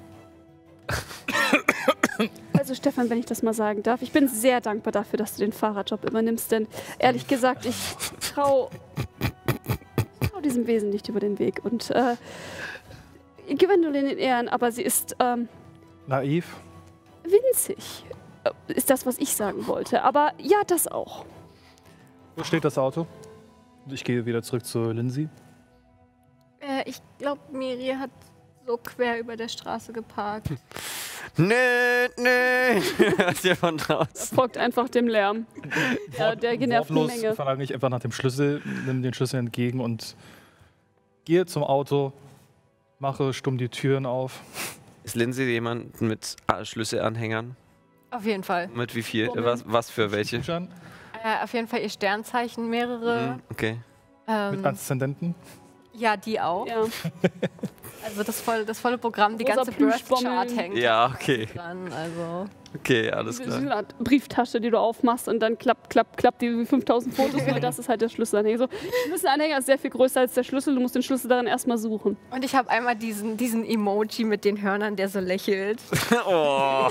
Also Stefan, wenn ich das mal sagen darf, ich bin sehr dankbar dafür, dass du den Fahrradjob übernimmst, denn ehrlich gesagt, ich traue trau diesem Wesen nicht über den Weg. Und äh, Gwendolyn in Ehren, aber sie ist ähm, Naiv? winzig, äh, ist das, was ich sagen wollte. Aber ja, das auch. Wo steht das Auto? Ich gehe wieder zurück zu Lindsay. Äh, ich glaube, Miri hat so quer über der Straße geparkt. Nö, nö. Hört ihr von draußen? Folgt einfach dem Lärm ja, der genervten Wortlos Menge. verlange ich einfach nach dem Schlüssel, nehme den Schlüssel entgegen und gehe zum Auto, mache stumm die Türen auf. Ist Lindsay jemand mit ah, Schlüsselanhängern? Auf jeden Fall. Mit wie viel? Was, was für welche? Schon Äh, auf jeden Fall ihr Sternzeichen, mehrere. Hm, okay. Ähm, mit Aszendenten. ja, die auch. Ja. Also das volle, das volle Programm, die Rosa ganze Birth Plüschbommel. Chart hängt Ja, okay. dran. Also. Okay, alles So klar. eine Art Brieftasche, die du aufmachst und dann klappt, klappt, klappt die fünftausend Fotos, weil das ist halt der Schlüsselanhänger. So, der Schlüsselanhänger ist sehr viel größer als der Schlüssel, du musst den Schlüssel daran erstmal suchen. Und ich habe einmal diesen, diesen Emoji mit den Hörnern, der so lächelt. Oh.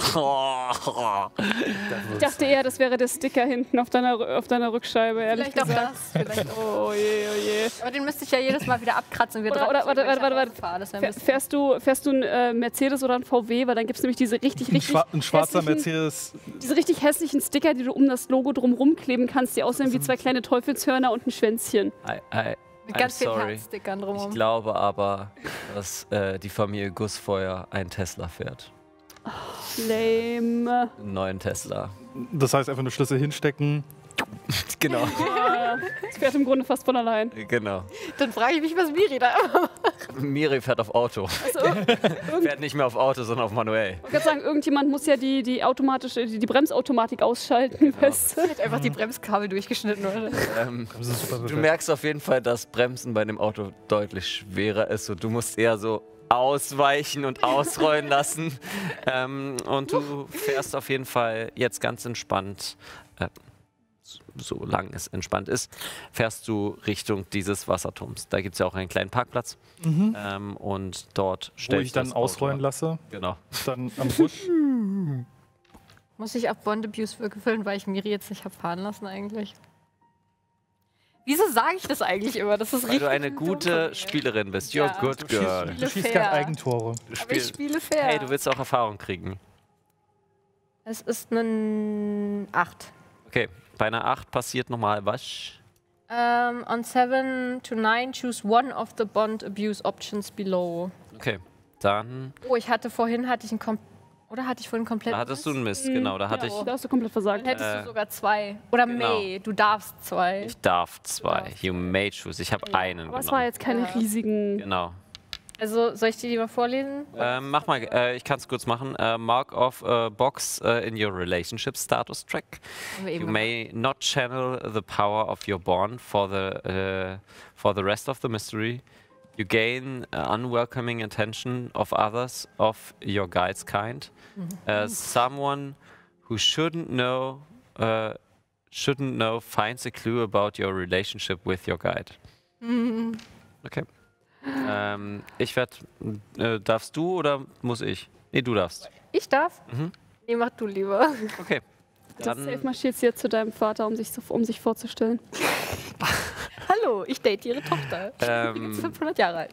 Ich dachte eher, das wäre der Sticker hinten auf deiner, auf deiner Rückscheibe, ehrlich Vielleicht auch gesagt. das. Vielleicht auch. Oh je, oh je. Aber den müsste ich ja jedes Mal wieder abkratzen. Wir Oder- drei- oder- warte, warte, warte, warte. Fahr, das wäre ein Fähr- bisschen- Fährst du, fährst du einen äh, Mercedes oder einen V W, weil dann gibt es nämlich diese richtig, Ein, richtig schwa ein schwarzer hässlichen- Mercedes. diese richtig hässlichen Sticker, die du um das Logo drumherum kleben kannst, die aussehen wie zwei kleine Teufelshörner und ein Schwänzchen. I, I, Mit I'm ganz vielen sorry. Herzstickern Ich drumherum. glaube aber, dass äh, die Familie Gussfeuer einen Tesla fährt. Lame. Einen neuen Tesla. Das heißt einfach nur Schlüssel hinstecken. Genau. Das fährt im Grunde fast von allein. Genau. Dann frage ich mich, was Miri da Miri fährt auf Auto. Also, ir- Fährt nicht mehr auf Auto, sondern auf manuell. Ich würde sagen, irgendjemand muss ja die, die automatische, die, die Bremsautomatik ausschalten. Weißt du? hat einfach die Bremskabel durchgeschnitten, oder? Ähm, Das ist super du perfekt. merkst auf jeden Fall, dass Bremsen bei dem Auto deutlich schwerer ist. Und du musst eher so ausweichen und ausrollen lassen. Ähm, und du fährst auf jeden Fall jetzt ganz entspannt, äh, solange es entspannt ist, fährst du Richtung dieses Wasserturms. Da gibt es ja auch einen kleinen Parkplatz. Ähm, und dort Wo stellst ich dann das Auto ausrollen ab. lasse, Genau. dann am Busch. Muss ich auf Bond Abuse würfeln, weil ich Miri jetzt nicht habe fahren lassen eigentlich? Wieso sage ich das eigentlich immer? Das ist Weil richtig du eine dumm von gute mir. Spielerin bist. You're Ja. a good Du girl. schießt, Spiele du schießt fair. keine Eigentore. Du Aber ich spielst- spiele fair. Hey, du willst auch Erfahrung kriegen. Es ist ein acht. Okay, bei einer acht passiert nochmal was. Um, on seven to nine, choose one of the Bond Abuse Options below. Okay, dann Oh, ich hatte vorhin, hatte ich einen Kom Oder hatte ich vorhin komplett... da hattest du einen Mist, genau. Da hatte Da hast du komplett versagt. Dann hättest Äh, du sogar zwei. Oder genau. May, du darfst zwei. ich, ich darf zwei. darfst You may choose. Ich habe einen Aber es war genommen. jetzt keine Ja. riesigen. Genau. Also soll ich die lieber vorlesen? Ähm, mach mal, äh, ich kann es kurz machen. Äh, mark off a box uh, in your relationship status track. Haben wir eben You may not channel the power of your bond for the uh, for the rest of the mystery. You gain uh, unwelcoming attention of others of your guide's kind. Uh, someone who shouldn't know uh, shouldn't know finds a clue about your relationship with your guide. Okay. Ähm, ich werde. Äh, darfst du oder muss ich? Nee, du darfst. Ich darf? Mhm. Nee, mach du lieber. Okay. Das Safe Dann, marschiert sie jetzt zu deinem Vater, um sich, so, um sich vorzustellen. Hallo, ich date ihre Tochter. Ich bin Ähm. jetzt fünfhundert Jahre alt.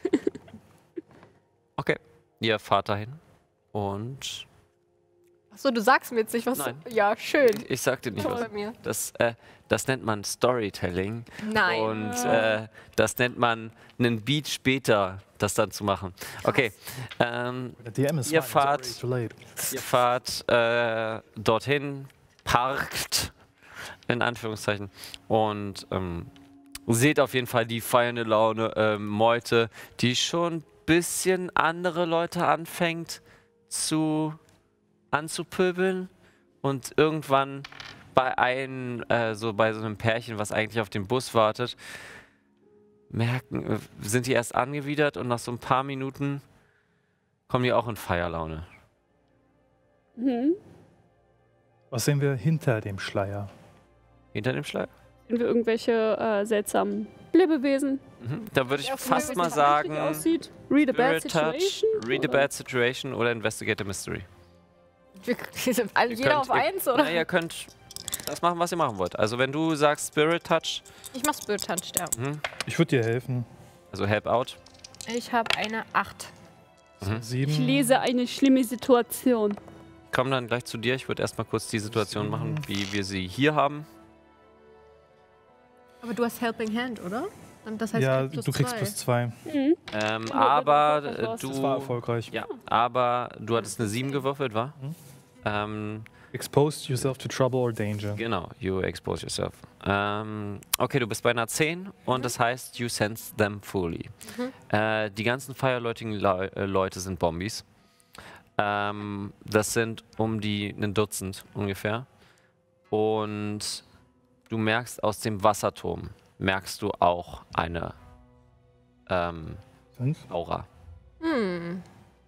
okay. Ihr fahrt dahin. Und Achso, du sagst mir jetzt nicht, was... Nein. Ja, schön. ich sag dir nicht Toll was. bei mir. Das, äh, das nennt man Storytelling. Nein. Und äh, das nennt man einen Beat später, das dann zu machen. Okay. Ähm, The D M is Ihr fine, fahrt- it's already too late. Ihr fahrt äh, dorthin, parkt, in Anführungszeichen, und ähm, seht auf jeden Fall die feiernde Laune ähm, Meute, die schon ein bisschen andere Leute anfängt zu anzupöbeln und irgendwann bei einem, äh, so bei so einem Pärchen, was eigentlich auf den Bus wartet, merken, äh, sind die erst angewidert und nach so ein paar Minuten kommen die auch in Feierlaune. Mhm. Was sehen wir hinter dem Schleier? Hinter dem Schleier? Sehen wir irgendwelche äh, seltsamen Lebewesen? Mhm. Da würde ich Auf fast dem mal Bild, wie es sagen, tatsächlich aussieht? Read a bad Spirit Touch, situation? Read a oder? Bad Situation oder Investigate a Mystery. Wir, wir sind alle, Ihr jeder könnt- auf ihr- eins, oder? Na, ihr könnt das machen, was ihr machen wollt. Also wenn du sagst Spirit Touch, Ich mach Spirit Touch, ja. mhm. Ich würde dir helfen. also Help Out. Ich habe eine acht. Mhm. Sieben. Ich lese eine schlimme Situation. Komm dann gleich zu dir. Ich würde erstmal kurz die Situation machen, wie wir sie hier haben. Aber du hast Helping Hand, oder? Und das heißt, Ja, plus du kriegst zwei. plus zwei. Mhm. Ähm, wenn aber du äh, erfolgreich du. Das war erfolgreich. Ja, aber du hattest eine sieben gewürfelt, war? Mhm. Ähm, Exposed yourself to trouble or danger. Genau, you expose yourself. Ähm, okay, du bist bei einer zehn und das heißt, you sense them fully. Äh, die ganzen feierläutigen Leu äh, Leute sind Bombies. Ähm, das sind um die ein Dutzend ungefähr. Und du merkst aus dem Wasserturm, merkst du auch eine ähm, Fünf. Aura. Hm.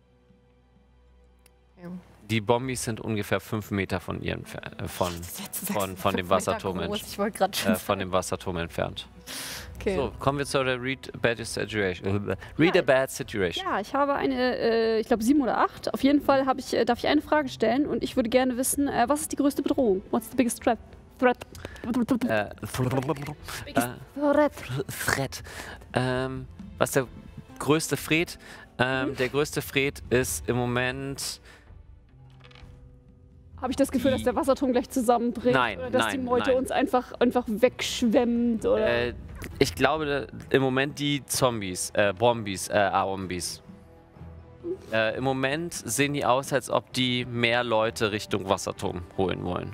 Die Bombies sind ungefähr fünf Meter von ihren äh, von, von, von dem Wasserturm ent- Ich wollte gerade schon äh, von dem Wasserturm entfernt. okay. So, kommen wir zu der Read a Bad Situation. Read a Bad Situation. Ja, ich habe eine, äh, ich glaube sieben oder acht. Auf jeden Fall habe ich, äh, darf ich eine Frage stellen und ich würde gerne wissen, äh, was ist die größte Bedrohung? What's the biggest threat? Threat. Äh, Biggest äh, threat. Threat. Ähm, was ist der größte Fred? Ähm, der größte Fred ist im Moment. Habe ich das Gefühl, dass der Wasserturm gleich zusammenbricht? Nein, oder dass die nein, Meute nein. uns einfach, einfach wegschwemmt? Oder? Äh, ich glaube im Moment die Zombies, äh, Bombies, äh, Aombies. Äh, Im Moment sehen die aus, als ob die mehr Leute Richtung Wasserturm holen wollen.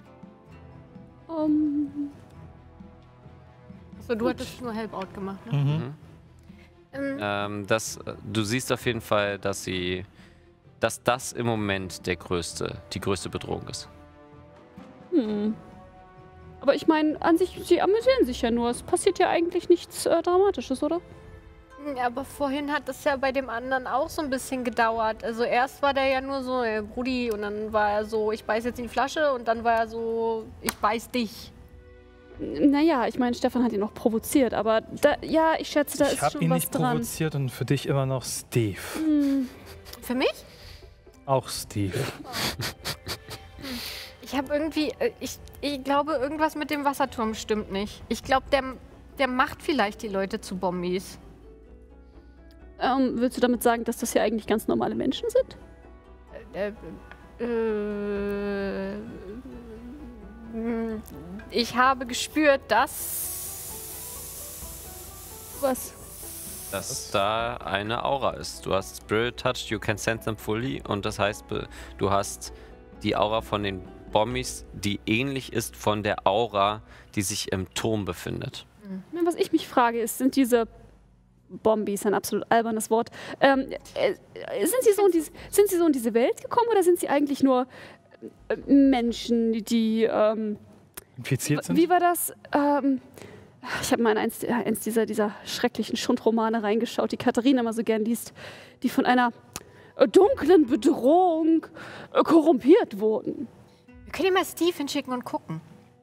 Um, So, du hattest nur Help Out gemacht, ne? Mhm. Ähm, Ähm, das, äh, du siehst auf jeden Fall, dass sie, dass das im Moment der größte, die größte Bedrohung ist. hm. Aber ich meine, an sich, sie amüsieren sich ja nur. Es passiert ja eigentlich nichts äh, Dramatisches, oder? Ja, aber vorhin hat es ja bei dem anderen auch so ein bisschen gedauert. Also erst war der ja nur so, ey, Brudi, und dann war er so, ich beiß jetzt in die Flasche, und dann war er so, ich beiß dich. Naja, ich meine, Stefan hat ihn noch provoziert, aber da, ja, ich schätze, da Ich ist habe schon ihn was nicht dran. provoziert und für dich immer noch Steve. Hm. Für mich? Auch Steve. Ich habe irgendwie, äh, ich, ich glaube, irgendwas mit dem Wasserturm stimmt nicht. Ich glaube, der, der macht vielleicht die Leute zu Bombies. Ähm, willst du damit sagen, dass das ja eigentlich ganz normale Menschen sind? Äh, äh, ich habe gespürt, dass... Was? Dass da eine Aura ist. Du hast Spirit Touch, you can sense them fully, und das heißt, be- du hast die Aura von den Bombies, die ähnlich ist von der Aura, die sich im Turm befindet. Was ich mich frage, ist, sind diese Bombi ist ein absolut albernes Wort. Ähm, äh, sind, Sie so in diese, sind Sie so in diese Welt gekommen oder sind Sie eigentlich nur äh, Menschen, die ähm, Infiziert sind? Wie war das? Ähm, ich habe mal in eins, eins dieser, dieser schrecklichen Schundromane reingeschaut, die Katharina immer so gern liest, die von einer äh, dunklen Bedrohung äh, korrumpiert wurden. Wir können ja mal Steve hinschicken und gucken.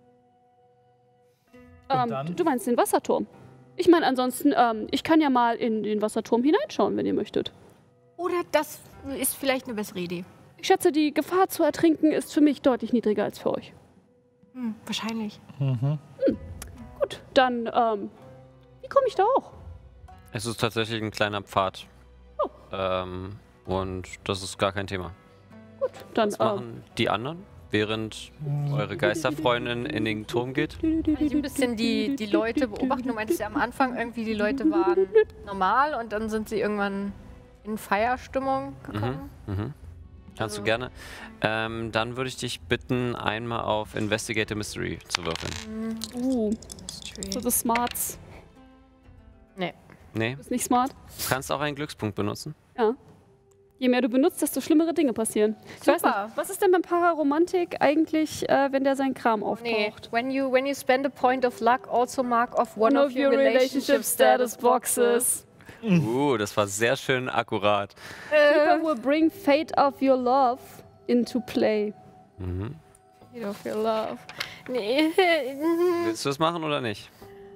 Ähm, dann? du meinst den Wasserturm? Ich meine, ansonsten, ähm, ich kann ja mal in den Wasserturm hineinschauen, wenn ihr möchtet. Oder das ist vielleicht eine bessere Idee. Ich schätze, die Gefahr zu ertrinken ist für mich deutlich niedriger als für euch. Hm, wahrscheinlich. Mhm. Gut, dann, ähm, wie komme ich da auch? Es ist tatsächlich ein kleiner Pfad. Oh. Ähm, und das ist gar kein Thema. Gut, dann, Was ähm, machen die anderen, während eure Geisterfreundin in den Turm geht? Also ein bisschen die, die Leute beobachten. Du meintest ja am Anfang irgendwie, die Leute waren normal und dann sind sie irgendwann in Feierstimmung gekommen. Mhm. Mhm. Kannst Also- du gerne. Ähm, dann würde ich dich bitten, einmal auf Investigate a Mystery zu würfeln. uh, Mystery. so das Smarts. Nee. Nee, Du bist nicht smart. du kannst auch einen Glückspunkt benutzen. Ja. Je mehr du benutzt, desto schlimmere Dinge passieren. Ich weiß Super. nicht, was ist denn beim Pararomantik eigentlich, äh, wenn der seinen Kram Nee. auftaucht? When you, when you spend a point of luck, also mark off one, of your relationship status boxes. Uh, das war sehr schön akkurat. Keeper will bring fate of your love into play. Mhm. Fate of your love. Nee. Willst du das machen oder nicht?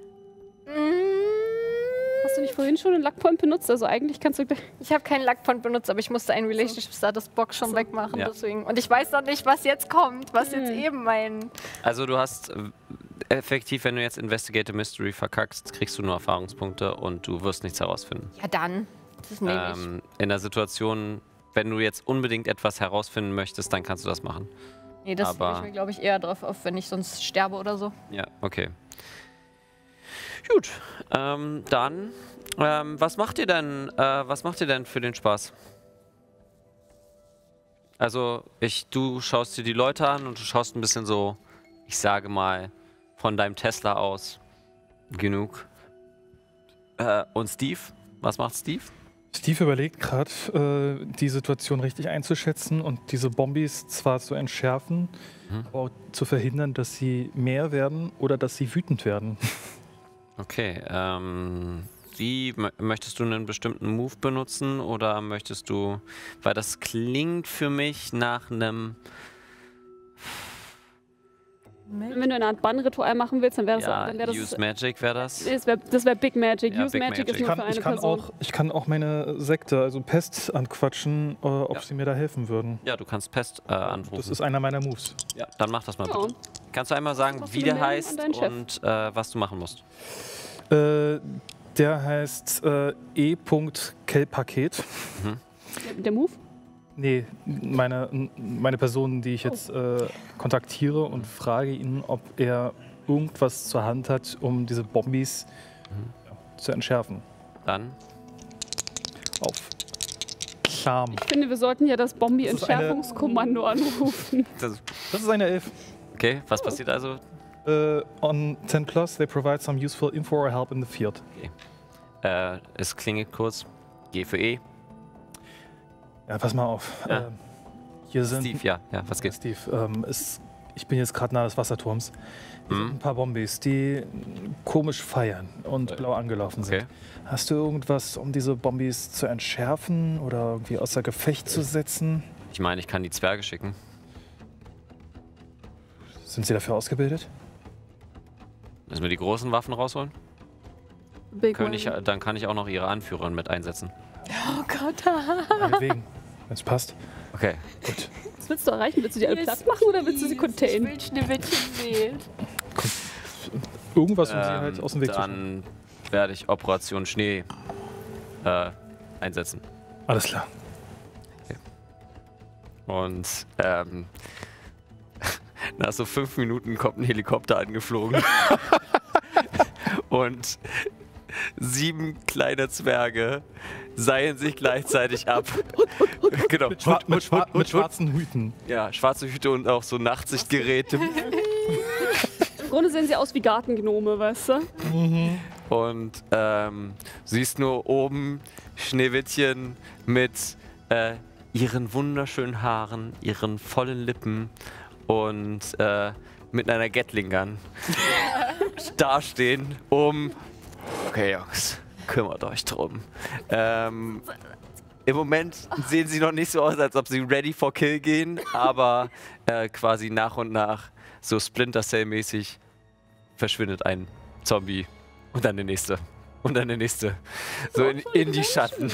Hast du nicht vorhin schon den Luckpoint benutzt? Also eigentlich kannst du gleich... Ich habe keinen Luckpoint benutzt, aber ich musste einen Relationship Status Box schon So. wegmachen. Ja. Deswegen. Und ich weiß noch nicht, was jetzt kommt, was jetzt Hm. eben mein. Also du hast äh, effektiv, wenn du jetzt Investigate a Mystery verkackst, kriegst du nur Erfahrungspunkte und du wirst nichts herausfinden. Ja, dann. Das nehme ich. Ähm, in der Situation, wenn du jetzt unbedingt etwas herausfinden möchtest, dann kannst du das machen. Nee, das aber- nehme ich mir, glaube ich, eher drauf auf, wenn ich sonst sterbe oder so. Ja, okay. Gut, ähm, dann, ähm, was macht ihr denn, äh, was macht ihr denn für den Spaß? Also, ich, du schaust dir die Leute an und du schaust ein bisschen so, ich sage mal, von deinem Tesla aus genug. Äh, und Steve? Was macht Steve? Steve überlegt gerade, äh, die Situation richtig einzuschätzen und diese Bombis zwar zu entschärfen, Mhm. aber auch zu verhindern, dass sie mehr werden oder dass sie wütend werden. Okay, ähm, wie, mö- möchtest du einen bestimmten Move benutzen oder möchtest du, weil das klingt für mich nach einem, Wenn du eine Art Bannritual machen willst, dann wäre das... ja, dann wär das Use Magic wäre das? das wäre das wär Big Magic. Ja, Use Big Magic, Magic. ist Ich nur kann, für eine ich kann, Person. auch, ich kann auch meine Sekte, also Pest, anquatschen, äh, ob Ja. sie mir da helfen würden. Ja, du kannst Pest äh, anrufen. Das ist einer meiner Moves. ja, dann mach das mal Ja. bitte. Kannst du einmal sagen, Machst du wie eine der Meldung heißt an deinen Chef? und äh, was du machen musst? Äh, der heißt äh, E.Kelpaket. Der Move? Nee, meine, meine Person, die ich jetzt äh, kontaktiere und frage ihn, ob er irgendwas zur Hand hat, um diese Bombis ja, zu entschärfen. Dann, Auf Charme. Ich finde, wir sollten ja das Das ist eine- Bombi-Entschärfungskommando anrufen. das, Das ist eine Elf. okay, was passiert also? Äh, on ten plus, they provide some useful info or help in the field. Äh, es klingelt kurz. G für E. Ja, pass mal auf. Ja. Äh, hier sind Steve, ja, ja, was geht? Steve, ähm, es, ich bin jetzt gerade nahe des Wasserturms. Hier Mhm. sind ein paar Bombis, die komisch feiern und blau angelaufen sind. Okay. Hast du irgendwas, um diese Bombis zu entschärfen oder irgendwie außer Gefecht zu setzen? Ich meine, ich kann die Zwerge schicken. Sind sie dafür ausgebildet? Müssen wir die großen Waffen rausholen? Big Können One. ich, dann kann ich auch noch ihre Anführerin mit einsetzen. Oh Gott. Meinetwegen, wenn es passt. Okay. Gut. Was willst du erreichen? Willst du die alle platt machen oder willst du sie containen? Ich will Schneewittchen wählen. Irgendwas, um sie Ähm, halt aus dem Weg zu schaffen. dann werde ich Operation Schnee äh, einsetzen. Alles klar. Und ähm, nach so fünf Minuten kommt ein Helikopter angeflogen. Und sieben kleine Zwerge seilen sich gleichzeitig ab. Genau. Mit, schwa Hut, mit, Hut, schwa Hut, mit Hut, schwarzen Hüten. Ja, schwarze Hüte und auch so Nachtsichtgeräte. Im Grunde sehen sie aus wie Gartengnome, weißt du? Und ähm, siehst nur oben Schneewittchen mit äh, ihren wunderschönen Haaren, ihren vollen Lippen und äh, mit einer Gatling-Gun dastehen, um... Okay, Jungs, kümmert euch drum. Ähm, Im Moment sehen sie noch nicht so aus, als ob sie ready for kill gehen, aber äh, quasi nach und nach, so Splinter Cell-mäßig, verschwindet ein Zombie und dann der nächste und dann der nächste. So in, in die Schatten.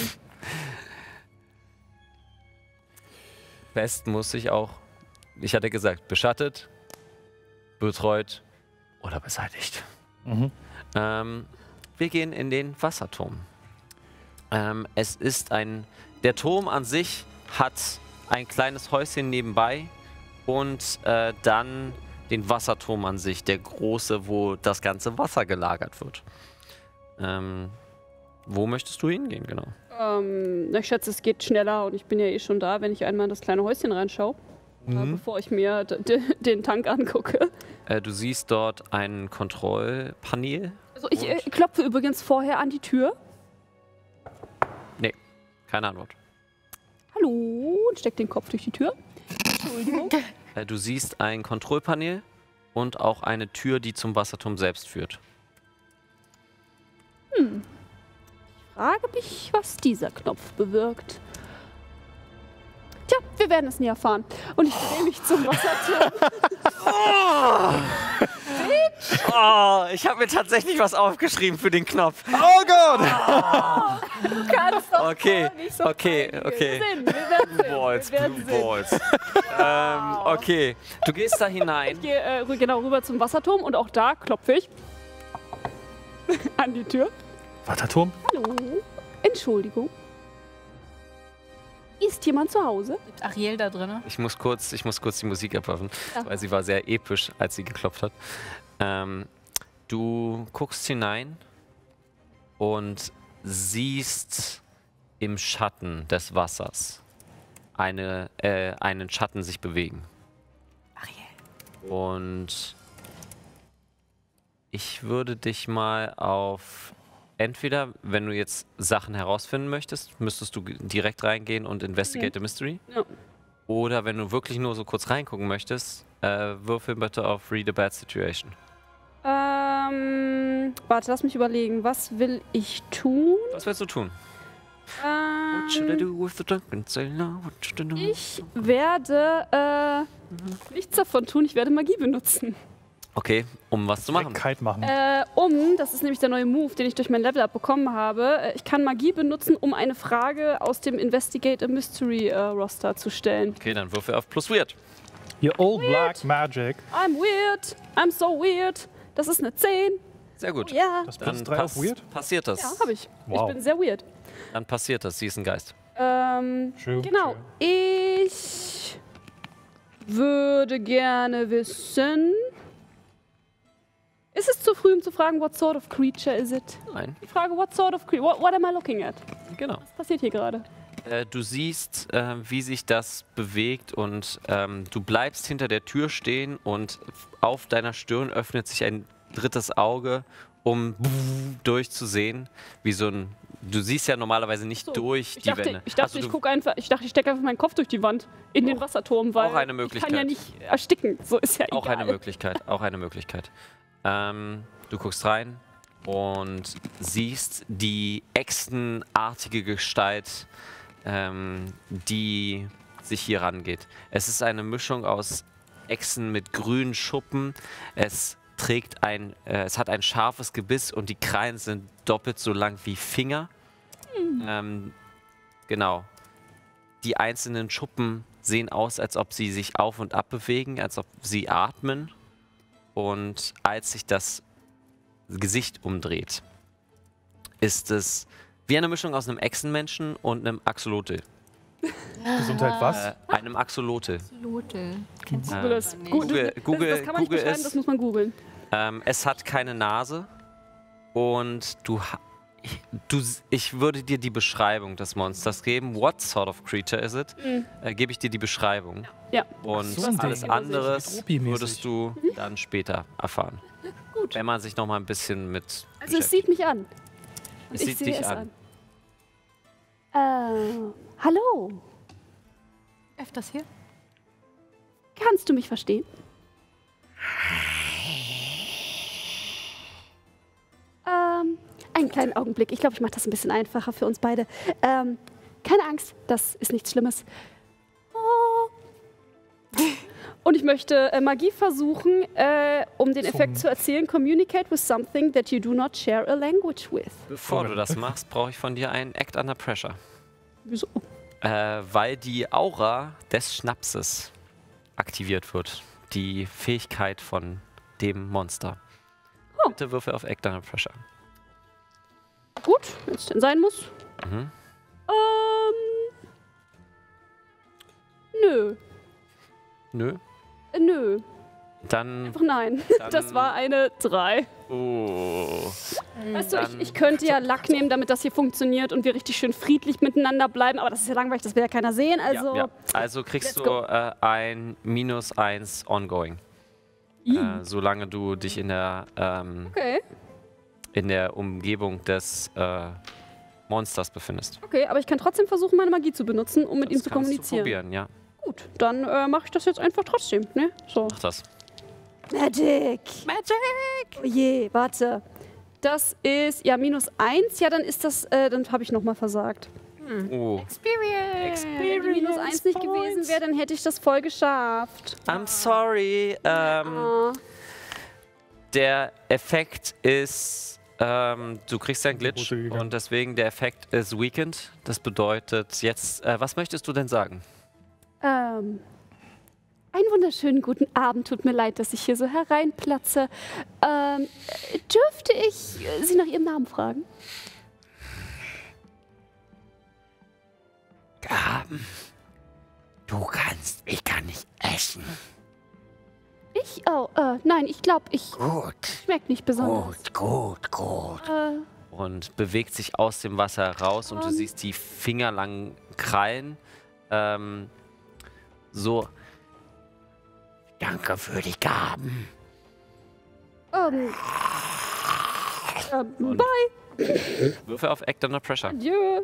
Best muss sich auch, ich hatte gesagt, beschattet, betreut oder beseitigt. Mhm. Ähm, wir gehen in den Wasserturm. Ähm, es ist ein, der Turm an sich hat ein kleines Häuschen nebenbei und äh, dann den Wasserturm an sich, der große, wo das ganze Wasser gelagert wird. Ähm, wo möchtest du hingehen, genau? Ähm, na, ich schätze, es geht schneller und ich bin ja eh schon da, wenn ich einmal in das kleine Häuschen reinschaue, äh, bevor ich mir d- d- den Tank angucke. Äh, du siehst dort ein Kontrollpanel. Also ich äh, klopfe übrigens vorher an die Tür. Nee, keine Antwort. Hallo, und steck den Kopf durch die Tür. Entschuldigung. Äh, du siehst ein Kontrollpanel und auch eine Tür, die zum Wasserturm selbst führt. Frage mich, was dieser Knopf bewirkt. Tja, wir werden es nie erfahren. Und ich drehe mich zum Wasserturm. Oh, ich habe mir tatsächlich was aufgeschrieben für den Knopf. Oh Gott! Du kannst doch Okay, nicht so okay, peinlich. okay. Sehen, wir werden sehen. Balls, wir werden Blue sehen. Balls. ähm, okay, du gehst da hinein. Ich gehe äh, rü- genau rüber zum Wasserturm und auch da klopfe ich an die Tür. Wasserturm? Hallo, Entschuldigung. Ist jemand zu Hause? Ist Ariel da drin? Ich muss kurz, ich muss kurz die Musik abwerfen, Ja. weil sie war sehr episch, als sie geklopft hat. Ähm, du guckst hinein und siehst im Schatten des Wassers eine, äh, einen Schatten sich bewegen. Ariel. Und ich würde dich mal auf... Entweder, wenn du jetzt Sachen herausfinden möchtest, müsstest du g- direkt reingehen und investigate the mystery. Ja. Oder wenn du wirklich nur so kurz reingucken möchtest, äh, würfel bitte auf Read a Bad Situation. Ähm, warte, lass mich überlegen. Was will ich tun? Was willst du tun? What should I Ähm, do with the drunken sailor? What should I do? ich werde äh, nichts davon tun. Ich werde Magie benutzen. Okay, um was zu machen. Kite machen. Äh, um, das ist nämlich der neue Move, den ich durch mein Level-Up bekommen habe. äh, Ich kann Magie benutzen, um eine Frage aus dem Investigate a Mystery äh, Roster zu stellen. Okay, dann würfel auf plus weird. Your old black magic. I'm weird. I'm so weird. Das ist eine zehn. Sehr gut. Ja, Das plus Dann drei pass auf weird? passiert das. ja, habe ich. Wow. Ich bin sehr weird. Dann passiert das. Sie ist ein Geist. Ähm, True, genau. Ich würde gerne wissen. Ist es zu früh, um zu fragen, what sort of creature is it? Nein, Die Frage, what sort of creature? What, what am I looking at? genau. Was passiert hier gerade? Äh, du siehst, äh, wie sich das bewegt und ähm, du bleibst hinter der Tür stehen und f- auf deiner Stirn öffnet sich ein drittes Auge, um durchzusehen, wie so ein... Du siehst ja normalerweise nicht So, durch Ich die dachte, Wände. ich, dachte Also ich du- gucke einfach, ich dachte, ich stecke einfach meinen Kopf durch die Wand in den Wasserturm, weil auch eine ich kann ja Möglichkeit. nicht ersticken. So ist ja Auch egal. eine Möglichkeit, auch eine Möglichkeit. Ähm, du guckst rein und siehst die echsenartige Gestalt, ähm, die sich hier rangeht. Es ist eine Mischung aus Echsen mit grünen Schuppen. Es trägt ein, äh, es hat ein scharfes Gebiss und die Krallen sind doppelt so lang wie Finger. Ähm, genau. Die einzelnen Schuppen sehen aus, als ob sie sich auf und ab bewegen, als ob sie atmen. Und als sich das Gesicht umdreht, ist es wie eine Mischung aus einem Echsenmenschen und einem Axolotl. Gesundheit was? Äh, einem Axolotl. Lotel. Google Äh, es. Gu- Google- das, Google- das kann man nicht Google beschreiben, es. das muss man googeln. Ähm, es hat keine Nase und du ha Ich, du, ich würde dir die Beschreibung des Monsters geben. What sort of creature is it? Mhm. Äh, Gebe ich dir die Beschreibung. Ja. Und so ein alles Ding. anderes Tropi-mäßig. würdest du dann später erfahren. Gut. Wenn man sich noch mal ein bisschen mit Also es sieht mich an. Und Es ich sieht sehe dich es an. an. Äh, hallo. Öfters hier? Kannst du mich verstehen? Ähm, einen kleinen Augenblick. Ich glaube, ich mache das ein bisschen einfacher für uns beide. Ähm, keine Angst, das ist nichts Schlimmes. Oh. Und ich möchte äh, Magie versuchen, äh, um den Effekt Zum- zu erzielen. Communicate with something that you do not share a language with. Bevor du das machst, brauche ich von dir einen Act Under Pressure. Wieso? Äh, weil die Aura des Schnapses aktiviert wird. Die Fähigkeit von dem Monster. Oh. Bitte würfel auf Act Under Pressure. Gut, wenn es denn sein muss. Mhm. Ähm. Nö. Nö. Äh, Nö. Dann. Einfach nein. dann Das war eine drei. Oh. Weißt du, ich, Dann- ich könnte ja Lack nehmen, damit das hier funktioniert und wir richtig schön friedlich miteinander bleiben, aber das ist ja langweilig, das will ja keiner sehen. Also, ja, ja. Also kriegst let's du go. äh, ein minus eins ongoing. Äh, solange du dich in der, ähm, okay, in der Umgebung des äh, Monsters befindest. okay, aber ich kann trotzdem versuchen, meine Magie zu benutzen, um mit ihm Das zu kannst kommunizieren. du probieren, ja. Gut, dann äh, mache ich das jetzt einfach trotzdem, ne? So. Mach das. Magic! Magic! Oh je, warte. Das ist, ja, minus eins. Ja, dann ist das, äh, dann habe ich nochmal versagt. Oh. Experience. Wenn die minus eins nicht gewesen wäre, dann hätte ich das voll geschafft. I'm sorry. Ähm, Ah. Der Effekt ist, ähm, du kriegst einen Glitch Hose gegangen. und deswegen der Effekt ist weakened. Das bedeutet jetzt, äh, was möchtest du denn sagen? Ähm, einen wunderschönen guten Abend. Tut mir leid, dass ich hier so hereinplatze. Ähm, äh, dürfte ich äh, Sie nach Ihrem Namen fragen? Gaben. Du kannst, ich kann nicht essen. Ich? Oh, äh, nein, ich glaube, ich Gut, schmeckt nicht besonders. gut, gut, gut. Äh, Und bewegt sich aus dem Wasser heraus und du Ähm. siehst die fingerlangen Krallen. Ähm, so, Danke für die Gaben. ähm, ähm, bye, Würfe auf Act Under Pressure. adieu.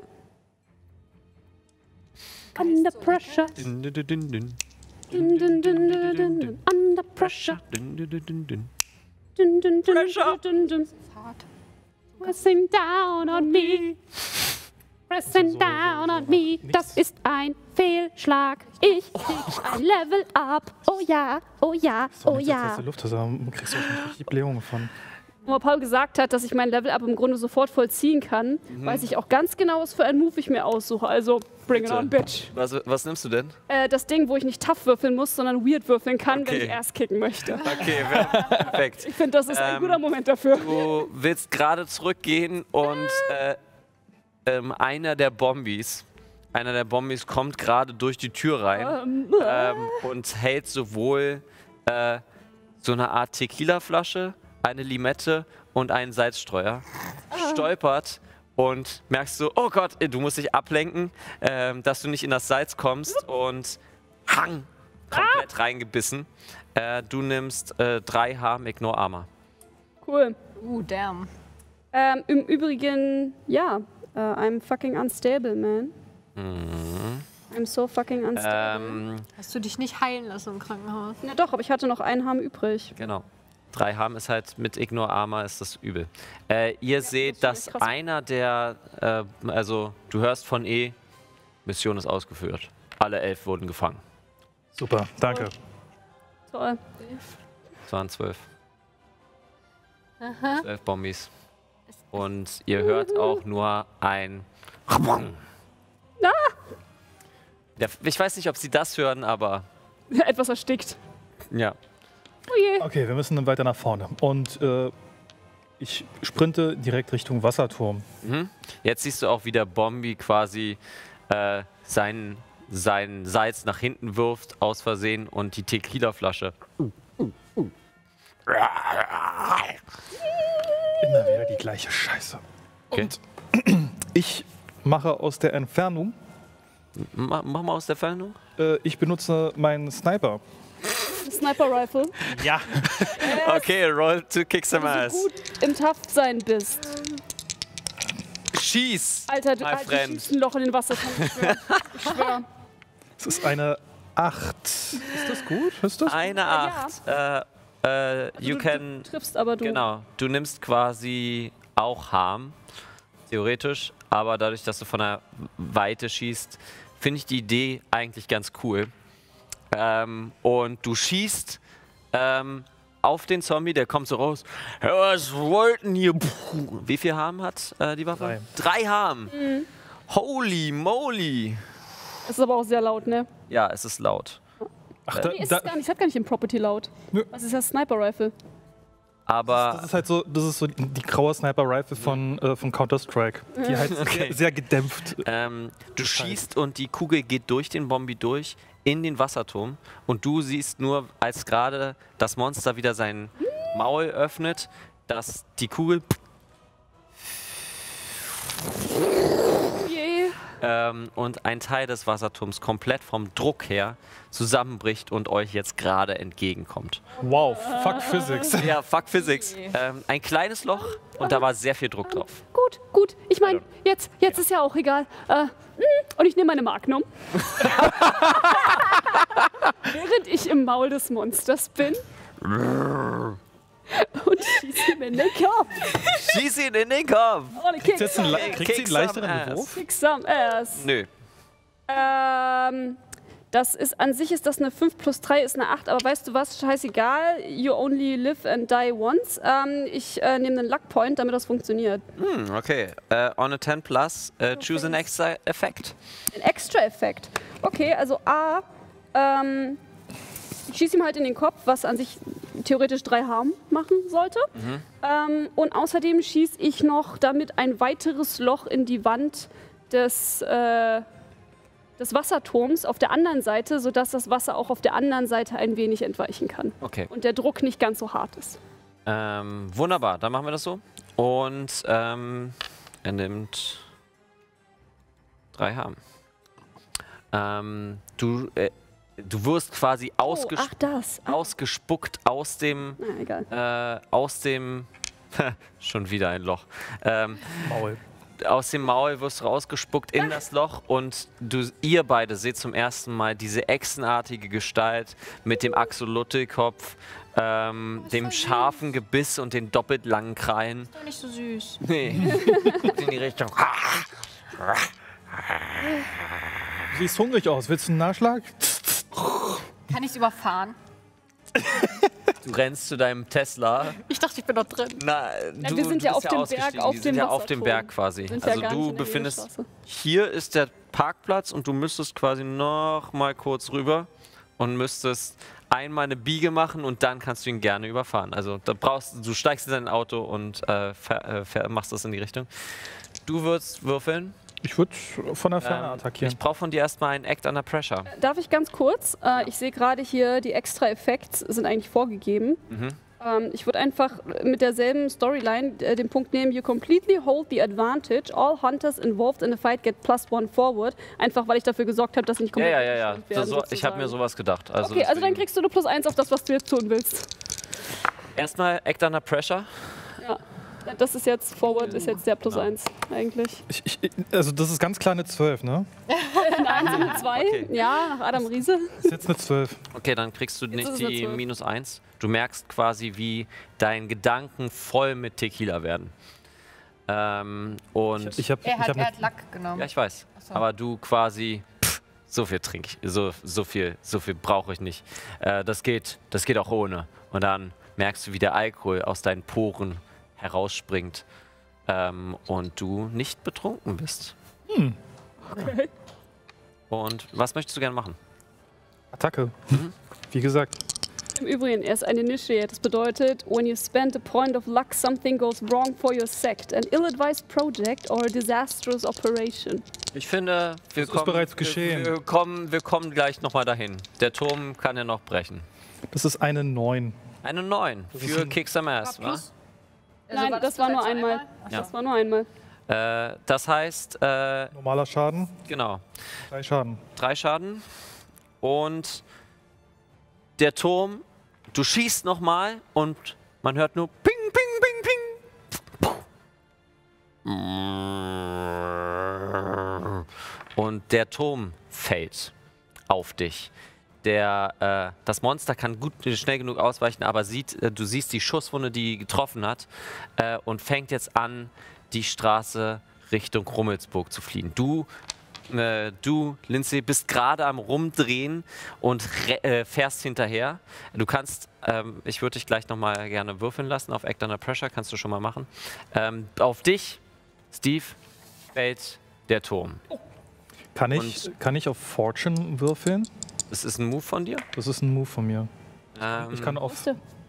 Under pressure, Dün, dün, dün, dün, dün. dun, dun, dun, dun, dun, dun. Under pressure, Dün, dün, dün, dün, dün. dun, dun, dun, dun, dun, dun. Pressing down on me. Pressing down on me. Das ist ein Fehlschlag. Ich krieg ein Level up. Oh ja, oh ja, So, oh nicht, ja. dass du Luft hast, da kriegst du auch nicht richtig Blähungen von. Wo Paul gesagt hat, dass ich mein Level up im Grunde sofort vollziehen kann, weiß ich auch ganz genau, was für ein Move ich mir aussuche. Also, bring it Bitte. on, bitch. Was, was nimmst du denn? Äh, das Ding, wo ich nicht tough würfeln muss, sondern weird würfeln kann, wenn Okay. ich erst kicken möchte. Okay, perfekt. Ich finde, das ist ein Ähm, guter Moment dafür. Du willst gerade zurückgehen und äh, ähm, einer der Bombis, einer der Bombis kommt gerade durch die Tür rein Ähm, ähm, und hält sowohl äh, so eine Art Tequila-Flasche, eine Limette und einen Salzstreuer, stolpert und merkst so, oh Gott, du musst dich ablenken, ähm, dass du nicht in das Salz kommst und hang, komplett reingebissen. Äh, du nimmst äh, drei Harm, Ignore Armor. cool. Uh, damn. Ähm, Im Übrigen, ja, äh, I'm fucking unstable, man. I'm so fucking unstable. Ähm, Hast du dich nicht heilen lassen im Krankenhaus? Na doch, aber ich hatte noch einen Harm übrig. genau. Drei Harm ist halt mit Ignore Armor ist das übel. Äh, ihr seht, das ist dass krass. einer der, äh, also du hörst von E, Mission ist ausgeführt. Alle elf wurden gefangen. Super, danke. Toll. Es waren zwölf. Zwölf Bombis. Und ihr hört auch nur ein Ja, ich weiß nicht, ob sie das hören, aber Etwas erstickt. ja. Oh je. Okay, wir müssen dann weiter nach vorne. Und äh, ich sprinte direkt Richtung Wasserturm. Mhm. Jetzt siehst du auch, wie der Bombi quasi äh, sein, sein Salz nach hinten wirft, aus Versehen, und die Tequila-Flasche. Immer wieder die gleiche Scheiße. Okay. Und ich mache aus der Entfernung, Ma mach mal aus der Fernung. äh, ich benutze meinen Sniper. Sniper Rifle. Ja. Okay, roll to kick some Wenn du ass. so gut im Taftsein bist. Schieß, Alter, du, my Alter, du friend. schießt ein Loch in den Wassertank. Ich schwör. Ich schwör. Es ist eine acht. Ist das gut? Ist das? Eine acht. Äh, äh, you du, can. Du triffst aber du. Genau. Du nimmst quasi auch Harm, theoretisch, aber dadurch, dass du von der Weite schießt, finde ich die Idee eigentlich ganz cool. Ähm, und du schießt ähm, auf den Zombie, der kommt so raus. Ja, was wollten hier? Puh. Wie viel Harm hat äh, die Waffe? Drei. Drei Harm. Mhm. Holy moly. Das ist aber auch sehr laut, ne? Ja, es ist laut. Ach, da, Nee, ist da, es gar nicht. Es hat gar nicht im Property laut. Nö. Was ist das Sniper Rifle? Aber das ist halt so, das ist so die graue Sniper-Rifle von, äh, von Counter-Strike. Die halt Okay. sehr, sehr gedämpft. Ähm, du schießt und die Kugel geht durch den Bombi durch in den Wasserturm und du siehst nur, als gerade das Monster wieder sein Maul öffnet, dass die Kugel Je. ähm, und ein Teil des Wasserturms komplett vom Druck her zusammenbricht und euch jetzt gerade entgegenkommt. Wow, fuck Physics. Ja, fuck Physics. Ähm, ein kleines Loch und da war sehr viel Druck drauf. Gut, gut. Ich meine, jetzt, jetzt ist ja auch egal. Äh, mm, und ich nehme meine Magnum. Während ich im Maul des Monsters bin. Und schieße ihm in den Kopf. Schieß ihn in den Kopf! Oh, kick, Kriegt sie einen, some, le- kriegt sie Kick einen some leichteren ass. Wurf? kick some ass. Nö. Ähm, das ist, an sich ist das eine fünf plus drei ist eine acht, aber weißt du was, scheißegal, you only live and die once. Ähm, ich äh, nehme einen Luck Point, damit das funktioniert. Hm, okay. Äh, on a ten plus, äh, choose an extra effect. Ein Extra-Effekt. Okay, also A, ähm, ich schieße ihm halt in den Kopf, was an sich theoretisch drei Harm machen sollte. Mhm. Ähm, und außerdem schieße ich noch damit ein weiteres Loch in die Wand des, äh, des Wasserturms auf der anderen Seite, sodass das Wasser auch auf der anderen Seite ein wenig entweichen kann. Okay. Und der Druck nicht ganz so hart ist. Ähm, wunderbar, dann machen wir das so. Und ähm, er nimmt drei Harm. Ähm, du, äh, du wirst quasi Oh, ausges ach das. Ah, ausgespuckt aus dem, na, egal. äh, aus dem, schon wieder ein Loch. Ähm, Maul. aus dem Maul wirst du rausgespuckt in das Loch und du, ihr beide seht zum ersten Mal diese echsenartige Gestalt mit dem Axolotl-Kopf, ähm, dem scharfen Gebiss und den doppelt langen Krallen. Doch nicht so süß. Nee, guckt in die Richtung. Siehst hungrig aus. Willst du einen Nachschlag? Kann ich es überfahren? Du rennst zu deinem Tesla. Ich dachte, ich bin noch drin. Na, du, wir sind du ja bist auf dem ausgestiegen. Berg, auf Die sind dem ja auf dem Wasserturm. Berg quasi. Sind ja Also gar nicht du in der befindest, Nebelstraße. hier ist der Parkplatz und du müsstest quasi noch mal kurz rüber und müsstest einmal eine Biege machen und dann kannst du ihn gerne überfahren. Also da brauchst du steigst in dein Auto und äh, fahr, äh, fahr, machst das in die Richtung. Du würdest würfeln. Ich würde von der Ferne Ähm, attackieren. ich brauche von dir erstmal einen Act Under Pressure. Darf ich ganz kurz? Äh, ich sehe gerade hier, die Extra-Effekte sind eigentlich vorgegeben. Mhm. Ähm, ich würde einfach mit derselben Storyline äh, den Punkt nehmen, you completely hold the advantage. All hunters involved in the fight get plus one forward. Einfach, weil ich dafür gesorgt habe, dass sie nicht Ja, komplett ja, ja, ja. eingeschränkt werden, So, so, ich habe mir sozusagen. sowas gedacht. Also Okay, also dann deswegen- kriegst du nur plus eins auf das, was du jetzt tun willst. erstmal Act Under Pressure. Ja. Das ist jetzt, Forward ist jetzt der plus Genau. eins eigentlich. Ich, ich, also das ist ganz klar eine zwölf, ne? Eine eins und eine zwei, Okay. ja, nach Adam Riese. Das ist jetzt eine zwölf. Okay, dann kriegst du nicht ist es eine die zwölf. minus eins. Du merkst quasi, wie deine Gedanken voll mit Tequila werden. Ähm, und Ich habe Er ich hat, hab er eine, hat Lack genommen. ja, ich weiß. so. Aber du quasi, pff, so viel trinke ich, so, so viel, so viel brauche ich nicht. Äh, das geht, das geht auch ohne. Und dann merkst du, wie der Alkohol aus deinen Poren herausspringt ähm, und du nicht betrunken bist. Okay. Und was möchtest du gerne machen? Attacke. Wie gesagt. Im Übrigen, er ist ein Initiate. Das bedeutet, when you spend a point of luck, something goes wrong for your sect. An ill-advised project or a disastrous operation. Ich finde, wir ist kommen, bereits geschehen. Wir, wir, kommen, wir kommen gleich nochmal dahin. Der Turm kann ja noch brechen. Das ist eine neun. Eine neun ist für ein- Kick Some Ass, wa? Plus? Nein, Also das war nur plus eins einmal. Ach Ja. Das war nur einmal. Äh, das heißt, äh, Normaler Schaden, genau, drei Schaden. drei Schaden. Und der Turm, du schießt nochmal und man hört nur Ping, Ping, Ping, Ping. Und der Turm fällt auf dich. Der, äh, das Monster kann gut, schnell genug ausweichen, aber sieht, äh, du siehst die Schusswunde, die getroffen hat, äh, und fängt jetzt an, die Straße Richtung Rummelsburg zu fliehen. Du, äh, du Lindsay, bist gerade am Rumdrehen und äh, fährst hinterher. Du kannst, ähm, ich würde dich gleich nochmal gerne würfeln lassen auf Act Under Pressure, kannst du schon mal machen. Ähm, auf dich, Steve, fällt der Turm. Kann ich, kann ich auf Fortune würfeln? Das ist ein Move von dir? Das ist ein Move von mir. Ähm, Ich kann auf,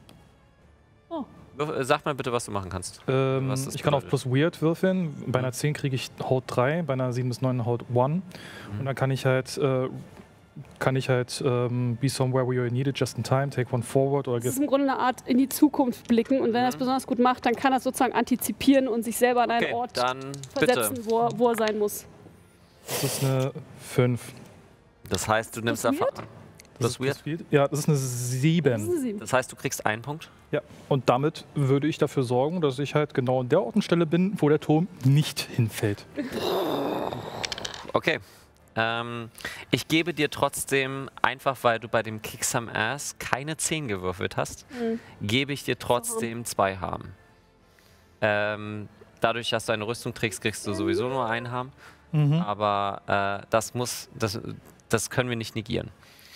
würf- Sag mal bitte, was du machen kannst. ähm, was das ich kann auf bedeutet. Plus Weird würfeln. Bei einer zehn kriege ich Haut drei, bei einer sieben bis neun Haut eins. Und dann kann ich halt, äh, kann ich halt ähm, be somewhere where you're needed, just in time, take one forward oder Das ist get. im Grunde eine Art in die Zukunft blicken und wenn er es besonders gut macht, dann kann er sozusagen antizipieren und sich selber an einen Okay, Ort dann bitte. versetzen, wo er, wo er sein muss. Das ist eine fünf. Das heißt, du nimmst Plus Erfahrung. Das ist weird. plus weird? Ja, das ist eine Das ist sieben. eine sieben. Das heißt, du kriegst einen Punkt. Ja, und damit würde ich dafür sorgen, dass ich halt genau an der Ort und Stelle bin, wo der Turm nicht hinfällt. Okay. Ähm, ich gebe dir trotzdem, einfach weil du bei dem Kick Some Ass keine zehn gewürfelt hast, gebe ich dir trotzdem zwei Harm. Ähm, dadurch, dass du eine Rüstung trägst, kriegst du sowieso nur einen Harm. Aber äh, das muss, das, das können wir nicht negieren.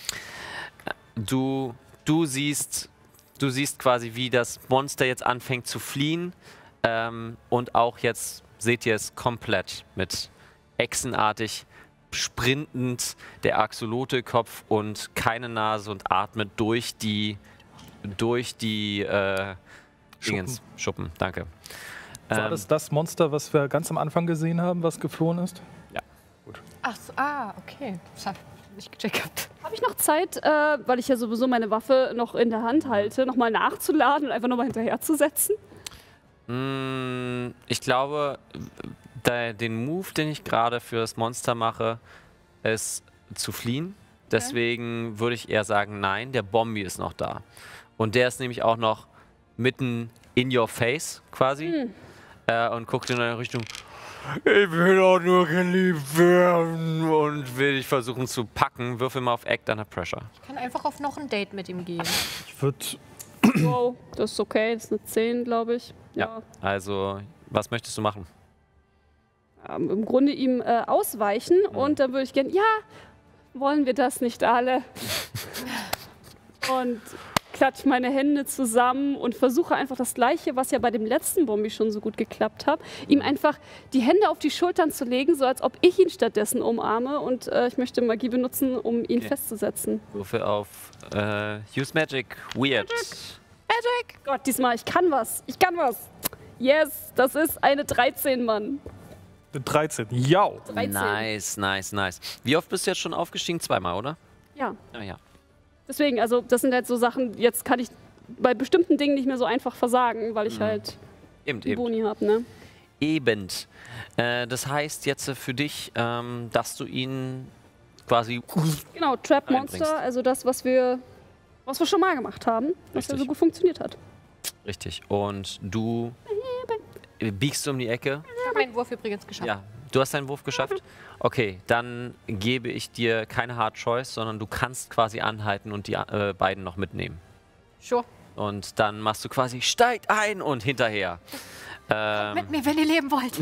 Du, du siehst, du siehst quasi, wie das Monster jetzt anfängt zu fliehen. Ähm, und auch jetzt seht ihr es komplett mit echsenartig sprintend der Axolotl-Kopf und keine Nase und atmet durch die durch die äh, Dingens. Schuppen, danke. War Ähm, das das Monster, was wir ganz am Anfang gesehen haben, was geflohen ist? Ach so, ah, okay. Das hab ich nicht gecheckt gehabt. Habe ich noch Zeit, äh, weil ich ja sowieso meine Waffe noch in der Hand halte, nochmal nachzuladen und einfach nochmal hinterherzusetzen? Mm, ich glaube, der, den Move, den ich gerade für das Monster mache, ist zu fliehen. Deswegen würde ich eher sagen, nein, der Bombi ist noch da. Und der ist nämlich auch noch mitten in your face quasi äh, und guckt in eine Richtung. Ich will auch nur geliebt werden und will dich versuchen zu packen. Würfel mal auf Act Under Pressure. Ich kann einfach auf noch ein Date mit ihm gehen. Ich würde Wow, das ist okay, das ist eine zehn, glaube ich. Ja. Also, was möchtest du machen? Ähm, Im Grunde ihm äh, ausweichen und dann würde ich gerne, ja, wollen wir das nicht alle? Und klatsche meine Hände zusammen und versuche einfach das Gleiche, was ja bei dem letzten Bombi schon so gut geklappt hat, ihm einfach die Hände auf die Schultern zu legen, so als ob ich ihn stattdessen umarme und äh, ich möchte Magie benutzen, um ihn Okay. festzusetzen. Würfel auf äh, Use Magic Weird. Gott, diesmal, ich kann was, ich kann was. Yes, das ist eine dreizehn, Mann. dreizehn. Ja. dreizehn. Nice, nice, nice. Wie oft bist du jetzt schon aufgestiegen? Zweimal, oder? Ja, Ja, ja. deswegen, also das sind halt so Sachen, jetzt kann ich bei bestimmten Dingen nicht mehr so einfach versagen, weil ich halt Eben, die eben. Boni habe, ne? Eben. Äh, das heißt jetzt äh, für dich, ähm, dass du ihn quasi. Genau, Trap Einbringst. Monster, also das, was wir, was wir schon mal gemacht haben, was ja Richtig. so gut funktioniert hat. Richtig. Und du äh, biegst um die Ecke. Ich habe meinen Wurf übrigens geschafft. Ja, du hast deinen Wurf geschafft. Okay, dann gebe ich dir keine Hard Choice, sondern du kannst quasi anhalten und die äh, beiden noch mitnehmen. Sure. Und dann machst du quasi, steigt ein und hinterher. Ähm, Mit mir, wenn ihr leben wollt.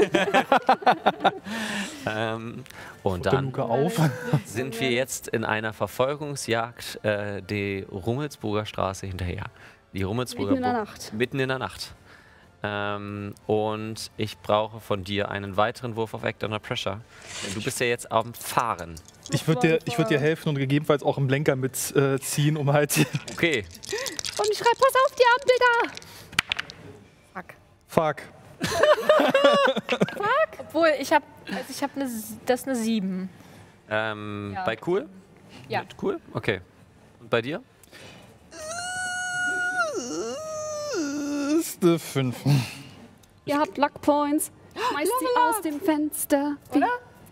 ähm, und Der dann Luke auf. sind wir jetzt in einer Verfolgungsjagd äh, die Rummelsburger Straße hinterher. Die Rummelsburger Mitten in der Bu- Nacht. Mitten in der Nacht. Ähm, und ich brauche von dir einen weiteren Wurf auf Act Under Pressure. Denn du bist ja jetzt am Fahren. Ich würde dir, ich würd dir helfen und gegebenenfalls auch einen Blenker mitziehen, äh, ziehen, um halt. Okay. Und ich schreibe, pass auf, die Ampel da! Fuck. Fuck. Obwohl, ich habe also ich hab ne, das ist eine sieben. Ähm, Ja. Bei cool? Ja. Mit cool? Okay. Und bei dir? Ist eine fünf. Ihr habt Luck Points. Schmeißt sie aus dem Fenster. Oder?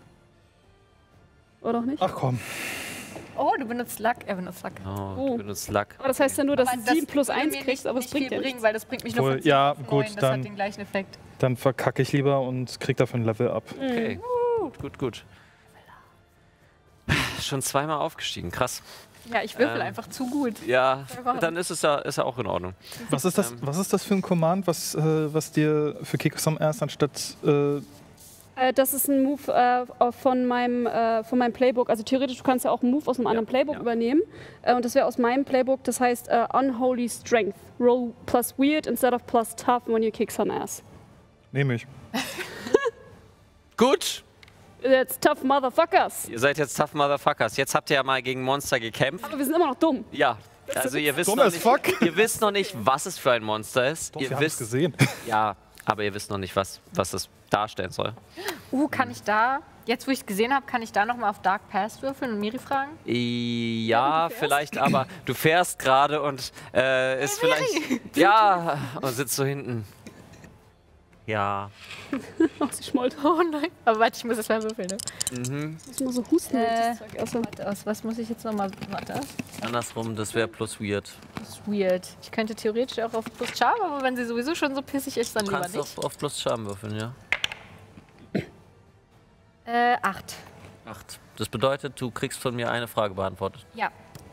Oder auch nicht? Ach komm. Oh, du benutzt Luck. Er benutzt Luck. Oh, Oh. du benutzt Luck. Aber das heißt ja nur, dass Aber du das sieben plus würde eins mir kriegst, nicht- aber es nicht bringt viel ja bringen, nichts. weil das bringt mich nur Voll, von zehn ja, auf gut, neun. Das dann- hat den gleichen Effekt. Dann verkacke ich lieber und krieg dafür ein Level ab. Okay, gut, gut, gut. Schon zweimal aufgestiegen, krass. Ja, ich würfel Ähm. einfach zu gut. Ja, Einfach- dann ist es ja, ist ja auch in Ordnung. Was ist das, was ist das für ein Command, was, äh, was dir für Kick Some Ass anstatt. Äh, Äh, das ist ein Move äh, von, meinem, äh, von meinem Playbook. Also theoretisch, du kannst ja auch einen Move aus einem anderen Playbook ja. übernehmen. Äh, und das wäre aus meinem Playbook, das heißt äh, Unholy Strength. Roll plus weird instead of plus tough when you kick some ass. nehme ich. Gut, That's tough motherfuckers. ihr seid jetzt Tough Motherfuckers. Jetzt habt ihr ja mal gegen Monster gekämpft. Aber wir sind immer noch dumm. Ja, also ihr wisst, Dumm noch as nicht, fuck. ihr wisst noch nicht, was es für ein Monster ist. Doch, ihr wir haben es wisst, gesehen. ja, aber ihr wisst noch nicht, was, was es darstellen soll. Uh, kann ich da, jetzt wo ich es gesehen habe, kann ich da nochmal auf Dark Pass würfeln und Miri fragen? Ja, vielleicht, aber du fährst gerade und äh, ist vielleicht. Ja, und sitzt so hinten. Ja. Oh, sie schmollt. Oh nein. Aber warte, ich muss das mal würfeln, ne? Mhm. Ich muss mal so husten. wenn ich Äh, das sag. Also, Warte, aus was muss ich jetzt nochmal, warte. Andersrum, das wäre plus weird. Das ist weird. Ich könnte theoretisch auch auf Plus Charm, aber wenn sie sowieso schon so pissig ist, dann Du lieber kannst nicht. auf, auf plus Charme würfeln, ja. Äh, acht. Acht. Das bedeutet, du kriegst von mir eine Frage beantwortet. Ja.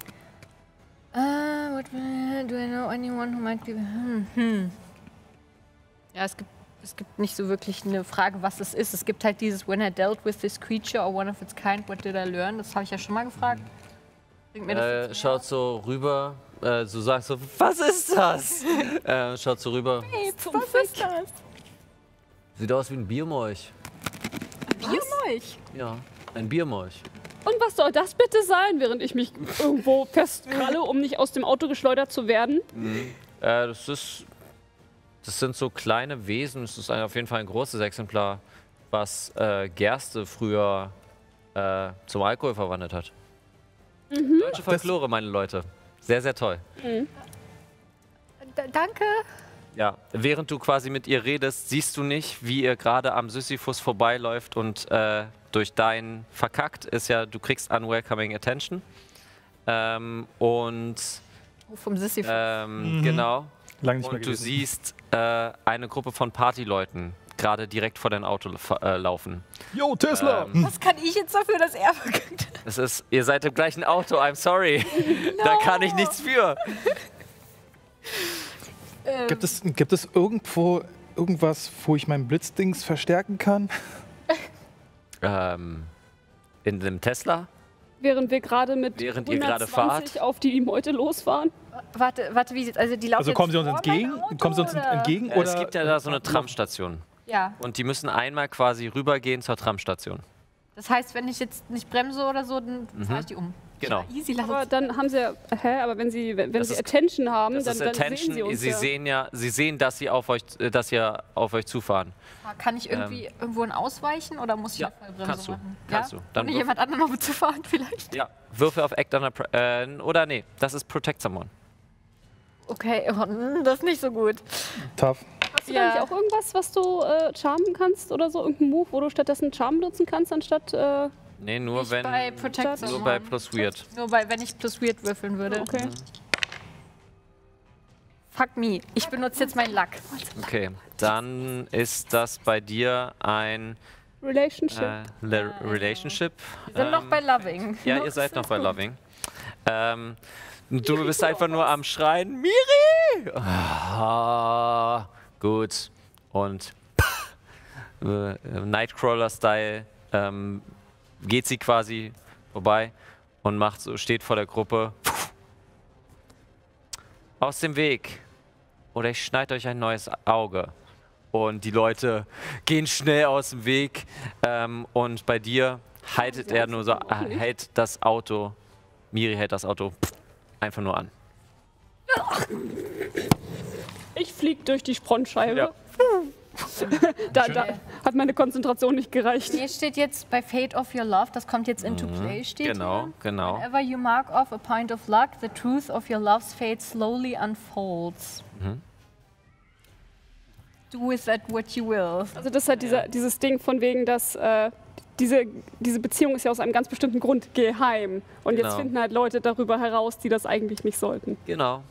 Uh, what, do I know anyone who might be... Hm, hm. Ja, es gibt, es gibt nicht so wirklich eine Frage, was es ist. Es gibt halt dieses When I dealt with this creature or one of its kind, what did I learn? Das habe ich ja schon mal gefragt. Bringt mir das Äh, jetzt mehr? schaut so rüber, äh, du sagst so, was ist das? äh, schaut so rüber. Hey, was ist das? Sieht aus wie ein Biermolch. Biermolch. Ja, ein Biermolch. und was soll das bitte sein, während ich mich irgendwo festkralle, um nicht aus dem Auto geschleudert zu werden? Äh, das ist. Das sind so kleine Wesen. Es ist ein, auf jeden Fall ein großes Exemplar, was äh, Gerste früher äh, zum Alkohol verwandelt hat. Deutsche Folklore, meine Leute. Sehr, sehr toll. D danke. Ja, während du quasi mit ihr redest, siehst du nicht, wie ihr gerade am Sisyphus vorbeiläuft und äh, durch dein Verkackt ist ja, du kriegst unwelcoming attention. Ähm, und Oh, vom Sisyphus. ähm, genau. Lang nicht mehr Und du gewesen. siehst äh, eine Gruppe von Partyleuten gerade direkt vor dein Auto äh, laufen. Yo, Tesla! Ähm, Was kann ich jetzt dafür, dass er verkackt hat? es ist, ihr seid im gleichen Auto, I'm sorry. Da kann ich nichts für. Gibt es, gibt es irgendwo irgendwas, wo ich mein Blitzdings verstärken kann? Ähm, in dem Tesla? Während wir gerade mit Während ihr gerade hundertzwanzig fahrt? auf die Meute losfahren. Warte, warte, wie sieht also die laufen Also kommen sie jetzt uns vor mein entgegen? Auto, Kommen sie uns oder? entgegen? Äh, Oder? es gibt ja da so eine Tramstation. Ja, Und die müssen einmal quasi rübergehen zur Tramstation. das heißt, wenn ich jetzt nicht bremse oder so, dann fahre ich die um. Genau. Ja, easy, lass Aber uns. dann haben sie ja, hä, aber wenn sie, wenn, wenn Das sie ist- Attention haben, Das dann, ist dann Attention. sehen sie uns ja. sehen ja, sie sehen, dass sie auf euch, äh, dass ihr auf euch zufahren. Kann ich irgendwie irgendwo ausweichen oder muss ich Ja, eine Vollbremse kannst du, machen? kannst ja? du. Dann Ohne wirf- jemand anderen noch mitzufahren vielleicht? Ja, Würfe auf Act Under Pre äh, oder nee, das ist Protect Someone. Okay, oh, mm, das ist nicht so gut. Tough. Hast du da nicht auch irgendwas, was du äh, charmen kannst oder so? Irgendein Move, wo du stattdessen Charm benutzen kannst, anstatt. Äh, Nee, nur Nicht wenn. bei Protect nur Nur Someone. bei Plus Weird. Nur bei, wenn ich plus weird würfeln würde. okay. Fuck me. Ich benutze jetzt meinen Luck. Okay, dann ist das bei dir ein Relationship. äh, Le Relationship. Wir sind noch ähm, bei Loving. Ja, ihr seid noch bei Loving. Ähm, du bist einfach nur am Schreien, Miri! Ah, gut. Und äh, Nightcrawler-Style ähm, geht sie quasi vorbei und macht so, steht vor der Gruppe. Aus dem Weg. Oder ich schneide euch ein neues Auge. Und die Leute gehen schnell aus dem Weg. Ähm, und bei dir haltet er nur so, äh, hält das Auto, Miri hält das Auto einfach nur an. Ich flieg durch die Frontscheibe. Ja. da, da hat meine Konzentration nicht gereicht. Hier steht jetzt bei Fate of Your Love, das kommt jetzt into play, steht Genau, hier. genau. Whenever you mark off a point of luck, the truth of your love's fate slowly unfolds. Do with that what you will. Also das ist halt dieser, dieses Ding von wegen, dass äh, diese, diese Beziehung ist ja aus einem ganz bestimmten Grund geheim. Und Genau. jetzt finden halt Leute darüber heraus, die das eigentlich nicht sollten. Genau.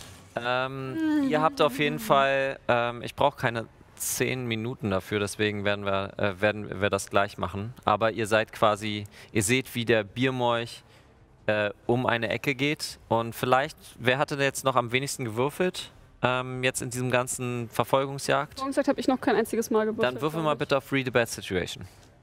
Ähm, ihr habt auf jeden Fall, ähm, ich brauche keine zehn Minuten dafür, deswegen werden wir, äh, werden wir das gleich machen. Aber ihr seid quasi, ihr seht, wie der Biermolch äh, um eine Ecke geht. Und vielleicht, wer hatte jetzt noch am wenigsten gewürfelt? Ähm, jetzt in diesem ganzen Verfolgungsjagd? Wie gesagt, habe ich noch kein einziges Mal gewürfelt. Dann würfel mal bitte auf Read a Bad Situation.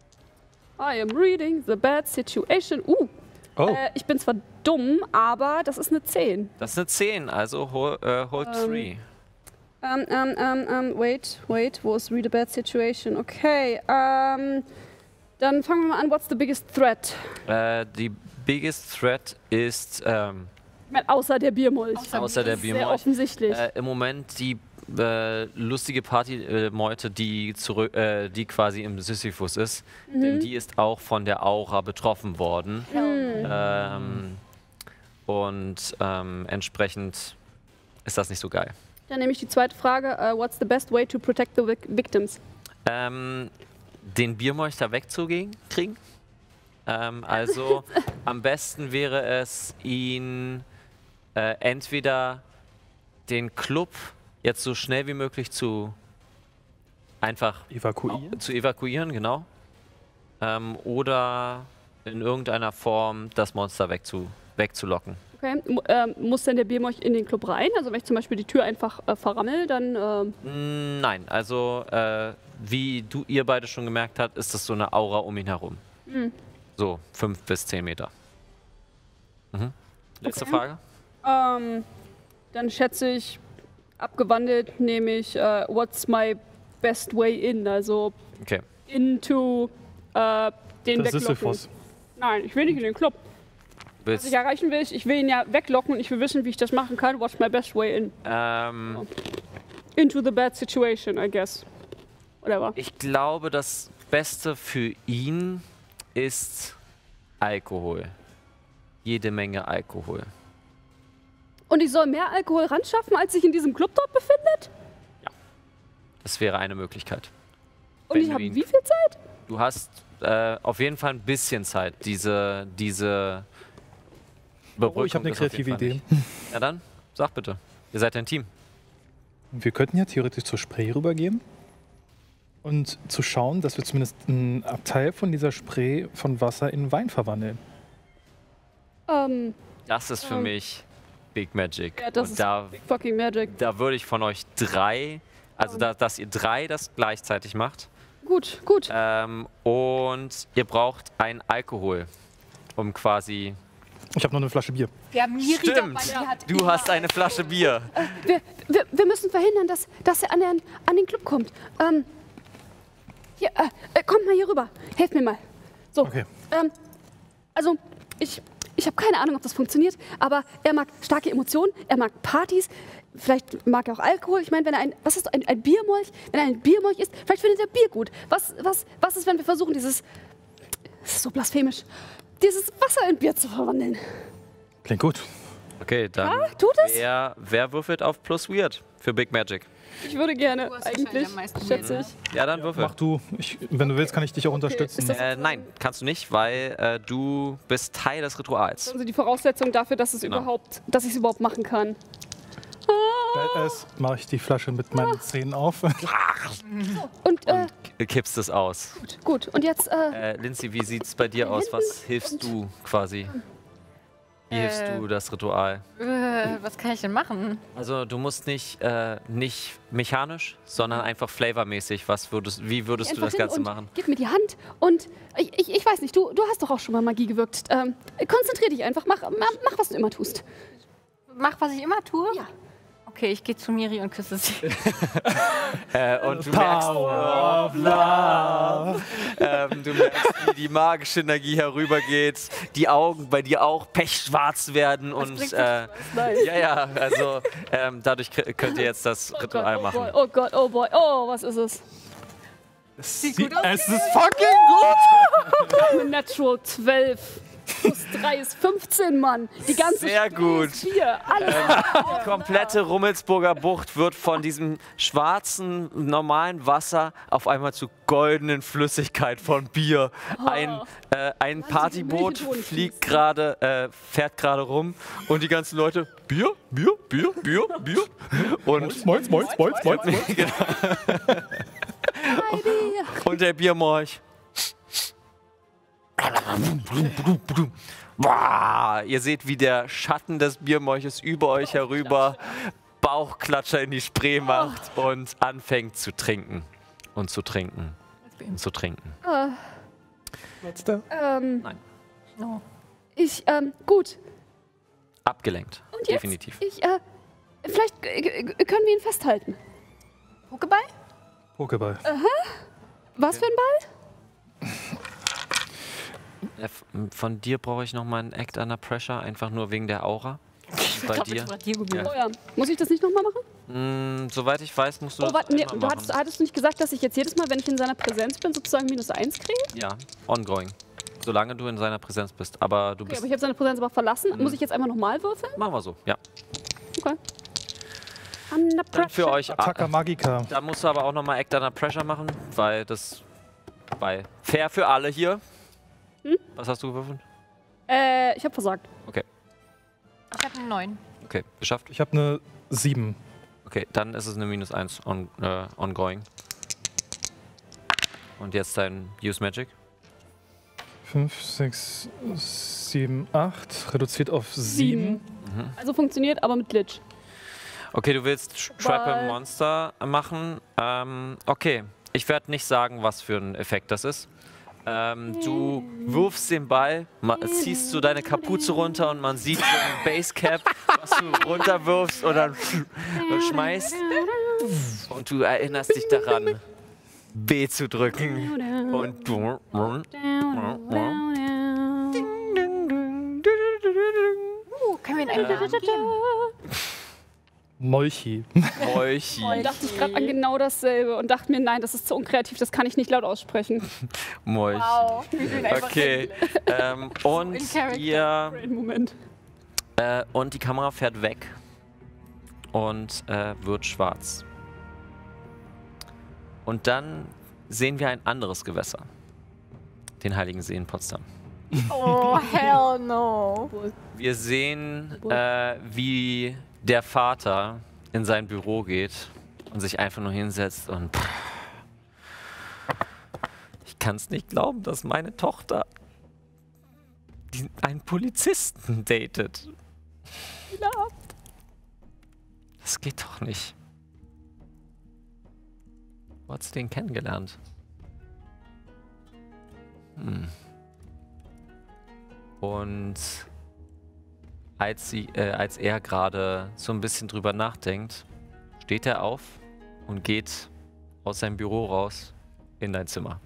I am reading the bad situation. Uh, Oh, äh, ich bin zwar dumm, aber das ist eine zehn. Das ist eine zehn, also hol, äh, hold Ähm, three. Ähm, ähm, ähm, ähm, wait, wait, wo ist read a bad situation? Okay, ähm, dann fangen wir mal an. What's the biggest threat? Äh, die biggest threat ist ähm, Ich meine, außer der Biermolch. außer der Sehr Biermolch. offensichtlich. Äh, Im Moment die äh, lustige Partymeute, die, zurück, äh, die quasi im Sisyphus ist. Mhm. Denn die ist auch von der Aura betroffen worden. Hm. Ähm, und ähm, entsprechend ist das nicht so geil. Dann nehme ich die zweite Frage. Uh, what's the best way to protect the vic victims? Ähm, den Biermolch da wegzukriegen. Ähm, also am besten wäre es, ihn äh, entweder den Club jetzt so schnell wie möglich zu einfach evakuieren? zu evakuieren, genau. Ähm, oder in irgendeiner Form das Monster wegzu wegzulocken. Okay. M ähm, muss denn der Biermolch in den Club rein? Also wenn ich zum Beispiel die Tür einfach äh, verrammel, dann... ähm, Mm, Nein, also äh, wie du ihr beide schon gemerkt habt, ist das so eine Aura um ihn herum. Mhm. So fünf bis zehn Meter. Mhm. Letzte Okay. Frage. ähm, dann schätze ich, abgewandelt nehme ich, äh, what's my best way in? Also Okay. into äh, den Das ist weglocken. Sisyphus. Nein, ich will nicht in den Club. Was Willst, ich erreichen will, ich, ich will ihn ja weglocken und ich will wissen, wie ich das machen kann. What's my best way in? ähm, Into the bad situation, I guess. Whatever. ich glaube, das Beste für ihn ist Alkohol. Jede Menge Alkohol. Und ich soll mehr Alkohol ranschaffen, als sich in diesem Club dort befindet? Das wäre eine Möglichkeit. Und Wenn ich du habe ihn- wie viel Zeit? Du hast äh, auf jeden Fall ein bisschen Zeit, diese, diese Überbrückung Oh, ich habe eine ist auf jeden kreative Fall Idee. nicht. Ja dann, sag bitte. Ihr seid ein Team. Wir könnten ja theoretisch zur Spree rübergehen und zu schauen, dass wir zumindest einen Abteil von dieser Spree von Wasser in Wein verwandeln. Ähm, Das ist für Ähm, mich Big Magic. ja, das Und ist da, fucking magic. da würde ich von euch drei, also da, dass ihr drei das gleichzeitig macht. Gut, gut. Ähm, und ihr braucht ein Alkohol, um quasi... Ich habe noch eine Flasche Bier. Wir haben Miri Stimmt, dabei, die hat du hast eine Flasche Bier. Wir, wir, wir müssen verhindern, dass, dass er an den, an den Club kommt. Ähm, hier, äh, äh, kommt mal hier rüber. Helft mir mal. So. Okay. Ähm, also, ich, ich habe keine Ahnung, ob das funktioniert, aber er mag starke Emotionen, er mag Partys, vielleicht mag er auch Alkohol. Ich meine, wenn er ein, was ist ein, ein Biermolch? Wenn er ein Biermolch ist, vielleicht findet er Bier gut. Was, was, was ist, wenn wir versuchen, dieses, das ist so blasphemisch, dieses Wasser in Bier zu verwandeln? Klingt gut. Okay, dann Ah, tut es? wer, wer würfelt auf Plus Weird für Big Magic? Ich würde gerne, Du hast wahrscheinlich eigentlich, am meisten schätze ich. Ja, dann würfel. Mach du. Ich, wenn du willst, kann ich dich auch unterstützen. ist das- Äh, nein, kannst du nicht, weil äh, du bist Teil des Rituals. Also die Voraussetzung dafür, dass es Genau. überhaupt, dass ich es überhaupt machen kann. Badass mache ich die Flasche mit meinen Zähnen auf. Und, äh, Du kippst es aus. gut, gut. Und jetzt, äh, Äh, Lindsay, wie sieht's bei dir aus? Was hilfst du quasi? Wie hilfst Äh. du das Ritual? Äh, was kann ich denn machen? Also du musst nicht, äh, nicht mechanisch, sondern einfach flavormäßig. Was würdest, wie würdest du einfach das hin Ganze und machen? Gib mir die Hand und ich, ich, ich weiß nicht, du, du hast doch auch schon mal Magie gewirkt. Ähm, konzentrier dich einfach, mach, mach, mach, was du immer tust. Mach, was ich immer tue? Ja. Okay, ich gehe zu Miri und küsse sie. Äh, und du merkst, Power of Love. ähm, du merkst, wie die magische Energie herübergeht, die Augen bei dir auch pechschwarz werden und bringt äh, Nein. ja, ja, also ähm, dadurch k- könnt ihr jetzt das Oh Gott, Ritual oh machen. boy, oh Gott, oh boy, oh, was ist es? Sie, es ist fucking gut! Eine Natural zwölf plus drei ist fünfzehn, Mann. Die ganze Sehr gut. Bier, alles. Die komplette Rummelsburger Bucht wird von diesem schwarzen, normalen Wasser auf einmal zu goldenen Flüssigkeit von Bier. Ein, äh, ein Partyboot fliegt gerade, äh, fährt gerade rum und die ganzen Leute, Bier, Bier, Bier, Bier, Bier. Und, Moins, moins, moins, moins, moins. und der Biermolch. Boah, ihr seht, wie der Schatten des Biermolches über euch herüber Bauchklatscher in die Spree macht und anfängt zu trinken. Und zu trinken. Und zu trinken. Letzter. Ähm, Nein. No. ich, ähm, gut. Abgelenkt. Und jetzt? Definitiv. Ich, äh, vielleicht äh, äh, können wir ihn festhalten. Pokéball? Pokéball. Was für ein Ball? Äh, f- Von dir brauche ich noch mal einen Act Under Pressure, einfach nur wegen der Aura. Bei dir. Oh ja. Muss ich das nicht nochmal machen? Mm, soweit ich weiß, musst du Oh, das warte, nee, immer du machen. hattest, hattest du nicht gesagt, dass ich jetzt jedes Mal, wenn ich in seiner Präsenz bin, sozusagen minus eins kriege? Ja, ongoing. Solange du in seiner Präsenz bist. Aber du Okay, bist. aber ich habe seine Präsenz aber verlassen. Muss ich jetzt einmal nochmal würfeln? Machen wir so, ja. Okay. Under Dann für pressure. euch. Attacca Magica. Da musst du aber auch nochmal Act Under Pressure machen, weil das. Weil fair für alle hier. Hm? Was hast du gewürfelt? Äh, ich habe versagt. Okay, Ich habe einen neun. okay, geschafft. Ich habe eine sieben. Okay, dann ist es eine minus eins on, äh, ongoing. Und jetzt dein Use Magic. fünf, sechs, sieben, acht. Reduziert auf sieben. Also funktioniert, aber mit Glitch. Okay, du willst Sh- Trap a Weil- Monster machen. Ähm, okay, ich werde nicht sagen, was für ein Effekt das ist. Ähm, du wirfst den Ball, ma- ziehst so deine Kapuze runter und man sieht so ein Basecap, was du runterwirfst und dann sch schmeißt. Und du erinnerst dich daran, B zu drücken. Und du. Uh, können wir in einen Namen geben? Molchi. Molchi. Dann dachte ich gerade an genau dasselbe und dachte mir, nein, das ist zu unkreativ, das kann ich nicht laut aussprechen. Molchi. Wow. Wir sind einfach Okay. Ähm, und in Character. ihr. Einen Moment. Äh, und die Kamera fährt weg und äh, wird schwarz. Und dann sehen wir ein anderes Gewässer. Den Heiligen See in Potsdam. Oh, hell no. Wir sehen, äh, wie der Vater in sein Büro geht und sich einfach nur hinsetzt und ich kann es nicht glauben, dass meine Tochter die, einen Polizisten datet. Das geht doch nicht. Wo hat sie den kennengelernt? Hm. Und als, sie, äh, als er gerade so ein bisschen drüber nachdenkt, steht er auf und geht aus seinem Büro raus in dein Zimmer.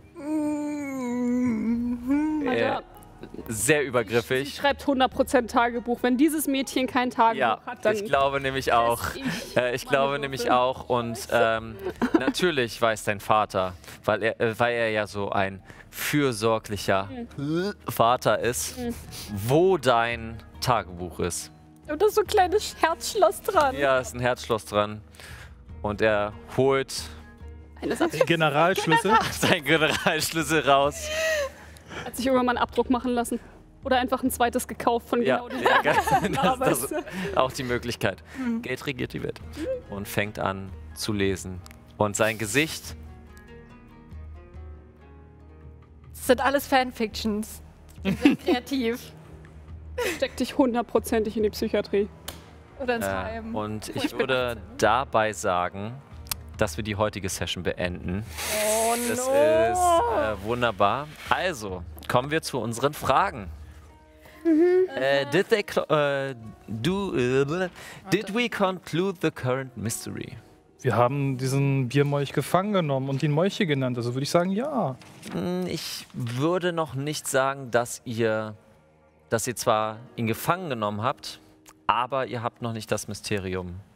Äh, Ja. sehr Sie übergriffig. schreibt hundert Prozent Tagebuch. Wenn dieses Mädchen kein Tagebuch Ja, hat, dann ich glaube nämlich auch. ich Äh, ich meine glaube Würfel. nämlich auch. Und ähm, natürlich weiß dein Vater, weil er, äh, weil er ja so ein fürsorglicher Vater ist, wo dein Tagebuch ist. Und da ist so ein kleines Herzschloss dran. Ja, ist ein Herzschloss dran. Und er holt Eine Satz Generalschlüssel. seinen Generalschlüssel raus. hat sich irgendwann mal einen Abdruck machen lassen. Oder einfach ein zweites gekauft von Ja, genau dem. ja das, das ist Aber auch die Möglichkeit. Geld regiert die Welt. Und fängt an zu lesen. Und sein Gesicht, Das sind alles Fanfictions. Die sind kreativ. steck dich hundertprozentig in die Psychiatrie. Oder ins äh, Heim. und ich ich bin würde dabei sagen, dass wir die heutige Session beenden. Oh Das no. ist äh, wunderbar. Also, kommen wir zu unseren Fragen. Äh, did they clo- äh, do, äh, did we conclude the current mystery? Wir haben diesen Biermolch gefangen genommen und ihn Molche genannt. Also würde ich sagen, ja. Hm, Ich würde noch nicht sagen, dass ihr, dass ihr zwar ihn gefangen genommen habt, aber ihr habt noch nicht das Mysterium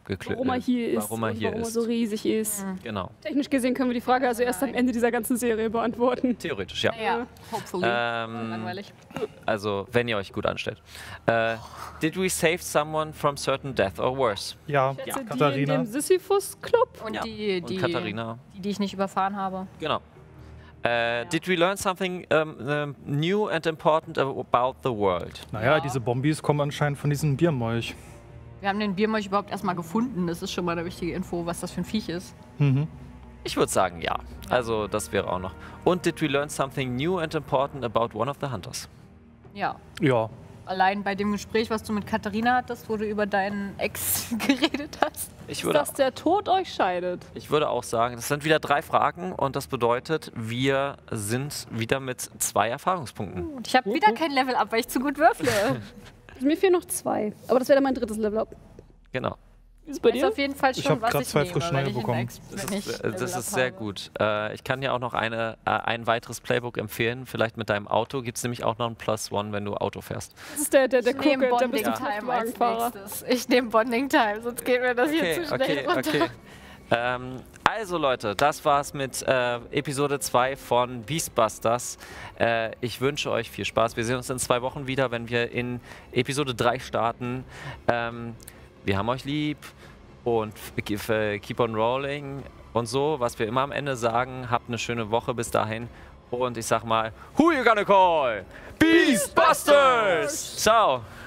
geklärt. Warum er hier ist warum er und hier warum er ist. so riesig ist. Genau. Technisch gesehen können wir die Frage also erst am Ende dieser ganzen Serie beantworten. Theoretisch, ja. Ja, hopefully. Ähm, Langweilig. Also, wenn ihr euch gut anstellt. Äh, did we save someone from certain death or worse? Ja, Schätze, die in Katharina. dem Sisyphus-Club. Und Ja. die, Und die, Katharina. die, die ich nicht überfahren habe. Genau. Äh, Did we learn something um, um, new and important about the world? Naja, Ja. diese Bombis kommen anscheinend von diesem Biermolch. Wir haben den Biermolch überhaupt erstmal gefunden. Das ist schon mal eine wichtige Info, was das für ein Viech ist. Mhm. Ich würde sagen, ja. Also, das wäre auch noch. Und did we learn something new and important about one of the hunters? Ja. Ja, Allein bei dem Gespräch, was du mit Katharina hattest, wo du über deinen Ex geredet hast. Ich würde, Dass der Tod euch scheidet. ich würde auch sagen, das sind wieder drei Fragen und das bedeutet, wir sind wieder mit zwei Erfahrungspunkten. Und ich habe wieder kein Level-Up, weil ich zu gut würfle. Also mir fehlen noch zwei. Aber das wäre dann mein drittes Level-Up. Genau. Wie ist es bei Das ist dir? auf jeden Fall Ich schon, hab was grad ich zwei nehme, frische wenn neue ich einen bekommen. Ex- Das wenn ist, ich äh, das Level-Up ist sehr habe. gut. Äh, ich kann dir auch noch eine, äh, ein weiteres Playbook empfehlen. Vielleicht mit deinem Auto gibt es nämlich auch noch ein Plus One, wenn du Auto fährst. Das ist der, der, der Ich nehme Cook, der bist Bonding du Time als Wagenfahrer. nächstes. Ich nehme Bonding Time, sonst geht mir das hier zu schnell runter. Ähm, also Leute, das war's mit äh, Episode zwei von Beastbusters. Äh, ich wünsche euch viel Spaß. Wir sehen uns in zwei Wochen wieder, wenn wir in Episode drei starten. Ähm, wir haben euch lieb und keep on rolling und so, was wir immer am Ende sagen. Habt eine schöne Woche bis dahin. Und ich sag mal, who you gonna call? Beastbusters! Ciao!